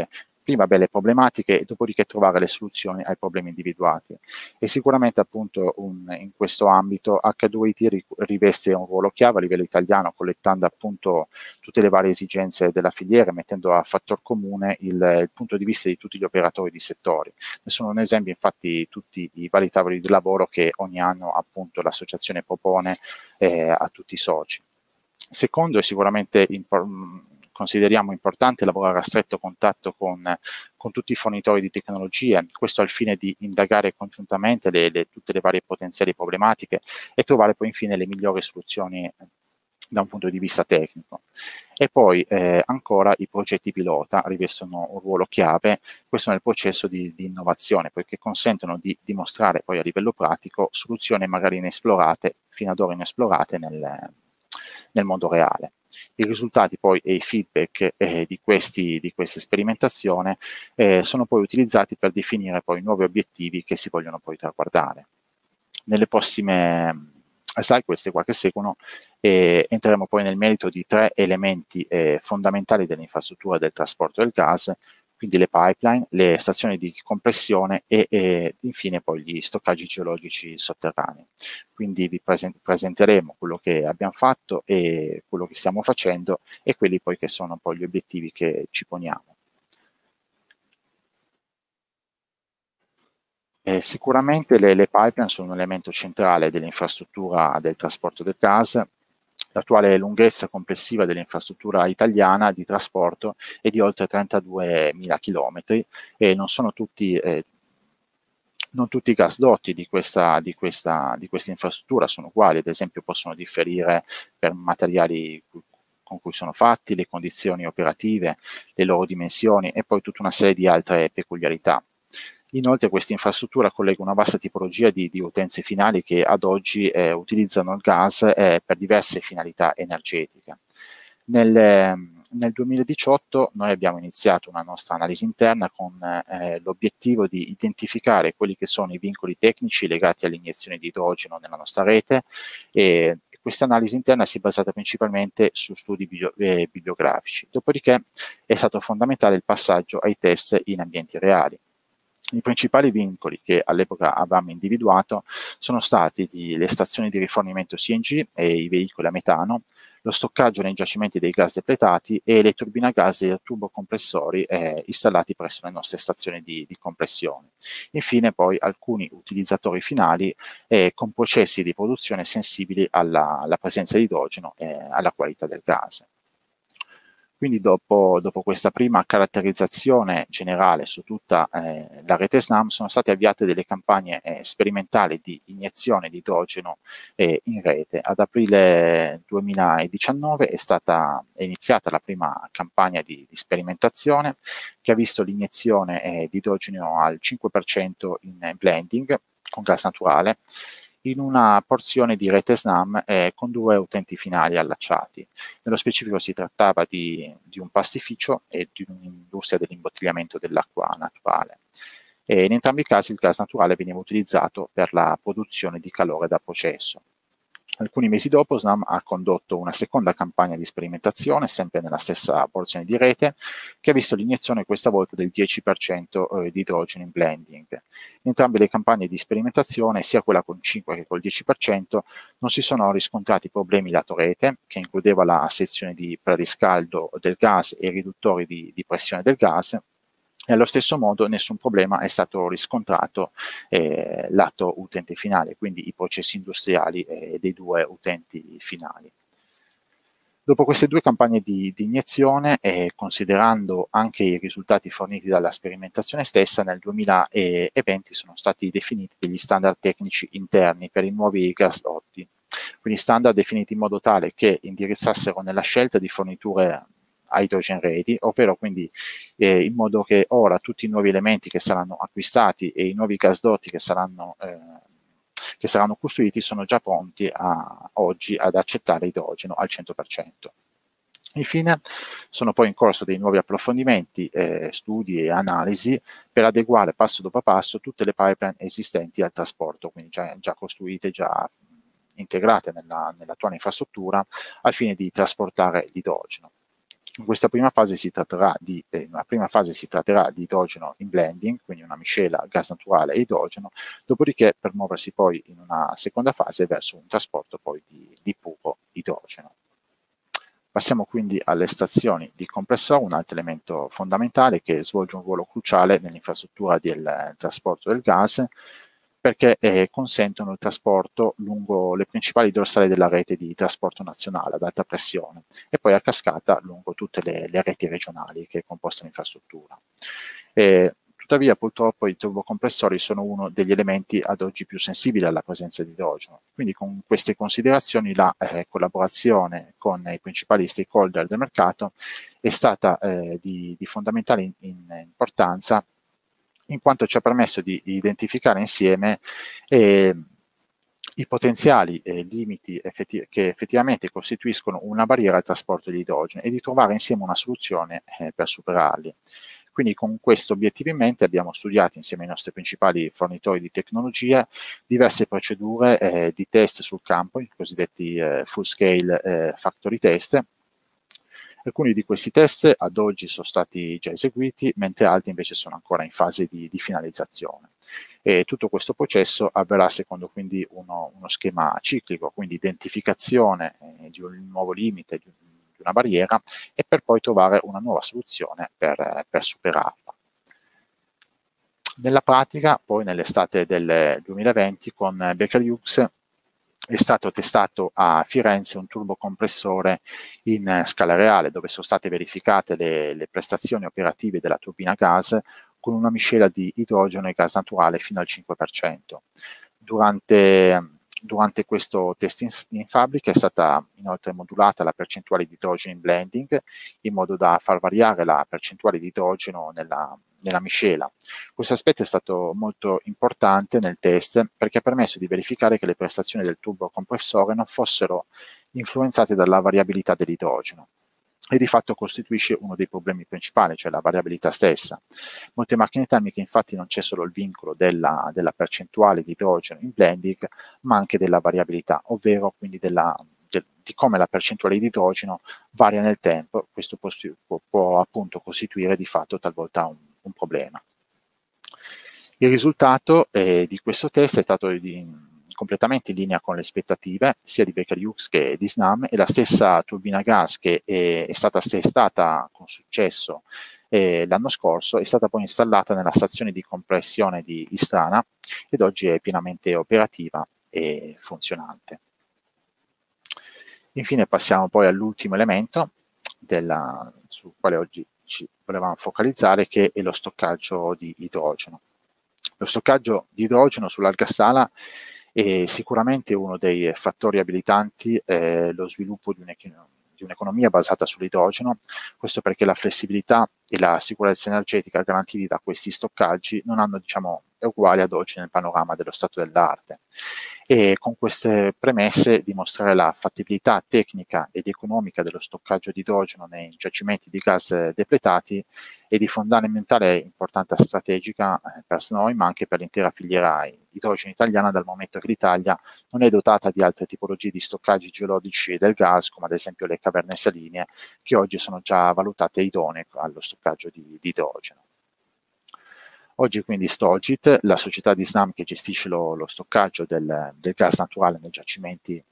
prima belle problematiche e dopodiché trovare le soluzioni ai problemi individuati. E sicuramente appunto un, in questo ambito acca due i ti riveste un ruolo chiave a livello italiano, collettando appunto tutte le varie esigenze della filiera, mettendo a fattor comune il, il punto di vista di tutti gli operatori di settori. Ne sono un esempio infatti tutti i vari tavoli di lavoro che ogni anno appunto l'associazione propone eh, a tutti i soci. Secondo, è sicuramente importante, consideriamo importante lavorare a stretto contatto con, con tutti i fornitori di tecnologie, questo al fine di indagare congiuntamente le, le, tutte le varie potenziali problematiche e trovare poi infine le migliori soluzioni da un punto di vista tecnico. E poi eh, ancora i progetti pilota rivestono un ruolo chiave, questo nel processo di, di innovazione, poiché consentono di dimostrare poi a livello pratico soluzioni magari inesplorate, fino ad ora inesplorate nel, nel mondo reale. I risultati poi e i feedback eh, di, questi, di questa sperimentazione eh, sono poi utilizzati per definire poi nuovi obiettivi che si vogliono poi traguardare. Nelle prossime slide, queste qua che seguono, eh, entreremo poi nel merito di tre elementi eh, fondamentali dell'infrastruttura del trasporto del gas, quindi le pipeline, le stazioni di compressione e, e infine poi gli stoccaggi geologici sotterranei. Quindi vi present presenteremo quello che abbiamo fatto e quello che stiamo facendo e quelli poi che sono poi gli obiettivi che ci poniamo. Eh, sicuramente le, le pipeline sono un elemento centrale dell'infrastruttura del trasporto del gas. L'attuale lunghezza complessiva dell'infrastruttura italiana di trasporto è di oltre trentaduemila chilometri e non sono tutti, eh, non tutti i gasdotti di questa, di, questa, di questa infrastruttura sono uguali, ad esempio possono differire per materiali con cui sono fatti, le condizioni operative, le loro dimensioni e poi tutta una serie di altre peculiarità. Inoltre questa infrastruttura collega una vasta tipologia di, di utenze finali che ad oggi eh, utilizzano il gas eh, per diverse finalità energetiche. Nel, nel duemiladiciotto noi abbiamo iniziato una nostra analisi interna con eh, l'obiettivo di identificare quelli che sono i vincoli tecnici legati all'iniezione di idrogeno nella nostra rete e questa analisi interna si è basata principalmente su studi bio, eh, bibliografici. Dopodiché è stato fondamentale il passaggio ai test in ambienti reali. I principali vincoli che all'epoca avevamo individuato sono stati di, le stazioni di rifornimento C N G e i veicoli a metano, lo stoccaggio nei giacimenti dei gas depletati e le turbine a gas e i turbocompressori eh, installati presso le nostre stazioni di, di compressione. Infine poi alcuni utilizzatori finali eh, con processi di produzione sensibili alla, alla presenza di idrogeno e alla qualità del gas. Quindi dopo, dopo questa prima caratterizzazione generale su tutta eh, la rete SNAM sono state avviate delle campagne eh, sperimentali di iniezione di idrogeno eh, in rete. Ad aprile duemiladiciannove è stata è iniziata la prima campagna di, di sperimentazione che ha visto l'iniezione eh, di idrogeno al cinque per cento in blending con gas naturale in una porzione di rete SNAM eh, con due utenti finali allacciati. Nello specifico si trattava di, di un pastificio e di un'industria dell'imbottigliamento dell'acqua naturale. E in entrambi i casi il gas naturale veniva utilizzato per la produzione di calore da processo. Alcuni mesi dopo SNAM ha condotto una seconda campagna di sperimentazione, sempre nella stessa porzione di rete, che ha visto l'iniezione questa volta del dieci per cento di idrogeno in blending. In entrambe le campagne di sperimentazione, sia quella con cinque che col dieci per cento, non si sono riscontrati problemi lato rete, che includeva la sezione di preriscaldo del gas e i riduttori di, di pressione del gas, e allo stesso modo nessun problema è stato riscontrato eh, lato utente finale, quindi i processi industriali eh, dei due utenti finali. Dopo queste due campagne di, di iniezione, eh, considerando anche i risultati forniti dalla sperimentazione stessa, nel duemilaventi sono stati definiti degli standard tecnici interni per i nuovi gasdotti, quindi standard definiti in modo tale che indirizzassero nella scelta di forniture hydrogen ready, ovvero quindi eh, in modo che ora tutti i nuovi elementi che saranno acquistati e i nuovi gasdotti che saranno, eh, che saranno costruiti sono già pronti a, oggi ad accettare idrogeno al cento per cento. Infine sono poi in corso dei nuovi approfondimenti, eh, studi e analisi per adeguare passo dopo passo tutte le pipeline esistenti al trasporto, quindi già, già costruite, già integrate nella, nell'attuale infrastruttura al fine di trasportare l'idrogeno. In questa prima fase si tratterà di, eh, in una prima fase si tratterà di idrogeno in blending, quindi una miscela gas naturale e idrogeno, dopodiché per muoversi poi in una seconda fase verso un trasporto poi di, di puro idrogeno. Passiamo quindi alle stazioni di compressore, un altro elemento fondamentale che svolge un ruolo cruciale nell'infrastruttura del trasporto del gas, perché eh, consentono il trasporto lungo le principali dorsali della rete di trasporto nazionale ad alta pressione e poi a cascata lungo tutte le, le reti regionali che compongono l'infrastruttura. Eh, tuttavia purtroppo i turbocompressori sono uno degli elementi ad oggi più sensibili alla presenza di idrogeno, quindi con queste considerazioni la eh, collaborazione con i principali stakeholder del mercato è stata eh, di, di fondamentale in, in importanza, in quanto ci ha permesso di identificare insieme eh, i potenziali eh, limiti effetti che effettivamente costituiscono una barriera al trasporto di idrogeno e di trovare insieme una soluzione eh, per superarli. Quindi con questo obiettivo in mente abbiamo studiato insieme ai nostri principali fornitori di tecnologie diverse procedure eh, di test sul campo, i cosiddetti eh, full scale eh, factory test. Alcuni di questi test ad oggi sono stati già eseguiti, mentre altri invece sono ancora in fase di, di finalizzazione. E tutto questo processo avverrà secondo quindi uno, uno schema ciclico, quindi identificazione eh, di un nuovo limite, di, di una barriera, e per poi trovare una nuova soluzione per, per superarla. Nella pratica, poi nell'estate del duemilaventi, con Baker Hughes è stato testato a Firenze un turbocompressore in scala reale, dove sono state verificate le, le prestazioni operative della turbina gas con una miscela di idrogeno e gas naturale fino al cinque per cento. Durante, durante questo test in, in fabbrica è stata inoltre modulata la percentuale di idrogeno in blending, in modo da far variare la percentuale di idrogeno nella nella miscela. Questo aspetto è stato molto importante nel test perché ha permesso di verificare che le prestazioni del turbocompressore non fossero influenzate dalla variabilità dell'idrogeno e di fatto costituisce uno dei problemi principali, cioè la variabilità stessa. Molte macchine termiche infatti non c'è solo il vincolo della, della percentuale di idrogeno in blending, ma anche della variabilità, ovvero quindi della di come la percentuale di idrogeno varia nel tempo. Questo può, può, può appunto costituire di fatto talvolta un, un problema. Il risultato eh, di questo test è stato di, completamente in linea con le aspettative sia di Baker Hughes che di Snam, e la stessa turbina gas che è, è stata testata con successo eh, l'anno scorso è stata poi installata nella stazione di compressione di Istrana ed oggi è pienamente operativa e funzionante. Infine passiamo poi all'ultimo elemento della, sul quale oggi ci volevamo focalizzare, che è lo stoccaggio di idrogeno. Lo stoccaggio di idrogeno su larga scala è sicuramente uno dei fattori abilitanti eh, lo sviluppo di un'economia basata sull'idrogeno, questo perché la flessibilità e la sicurezza energetica garantiti da questi stoccaggi non hanno, diciamo, è uguale ad oggi nel panorama dello stato dell'arte. E con queste premesse dimostrare la fattibilità tecnica ed economica dello stoccaggio di idrogeno nei giacimenti di gas depletati è di fondamentale importanza strategica per noi, ma anche per l'intera filiera idrogeno italiana, dal momento che l'Italia non è dotata di altre tipologie di stoccaggi geologici del gas, come ad esempio le caverne saline, che oggi sono già valutate idonee allo stoccaggio di, di idrogeno. Oggi quindi Stogit, la società di Snam che gestisce lo, lo stoccaggio del, del gas naturale nei giacimenti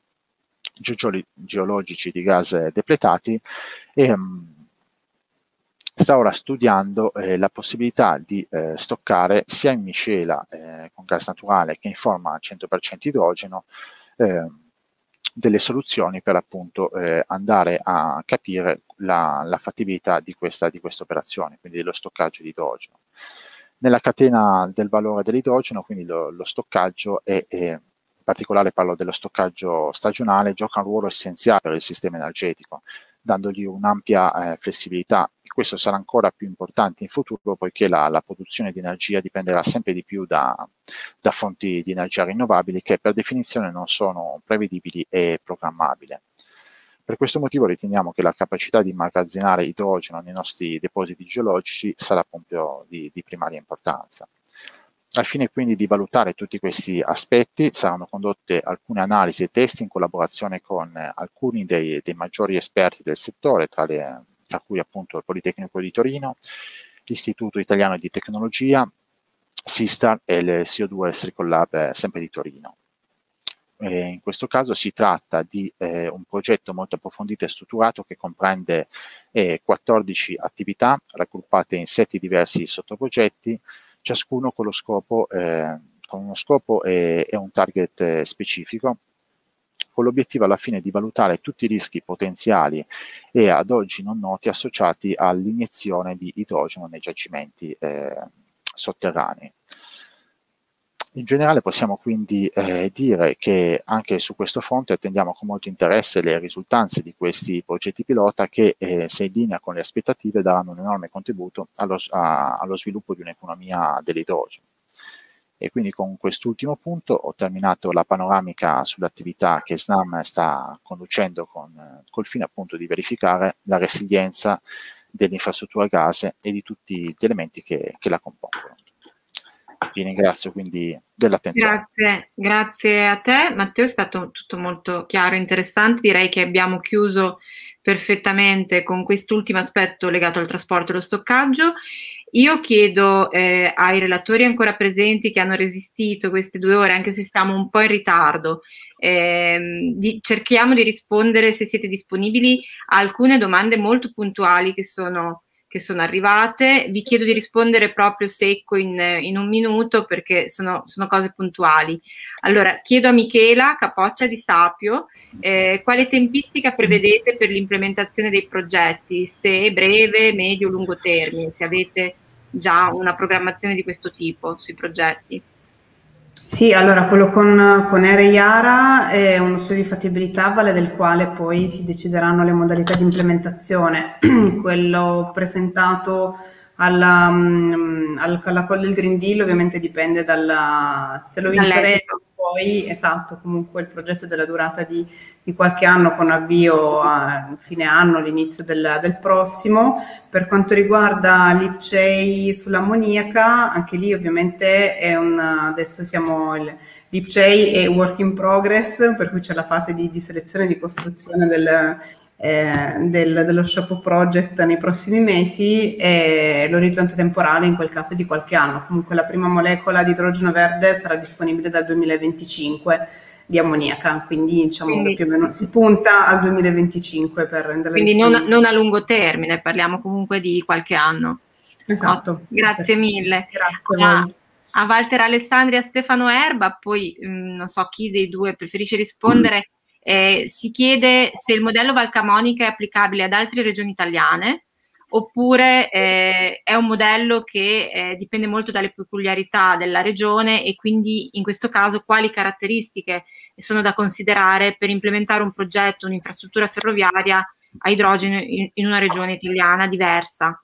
geologici di gas depletati, e, um, sta ora studiando eh, la possibilità di eh, stoccare sia in miscela eh, con gas naturale che in forma cento per cento idrogeno eh, delle soluzioni per appunto eh, andare a capire la, la fattibilità di questa, di questa operazione, quindi dello stoccaggio di idrogeno. Nella catena del valore dell'idrogeno, quindi lo, lo stoccaggio, è, è, in particolare parlo dello stoccaggio stagionale, gioca un ruolo essenziale per il sistema energetico, dandogli un'ampia eh, flessibilità. E questo sarà ancora più importante in futuro, poiché la, la produzione di energia dipenderà sempre di più da, da fonti di energia rinnovabili che per definizione non sono prevedibili e programmabili. Per questo motivo riteniamo che la capacità di immagazzinare idrogeno nei nostri depositi geologici sarà proprio di, di primaria importanza. Al fine quindi di valutare tutti questi aspetti saranno condotte alcune analisi e test in collaborazione con alcuni dei, dei maggiori esperti del settore, tra, le, tra cui appunto il Politecnico di Torino, l'Istituto Italiano di Tecnologia, Sistar e il C O due Circle Lab sempre di Torino. Eh, in questo caso si tratta di eh, un progetto molto approfondito e strutturato che comprende eh, quattordici attività raggruppate in sette diversi sottoprogetti, ciascuno con lo scopo, eh, con uno scopo e, e un target eh, specifico, con l'obiettivo alla fine di valutare tutti i rischi potenziali e ad oggi non noti associati all'iniezione di idrogeno nei giacimenti eh, sotterranei. In generale possiamo quindi eh, dire che anche su questo fronte attendiamo con molto interesse le risultanze di questi progetti pilota che, eh, se in linea con le aspettative, daranno un enorme contributo allo, a, allo sviluppo di un'economia dell'idrogeno. E quindi con quest'ultimo punto ho terminato la panoramica sull'attività che SNAM sta conducendo con, col fine appunto di verificare la resilienza dell'infrastruttura gas e di tutti gli elementi che, che la compongono. Vi ringrazio quindi dell'attenzione. Grazie, grazie a te Matteo, è stato tutto molto chiaro e interessante. Direi che abbiamo chiuso perfettamente con quest'ultimo aspetto legato al trasporto e allo stoccaggio. Io chiedo eh, ai relatori ancora presenti che hanno resistito queste due ore, anche se siamo un po' in ritardo, eh, di, cerchiamo di rispondere, se siete disponibili, a alcune domande molto puntuali che sono, che sono arrivate. Vi chiedo di rispondere proprio secco in, in un minuto, perché sono, sono cose puntuali. Allora, chiedo a Michela Capoccia di Sapio eh, quale tempistica prevedete per l'implementazione dei progetti, se breve, medio, lungo termine, se avete già una programmazione di questo tipo sui progetti. Sì, allora quello con, con Ere Iara è uno studio di fattibilità, vale del quale poi si decideranno le modalità di implementazione. Quello presentato alla, alla, alla Call del Green Deal ovviamente dipende dalla, se lo vinceremo poi, esatto, comunque il progetto della durata di, di qualche anno con avvio a fine anno, l'inizio del, del prossimo. Per quanto riguarda l'I P C E I sull'ammoniaca, anche lì ovviamente è un, adesso siamo, l'I P C E I è work in progress, per cui c'è la fase di, di selezione e di costruzione del, eh, del, dello Shop Project nei prossimi mesi, e l'orizzonte temporale in quel caso è di qualche anno. Comunque la prima molecola di idrogeno verde sarà disponibile dal duemilaventicinque di ammoniaca, quindi diciamo quindi, che più o meno si punta al duemilaventicinque per rendere quindi non, non a lungo termine, parliamo comunque di qualche anno. Esatto. Oh, grazie mille. Grazie a, a Walter Alessandri e a Stefano Erba, poi mh, non so chi dei due preferisce rispondere. Eh, si chiede se il modello Valcamonica è applicabile ad altre regioni italiane, oppure eh, è un modello che eh, dipende molto dalle peculiarità della regione, e quindi in questo caso quali caratteristiche sono da considerare per implementare un progetto, un'infrastruttura ferroviaria a idrogeno in, in una regione italiana diversa.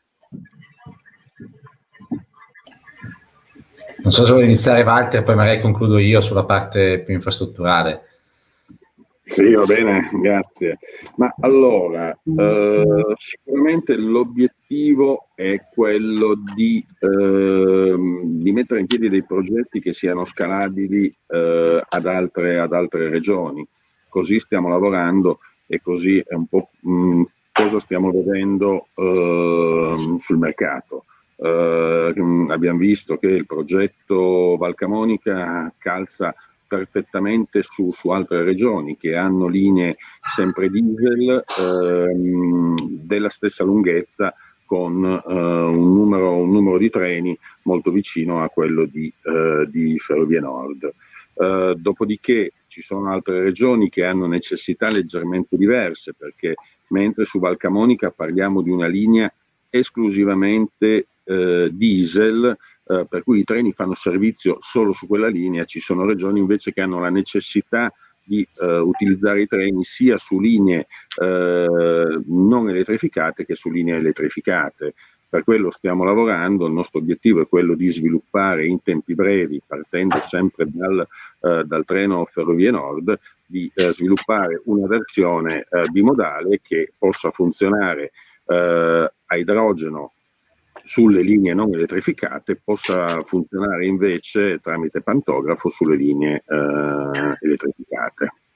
Non so se vuole iniziare Walter, poi magari concludo io sulla parte più infrastrutturale. Sì, va bene, grazie. Ma allora, eh, sicuramente l'obiettivo è quello di, eh, di mettere in piedi dei progetti che siano scalabili eh, ad, altre, ad altre regioni. Così stiamo lavorando e così è un po' mh, cosa stiamo vedendo eh, sul mercato. Eh, abbiamo visto che il progetto Valcamonica calza perfettamente su, su altre regioni che hanno linee sempre diesel ehm, della stessa lunghezza, con eh, un, numero, un numero di treni molto vicino a quello di, eh, di Ferrovie Nord. Eh, dopodiché ci sono altre regioni che hanno necessità leggermente diverse, perché mentre su Valcamonica parliamo di una linea esclusivamente eh, diesel, Uh, per cui i treni fanno servizio solo su quella linea, ci sono regioni invece che hanno la necessità di uh, utilizzare i treni sia su linee uh, non elettrificate che su linee elettrificate. Per quello stiamo lavorando, il nostro obiettivo è quello di sviluppare in tempi brevi, partendo sempre dal, uh, dal treno Ferrovie Nord, di uh, sviluppare una versione uh, bimodale che possa funzionare uh, a idrogeno sulle linee non elettrificate, possa funzionare invece tramite pantografo sulle linee eh, elettrificate.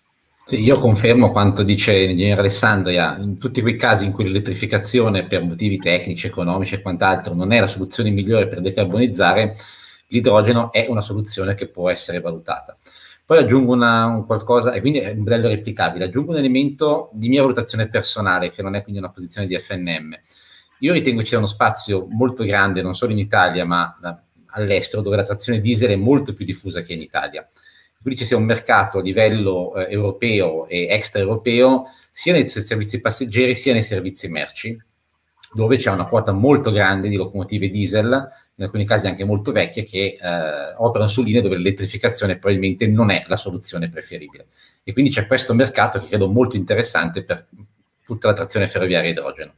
Sì, io confermo quanto dice l'ingegnere Alessandria. In tutti quei casi in cui l'elettrificazione per motivi tecnici, economici e quant'altro non è la soluzione migliore per decarbonizzare, l'idrogeno è una soluzione che può essere valutata. Poi aggiungo una, un qualcosa, e quindi è un modello replicabile, aggiungo un elemento di mia valutazione personale, che non è quindi una posizione di F N M. Io ritengo ci sia uno spazio molto grande, non solo in Italia, ma all'estero, dove la trazione diesel è molto più diffusa che in Italia. Quindi ci sia un mercato a livello eh, europeo e extraeuropeo, sia nei servizi passeggeri sia nei servizi merci, dove c'è una quota molto grande di locomotive diesel, in alcuni casi anche molto vecchie, che eh, operano su linee dove l'elettrificazione probabilmente non è la soluzione preferibile. E quindi c'è questo mercato che credo molto interessante per tutta la trazione ferroviaria a idrogeno.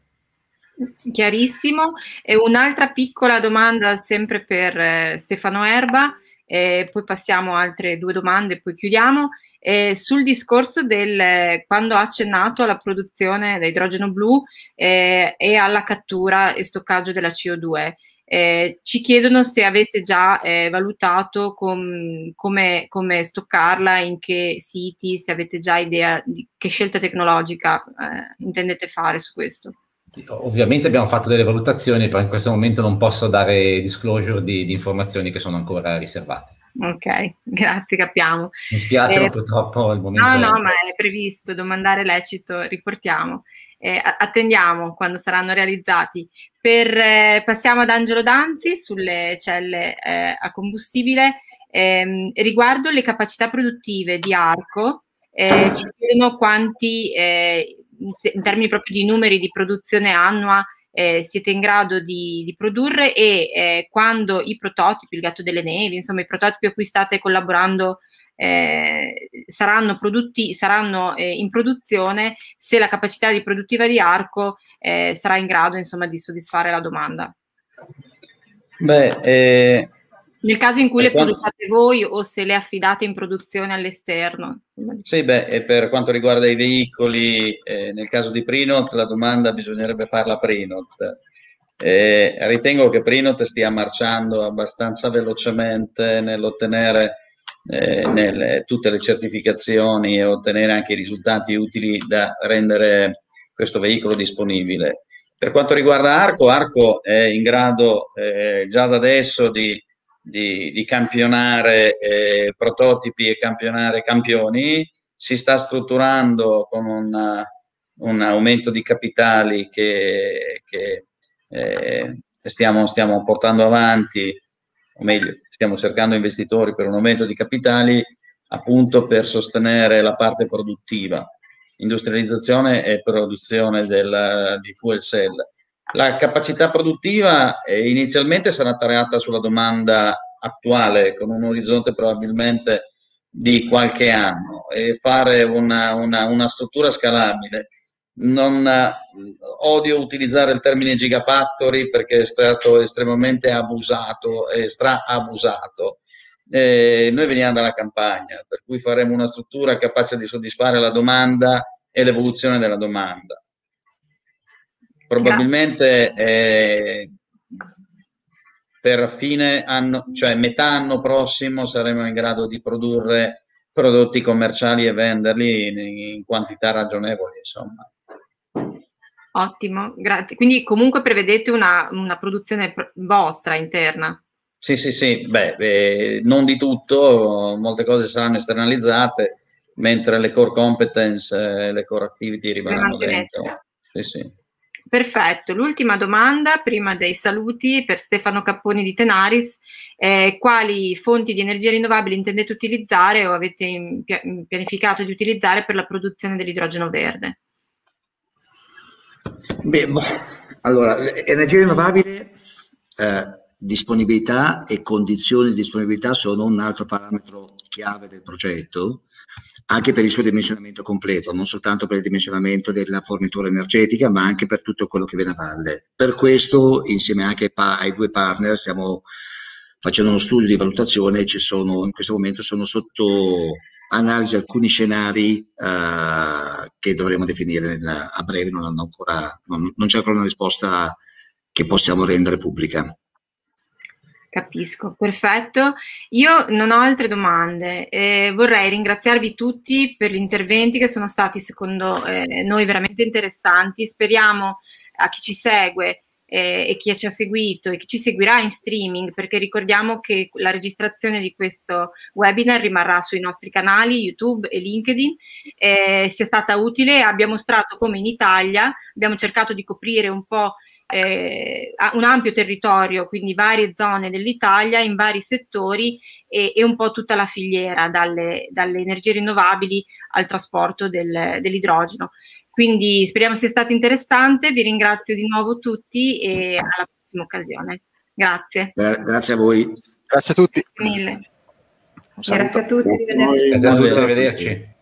Chiarissimo. E un'altra piccola domanda sempre per eh, Stefano Erba, eh, poi passiamo a altre due domande e poi chiudiamo. Eh, sul discorso del quando ha accennato alla produzione di idrogeno blu eh, e alla cattura e stoccaggio della C O due, eh, ci chiedono se avete già eh, valutato com, come, come stoccarla, in che siti, se avete già idea di che scelta tecnologica eh, intendete fare su questo. Ovviamente abbiamo fatto delle valutazioni, però in questo momento non posso dare disclosure di, di informazioni che sono ancora riservate. Ok, grazie, capiamo. Mi spiace, eh, ma purtroppo il momento... No, è... no, ma è previsto, domandare lecito, riportiamo. Eh, attendiamo quando saranno realizzati. Per, eh, passiamo ad Angelo Danzi sulle celle eh, a combustibile. Eh, riguardo le capacità produttive di Arco, eh, ci chiedono quanti... Eh, in termini proprio di numeri di produzione annua eh, siete in grado di, di produrre, e eh, quando i prototipi, il gatto delle nevi, insomma i prototipi a cui state collaborando eh, saranno, prodotti, saranno eh, in produzione, se la capacità di produttiva di Arco eh, sarà in grado insomma di soddisfare la domanda. Beh, eh... nel caso in cui le quanto... produciate voi o se le affidate in produzione all'esterno. Sì, beh, e per quanto riguarda i veicoli, eh, nel caso di Prinot la domanda bisognerebbe farla a Prinot. Eh, ritengo che Prinot stia marciando abbastanza velocemente nell'ottenere eh, nelle, tutte le certificazioni e ottenere anche i risultati utili da rendere questo veicolo disponibile. Per quanto riguarda Arco, Arco è in grado eh, già da adesso di Di, di campionare eh, prototipi e campionare campioni. Si sta strutturando con una, un aumento di capitali che, che eh, stiamo, stiamo portando avanti, o meglio, stiamo cercando investitori per un aumento di capitali appunto per sostenere la parte produttiva, industrializzazione e produzione del, di fuel cell. La capacità produttiva eh, inizialmente sarà tarata sulla domanda attuale, con un orizzonte probabilmente di qualche anno, e fare una, una, una struttura scalabile. Non eh, odio utilizzare il termine gigafactory perché è stato estremamente abusato e stra-abusato. Eh, noi veniamo dalla campagna, per cui faremo una struttura capace di soddisfare la domanda e l'evoluzione della domanda. Probabilmente eh, per fine anno, cioè metà anno prossimo, saremo in grado di produrre prodotti commerciali e venderli in, in quantità ragionevoli, insomma. Ottimo, grazie. Quindi comunque prevedete una, una produzione vostra interna? Sì, sì, sì. Beh, eh, non di tutto, molte cose saranno esternalizzate, mentre le core competence, eh, le core activity rimarranno dentro. Sì, sì. Perfetto, l'ultima domanda prima dei saluti per Stefano Capponi di Tenaris: eh, quali fonti di energia rinnovabile intendete utilizzare o avete in, pianificato di utilizzare per la produzione dell'idrogeno verde? Beh, boh. Allora, energia rinnovabile, eh, disponibilità e condizioni di disponibilità sono un altro parametro chiave del progetto, anche per il suo dimensionamento completo, non soltanto per il dimensionamento della fornitura energetica, ma anche per tutto quello che viene a valle. Per questo, insieme anche ai due partner, stiamo facendo uno studio di valutazione e ci sono, in questo momento sono sotto analisi alcuni scenari uh, che dovremo definire nel, a breve, non, hanno ancora, non, non c'è ancora una risposta che possiamo rendere pubblica. Capisco, perfetto. Io non ho altre domande. Eh, vorrei ringraziarvi tutti per gli interventi che sono stati secondo eh, noi veramente interessanti. Speriamo a chi ci segue eh, e chi ci ha seguito e chi ci seguirà in streaming, perché ricordiamo che la registrazione di questo webinar rimarrà sui nostri canali YouTube e LinkedIn, eh, sia stata utile. Abbiamo mostrato come in Italia abbiamo cercato di coprire un po' Eh, un ampio territorio, quindi varie zone dell'Italia in vari settori e, e un po' tutta la filiera, dalle, dalle energie rinnovabili al trasporto del, dell'idrogeno. Quindi speriamo sia stato interessante, vi ringrazio di nuovo tutti e alla prossima occasione. Grazie. Eh, grazie a voi. Grazie a tutti. Mille. Grazie a tutti, Grazie a tutti, arrivederci.